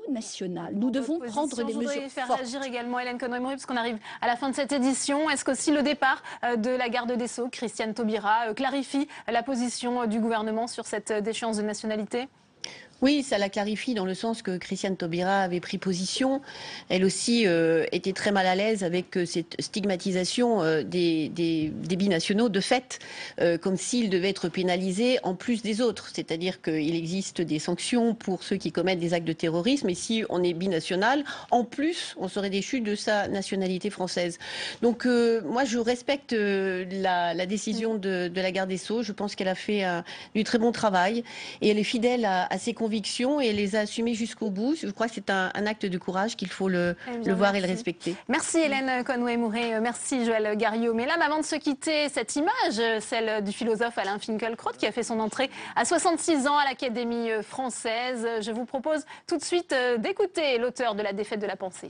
Speaker 11: mononational. Nous devons prendre des mesures
Speaker 1: fortes. Je voudrais faire
Speaker 11: fortes.
Speaker 1: réagir également Hélène Conway-Mouret, parce qu'on arrive à la fin de cette édition. Est-ce qu'aussi le départ de la garde des Sceaux, Christiane Taubira, clarifie la position du gouvernement sur cette déchéance de nationalité ?
Speaker 10: Oui, ça la clarifie dans le sens que Christiane Taubira avait pris position. Elle aussi euh, était très mal à l'aise avec euh, cette stigmatisation euh, des, des, des binationaux de fait, euh, comme s'ils devaient être pénalisés en plus des autres. C'est-à-dire qu'il existe des sanctions pour ceux qui commettent des actes de terrorisme et si on est binational, en plus, on serait déchu de sa nationalité française. Donc euh, moi, je respecte euh, la, la décision de, de la garde des Sceaux. Je pense qu'elle a fait un, du très bon travail et elle est fidèle à, à ses convictions et les a assumées jusqu'au bout. Je crois que c'est un, un acte de courage qu'il faut le, le voir
Speaker 1: merci.
Speaker 10: et le respecter.
Speaker 1: Merci Hélène Conway-Mouret, merci Joël Gariot. Mais là, avant de se quitter, cette image, celle du philosophe Alain Finkielkraut qui a fait son entrée à soixante-six ans à l'Académie française. Je vous propose tout de suite d'écouter l'auteur de La défaite de la pensée.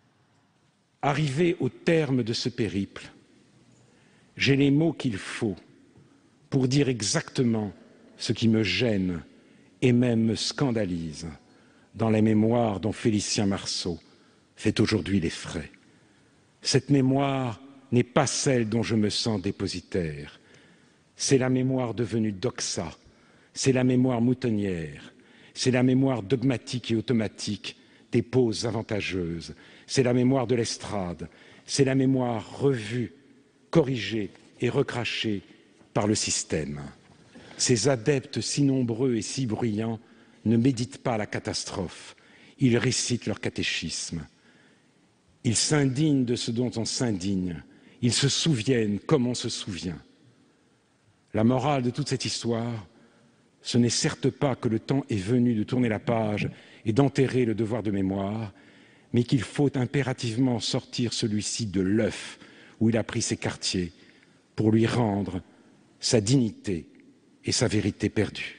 Speaker 3: Arrivé au terme de ce périple, j'ai les mots qu'il faut pour dire exactement ce qui me gêne et même me scandalise dans la mémoire dont Félicien Marceau fait aujourd'hui les frais. Cette mémoire n'est pas celle dont je me sens dépositaire. C'est la mémoire devenue doxa, c'est la mémoire moutonnière, c'est la mémoire dogmatique et automatique des poses avantageuses, c'est la mémoire de l'estrade, c'est la mémoire revue, corrigée et recrachée par le système. Ces adeptes si nombreux et si bruyants ne méditent pas la catastrophe, ils récitent leur catéchisme. Ils s'indignent de ce dont on s'indigne, ils se souviennent comme on se souvient. La morale de toute cette histoire, ce n'est certes pas que le temps est venu de tourner la page et d'enterrer le devoir de mémoire, mais qu'il faut impérativement sortir celui-ci de l'œuf où il a pris ses quartiers pour lui rendre sa dignité et sa vérité perdue.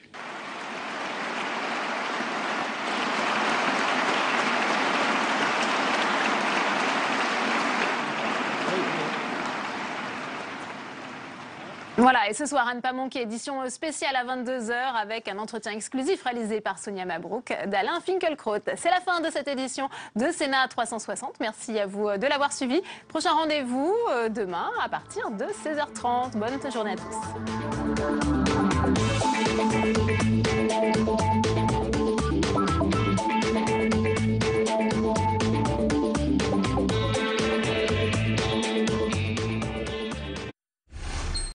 Speaker 1: Voilà, et ce soir, Anne pas manquer, édition spéciale à vingt-deux heures avec un entretien exclusif réalisé par Sonia Mabrouk d'Alain Finkielkraut. C'est la fin de cette édition de Sénat trois cent soixante. Merci à vous de l'avoir suivi. Prochain rendez-vous demain à partir de seize heures trente. Bonne journée à tous.